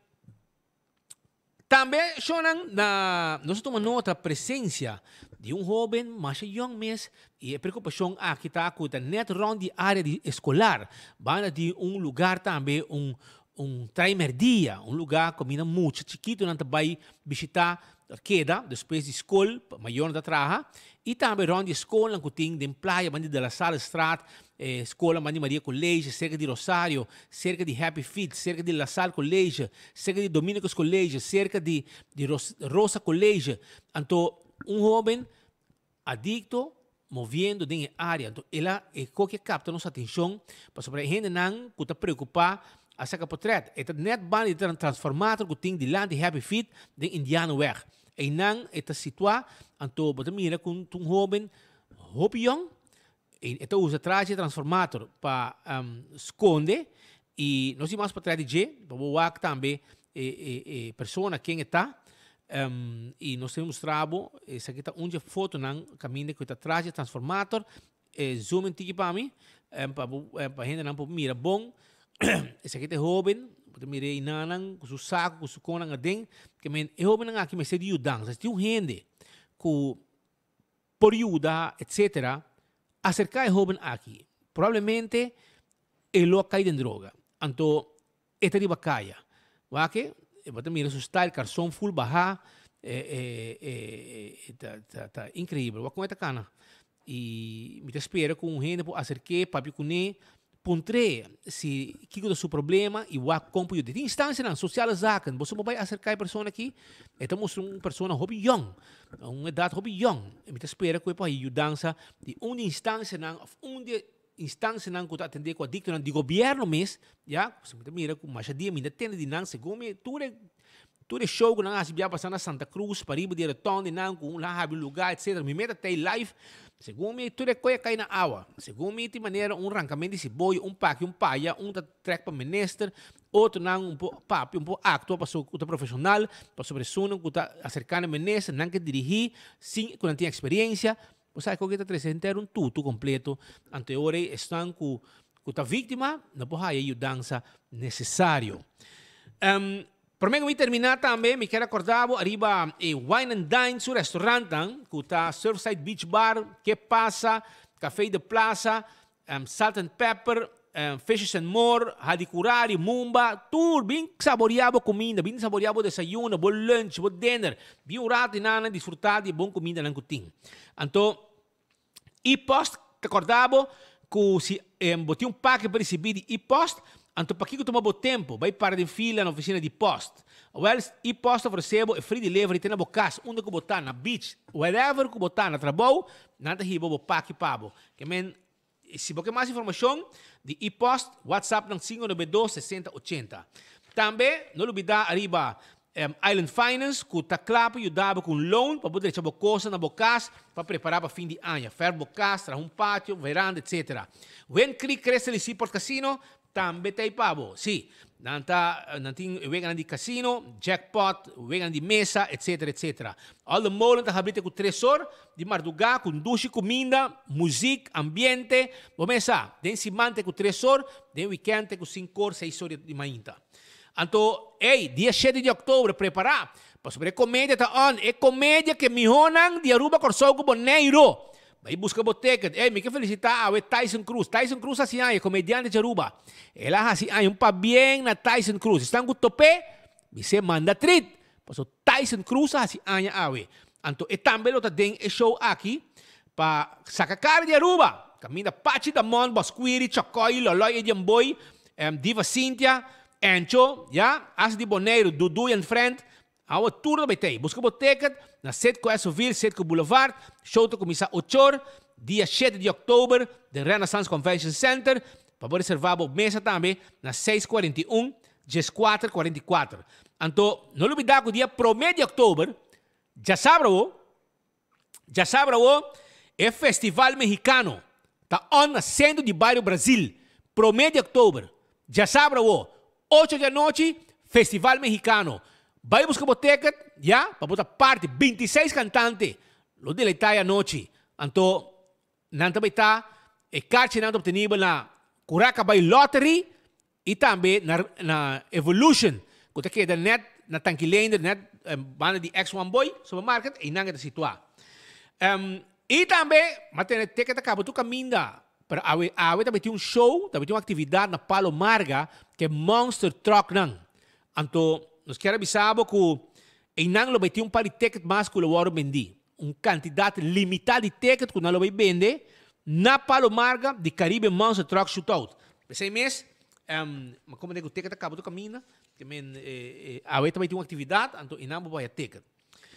também na nós tomamos nota da presença de um jovem mais young mês e a preocupação aqui está com a net round de área de escolar. Vai de um lugar também um um primeiro dia, um lugar que mina muito chiquito, não vai visitar queda depois de escola, maior da traja, e também onde a escola que tem de praia, bandi de la Sala Strat, eh, escola Mãe Maria Colégio, cerca de Rosário, cerca de Happy Feet, cerca de La Salle Colégio, cerca de Dominicos Colégio, cerca de, de Ros Rosa Colégio. Então, um jovem adicto movendo dentro da área, então ela é o que capta nossa atenção, para sobre a gente não que está preocupada asa ka portret. Ito net ban ito transformator que tem de lá de Happy Feet de Indiano Weg. E nang ito sitwa anto batamira kung tung jovem hopiyong ito usa traje transformator pa um, esconde e nós temos para trás de G, para também e, e, e persona quem está um, e nós temos mostrado essa aqui está onde foto nang caminho que está traje transformator e zoom em tiki para mim para para gente não para mira bom. Esse aqui é jovem, eu mirei nanang, com o saco, com o conang adeng, que men é jovem aqui me se diudang, se tem um gente que por ajuda, etcétera, acercar é jovem aqui, provavelmente ele lo cai de droga, então esta riba caia, vai que, eu mira o style, carson full baja, é, é, é, tá, tá, tá incrível. Vou comentar cana. E me espero com um gente por acercar papi cuné puntre se que é o seu problema e o acompanho de instância na social zaken. Você vai acercar a pessoa aqui. Estamos uma pessoa hobby young, uma idade hobby young. E me espero que pode ajudar de uma instância na onde instância não que atender com a dicta de governo mesmo, já, você mira com mais dia me atende de não segundo tudo tudo show que não há se via passar na Santa Cruz para ir de retorno de não com lá have lugar etc. Me meta até live segundo me tudo é coisa cai na água segundo me de maneira um arrancamento de cebola um pack um paia um track para minister outro não um pouco papo um pouco acto para o profissional para sobre sono que está acercando a minister não que dirigir sim que não tem experiência. Você sabe que está apresentando um tudo completo. Anteore estão com a vítima, não pode ajudar necessário. Um, Para mim, terminar também, me quero acordar, arriba e Wine and Dine, seu restaurante, que está Surfside Beach Bar, que passa, Café de Plaza, um, Salt and Pepper, um, Fishes and More, Hadicurari, Mumba, tudo bem saboreado comida, bem saboreado desayuno, bom lunch, bom dinner, bem um rato e nada, desfrutar de boa comida na cozinha. Então, e post, te acordava que se um, botei um pack para receber de e-post, então para que toma bom tempo, vai para de fila na oficina de post. Well, e-post oferecebo é free delivery, tem na boa casa, onde que botar na beach, wherever que botar na trabalho, nada riba o pack pabo. Que men, se você mais informação de e-post, WhatsApp no cinco nove dois, seis zero oito zero. Também, não olvidar arriba Um, Island Finance, que está claro para ajudar com loan, para poder deixar coisa na boa casa, para preparar para fim de ano. Fer boa casa, um pátio, veranda, etcétera. When Creek cresce ali por casino, também tem pabo. Sim, não tá, não tem vegan de casino, jackpot, vegan de mesa, etcétera, etcétera. All the molen está aberto com três horas de madrugada, com duche, comida, música, ambiente. Vamos lá, tem se mantém com três horas, tem weekend com cinco horas, seis horas de manhã. Então, ei, dia sete de outubro, preparar. Para sobre comédia, tá on. É comédia que me honam de Aruba Corsol com Boneiro. Vai buscar boteca. Ei, me quero felicitar a Tyson Cruz. Tyson Cruz assim aí, comediante de Aruba. Ela assim aí, um pa bem na Tyson Cruz. Estão com tope, você manda treat. Passo Tyson Cruz assim aí, awe. Então, e também o tem é show aqui para sacar cara de Aruba. Caminha Pachi da Mon, Bosquiri, Chocoi, Loloi e Jamboy, um, Diva Cynthia. Encho, já, as de Boneiro, Dudu and Friend, a turno vai ter. Busca boteca na Setco Esoville, Setco Boulevard, show to começar oito horas, dia sete de outubro, do Renaissance Convention Center, para poder reservar a mesa também, na seis quarenta e um, dez quatro quarenta e quatro. Então, não olvidar que o dia primeiro de outubro, já sabe o, já sabe o, é Festival Mexicano, está on na Centro de Bairro Brasil, primeiro de outubro, já sabe o, oito da noite, Festival Mexicano. Vai buscar boteca, já, para botar parte, vinte e seis cantantes, lo deleitar a noite. Então, não também está, e carte não obtenível na Curaca by Lottery e também na, na Evolution, que está aqui da net, na Tanquilander, net, um, banda de X um Boy, supermarket, e não é de situar. Um, e também, mas tem que estar tu caminho. Pero awe, awe também tem um show, também tem uma atividade na Palo Marga, que é Monster Truck Nang. Então, nós queremos avisar que em Nang vai ter um par de tickets mais que o Loro vendi. Uma quantidade limitada de tickets que nós vai vender na Palo Marga de Caribe Monster Truck Shootout. Esse mês, um, como digo, o ticket acaba do caminho, que eh, eh, awe também tem uma atividade, então, em Nang vai ter ticket.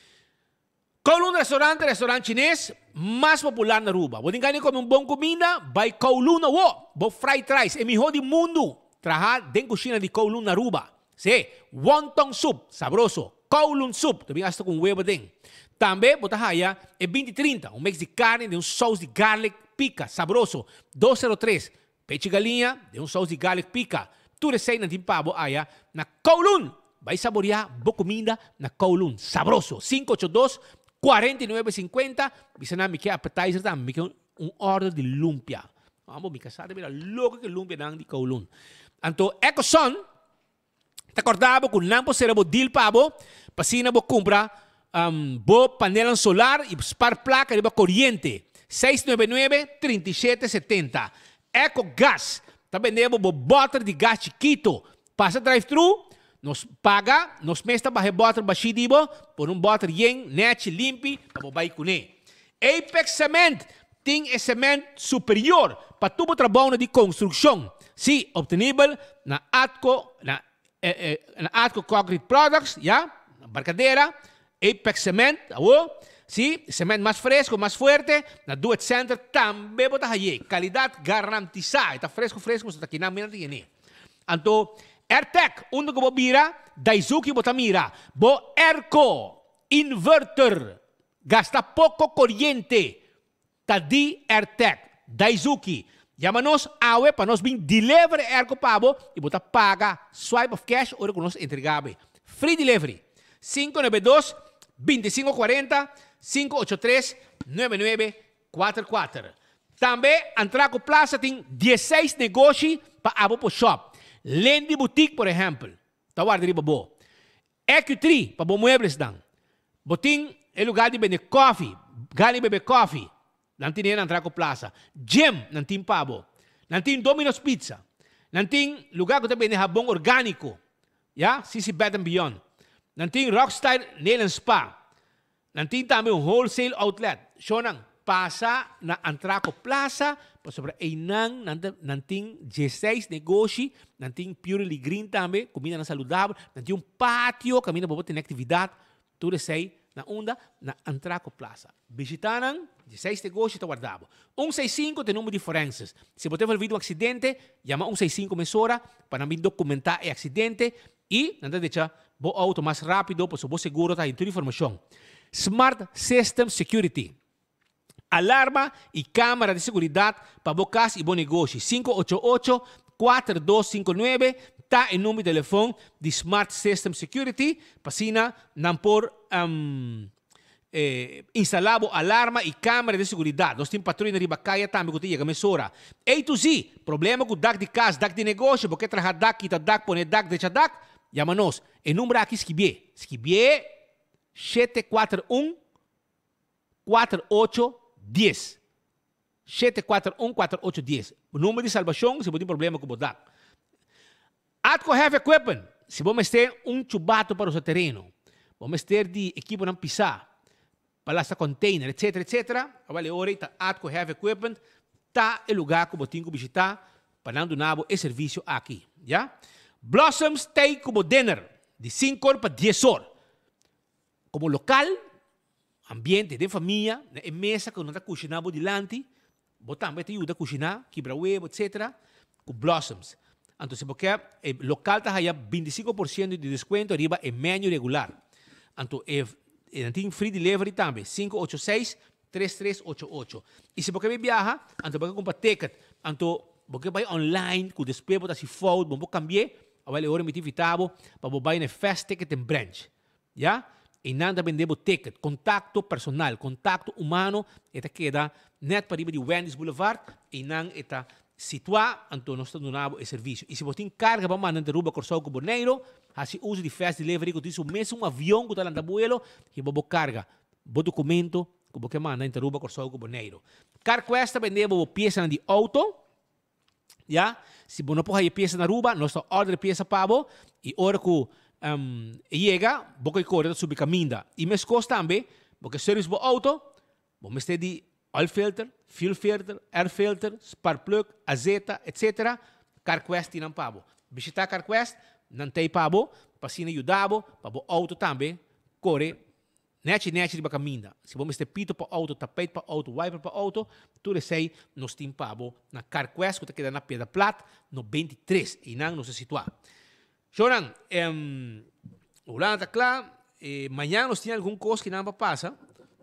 Kowloon Restaurante, restaurante chinês mais popular na Aruba. Você quer comer uma boa comida? Vai Kowloon na Wo. Bo fried rice. É melhor do mundo. Trabalhar dentro da cozinha de Kowloon na Aruba. Sim. Wonton soup. Sabroso. Kowloon soup. Também hasta com huevo dentro. Também, botar aí, é vinte e trinta. Um mix de carne de um sauce de garlic pica. Sabroso. duzentos e três. Peixe galinha de um sauce de garlic pica. Tudo isso aí na timpabo aí, na Kowloon. Vai saborear boa comida na Kowloon. Sabroso. cinco oito dois, quarenta e nove cinquenta, bisa na mikia appetizer tam, mikia um order de lumpia. Amo mika sa de logo que lumpia nang di Kowloon. Anto Eco Son, ta acordava com não po será bo deal pabo, pasina bo compra um, bo panela solar e spark placa de bo corriente. seis nove nove, três sete sete zero. Eco Gas, ta vendemos bo butter de gás chiquito. Passa drive-thru, nos paga, nos mesta bahe botar bashidibo, por um botar yen, net, limpi, pabobay kune. Apex Cement tem é cement superior para todo o trabalho de construção. Sim, obtenível na Atco, na, eh, eh, na Atco Concrete Products, já, na barcadeira, Apex Cement, oh, sim, cement mais fresco, mais forte, na Do It Center também bota aí, qualidade garantizada, está fresco, fresco, está aqui na minha linha. Então, AirTech, onde eu mira, Daisuki bota mira, bo Airco, inverter, gasta pouco corrente, tadi AirTech, Daisuki, chama-nos awe para nós vir delivery Airco pabo e bota paga, swipe of cash, ora que nós entregamos. Free delivery, cinco nove dois, dois cinco quatro zero, cinco oito três, nove nove quatro quatro. Também, Antraco Plaza tem dezesseis negócios para abo por shop. Lendi Boutique, por exemplo, tá guarda de bobo. E Q três, para bom muebles dan. Botim é lugar de beber coffee, gali beber coffee. Não tem Antraco Plaza. Gym, não tem pabo. Não tem Domino's Pizza. Não tem lugar que tem jabão orgânico. Ya, C C Bed and Beyond. Não tem Rockstyle Nail and Spa. Não tem também um wholesale outlet. Shonang, passa na Antraco Plaza, para sobre Einang, não tem dezesseis negócios, não tem Purely Green também, comida na saudável, não tem um pátio, caminho para ter atividade, tudo isso aí na onda, na Antraco Plaza. Visitaram, dezesseis negócios está guardado. um seis cinco tem número de forenses. Se você for vídeo um acidente, chama um seis cinco mesora para me documentar o acidente e, não deixa, o auto mais rápido, para o seguro está em toda informação. Smart System Security. Alarma e câmera de segurança para boa casa e bom negócio. cinco oito oito, quatro dois cinco nove está em número de telefone de Smart System Security para sina não por um, eh, instalado alarma e câmera de segurança. Nós temos patrulha na Ribacaia também que chega mesora. A to Z, problema com o D A C de casa, D A C de negócio, porque trabalha D A C, quita D A C, põe D A C, deixa D A C, chama-nos. O número aqui é Skibie. Skibie sete quatro um, quatro oito um zero. sete quatro um, quatro oito um zero. O número de salvação, se você tem problema com o D A C. Atco Heavy Equipment, se você ter um chubato para o seu terreno, vamos ter de equipo não pisar, palestra container, etc, etcétera. Vale hora, tá Atco Heavy Equipment, tá o lugar que você tem que visitar para não dar o serviço aqui, já? Blossoms tem como dinner, de cinco horas para dez horas. Como local, ambiente de família, na mesa que não está cozinhando delante, você também te ajuda a cozinhar, quebra huevo, etcétera, com Blossoms. Então, se você é local, está aí vinte e cinco por cento de desconto, arriba é menu regular. Então, é, tem free delivery também, cinco oito seis, três três oito oito. E se você viaja, então você compra ticket, então você vai online, com depois você se fold, você cambiar, agora é hora de invitado para você vai na Fast Ticket em branch. Já? E nada vendemos ticket, contato personal, contato humano, eta queda net para ir de Wendy's Boulevard e não está situado, então nós estamos dando o serviço. E se você tem carga para mandar de Ruba Corsau com Boneiro, assim usa de Fast Delivery, que diz o mesmo avião que está lá na Buelo, que você carga, o documento que você manda de Ruba Corsau com Boneiro. CarQuest vendemos peça de auto, já? Se você não pode peça na Ruba, nós ordem peça para você, e hora que Um, chega, você corre sobre caminho. E mes costa também, porque serviço do auto, vamos ter de oil filter, fuel filter, air filter, spark plug, azeta, etcétera. CarQuest não pago. Visitar CarQuest, não tem pago, para se ajudar, para o auto também, corre, nete, nete de caminho. Se vamos ter pito para o auto, tapete para o auto, wiper para o auto, tudo isso aí, nós temos pago na CarQuest, que está quedando na Pedra Plata, no vinte e três, e não nos situa. Jonan, um, o lado está claro, eh, amanhã nós temos alguma coisa que não vai passar,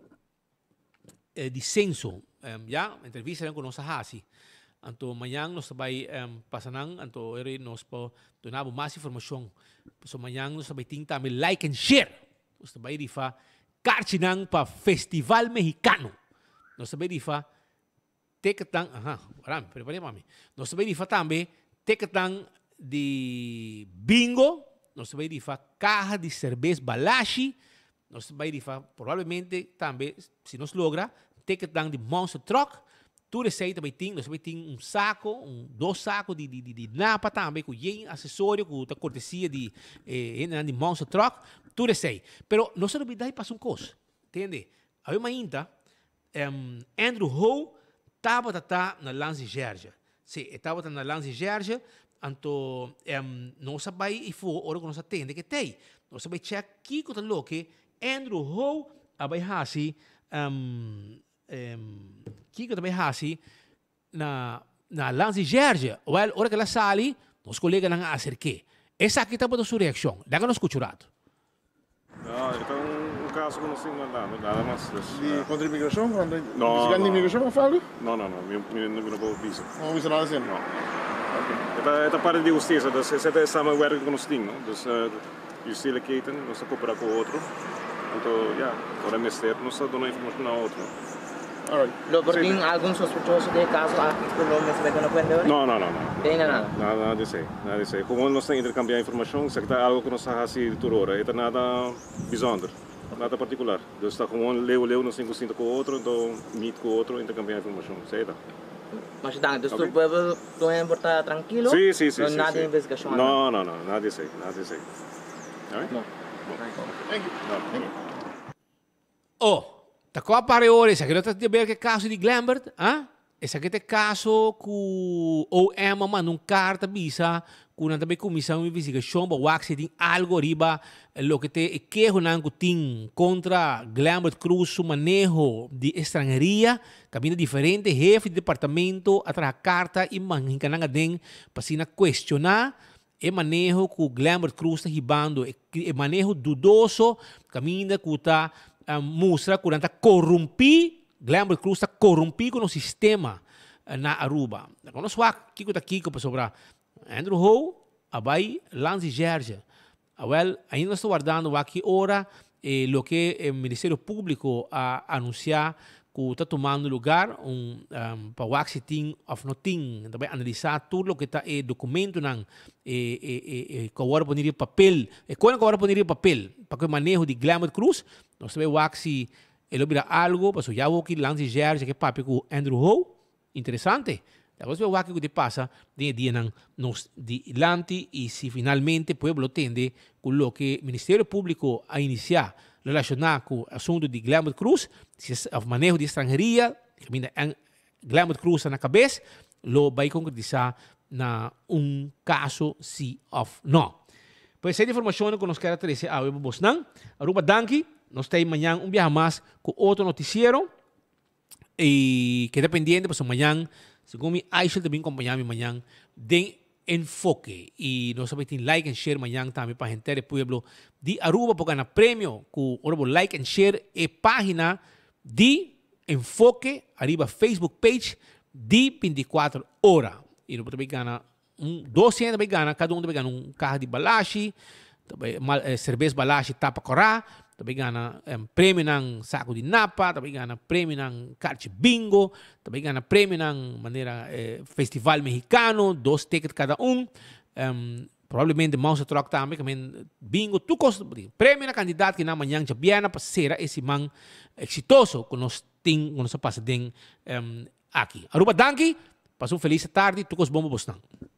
eh, de censo, um, já, entrevista com nossa Hasi. Então, amanhã nós vamos um, passar, então, nós vamos dar mais informação. So, amanhã nós vamos ter também like and share. Nós vamos ir para Carchinang para Festival Mexicano. Nós vamos ir para Tecatang, aha, parang, preparei mami. Nós vamos ir para também Tecatang de bingo, nós vamos ir para caja de cerveja Balashi, nós vamos ir para, provavelmente, também, se nos logra, Tecatang de Monster Truck, Tu receita também tem, você tem um saco, um, dois sacos de, de, de, de napa também, com um acessório, com a cortesia de, eh, de monster truck, tu receita. Pero não se olvida para uma coisa, entende? Aí uma ainda, um, Andrew Ho estava na Lance Georgia. Sim, estava na Lance Georgia, então, um, não sabia e foi hora que nós atende que tem. Não sabia check que que lo que Andrew Ho abai hasi um, um, que que também hasi na na Lance Georgia. Well, hora que ela sali, os colegas não acerquei. Essa aqui estava da sua reação. Daí nós escutamos. No, ito ang kaso ko na sinandaan, nada más. Di contra imigração? Quando No, no, no. imigração não falo? No, no, no, mi, mi, mi, mi não vou visa. Não visa nada assim? No. Ito, ito parte de justiça, dus ito sama werk ko nos ting, no? Dus uh, justile keten, nós coopera com outro. Então, ja, para mister, nós damos informação a outro. Alright. ¿Lo por qué algún sospechoso de caso aquí por lo menos que no puede ver? No, no, no, no. Tem nada. Nada, nada disso aí, nada disso aí. Como nós temos intercambiar informação, se está algo que nós fazemos por hora, é nada bijzonder, nada particular. Dus está como leu, leu, nós temos com o outro, então meet com o outro, intercambiar informação, certo? Mas então, então tu puedes tu estar tranquilo? Sim, sim, sim. No sim, nada sim. de investigação? Não, não, não, nada disso aí, nada disso aí. Alright? No. Thank you. No. Oh, ta qua pare ore, sa che non ti abbiamo che caso di Glambert, eh? E sa che te caso cu O M ma non carta bisa, cu una tabe comissão de investigação, ba waxi din algo riba lo que te e que honan cu tin contra Glambert Cruz su manejo de estrangeria, cabina diferente, jefe de departamento atra carta e man hinkananga den pasina questionar e manejo cu Glambert Cruz ta hibando e, e manejo dudoso, caminha cu ta um, mostra que está corrompido, Glambert Cruz está corrompido com o sistema uh, na Aruba. Quando nós falamos que está aqui sobre Andrew Ho, abai Lance Georgia. Well, ainda estou guardando aqui ora eh, lo que o Ministério Público a anunciar que está tomando lugar um, um, para o axiting of nothing, também analisar tudo o que está em documento não e e e que agora poneria papel e quando agora poneria papel para o manejo de Glambert Cruz nós também o axi ele vira algo para o já o que Lance Georgia que papi com Andrew Ho interessante agora se o axi que te passa de dia não nos de Lanti e se finalmente o pueblo tende com o que o Ministério Público a iniciar relacionado com o assunto de Glambert Cruz, o manejo de estrangeria, Glambert Cruz na cabeça, lo vai concretizar na um caso sim ou não. Pois essa informação que nós queremos trazer a vocês não. Aruba danke, nós temos amanhã um viaje mais com outro noticiero e queda pendiente para amanhã, segundo me Aisha também acompanhar-me amanhã de enfoque e nós também tem like and share amanhã também para a gente do pueblo de Aruba para ganhar prêmio com o like and share e página de enfoque arriba Facebook page de vinte e quatro horas e nós também ganhar um doze também ganhar cada um também ganhar um carro de balashi também eh, cerveja balashi tapa corá também ganha um, prêmio ng saco de napa, também ganha prêmio ng karte bingo, também ganha prêmio ng maneira eh, festival mexicano, dois tickets cada um, um provavelmente mouse truck também, também bingo, tu costa prêmio na candidato que na manhã já viana para ser esse man exitoso que nós tem, que nós passa den um, aqui. Aruba danke, passe uma feliz tarde, tu costa bom bostão.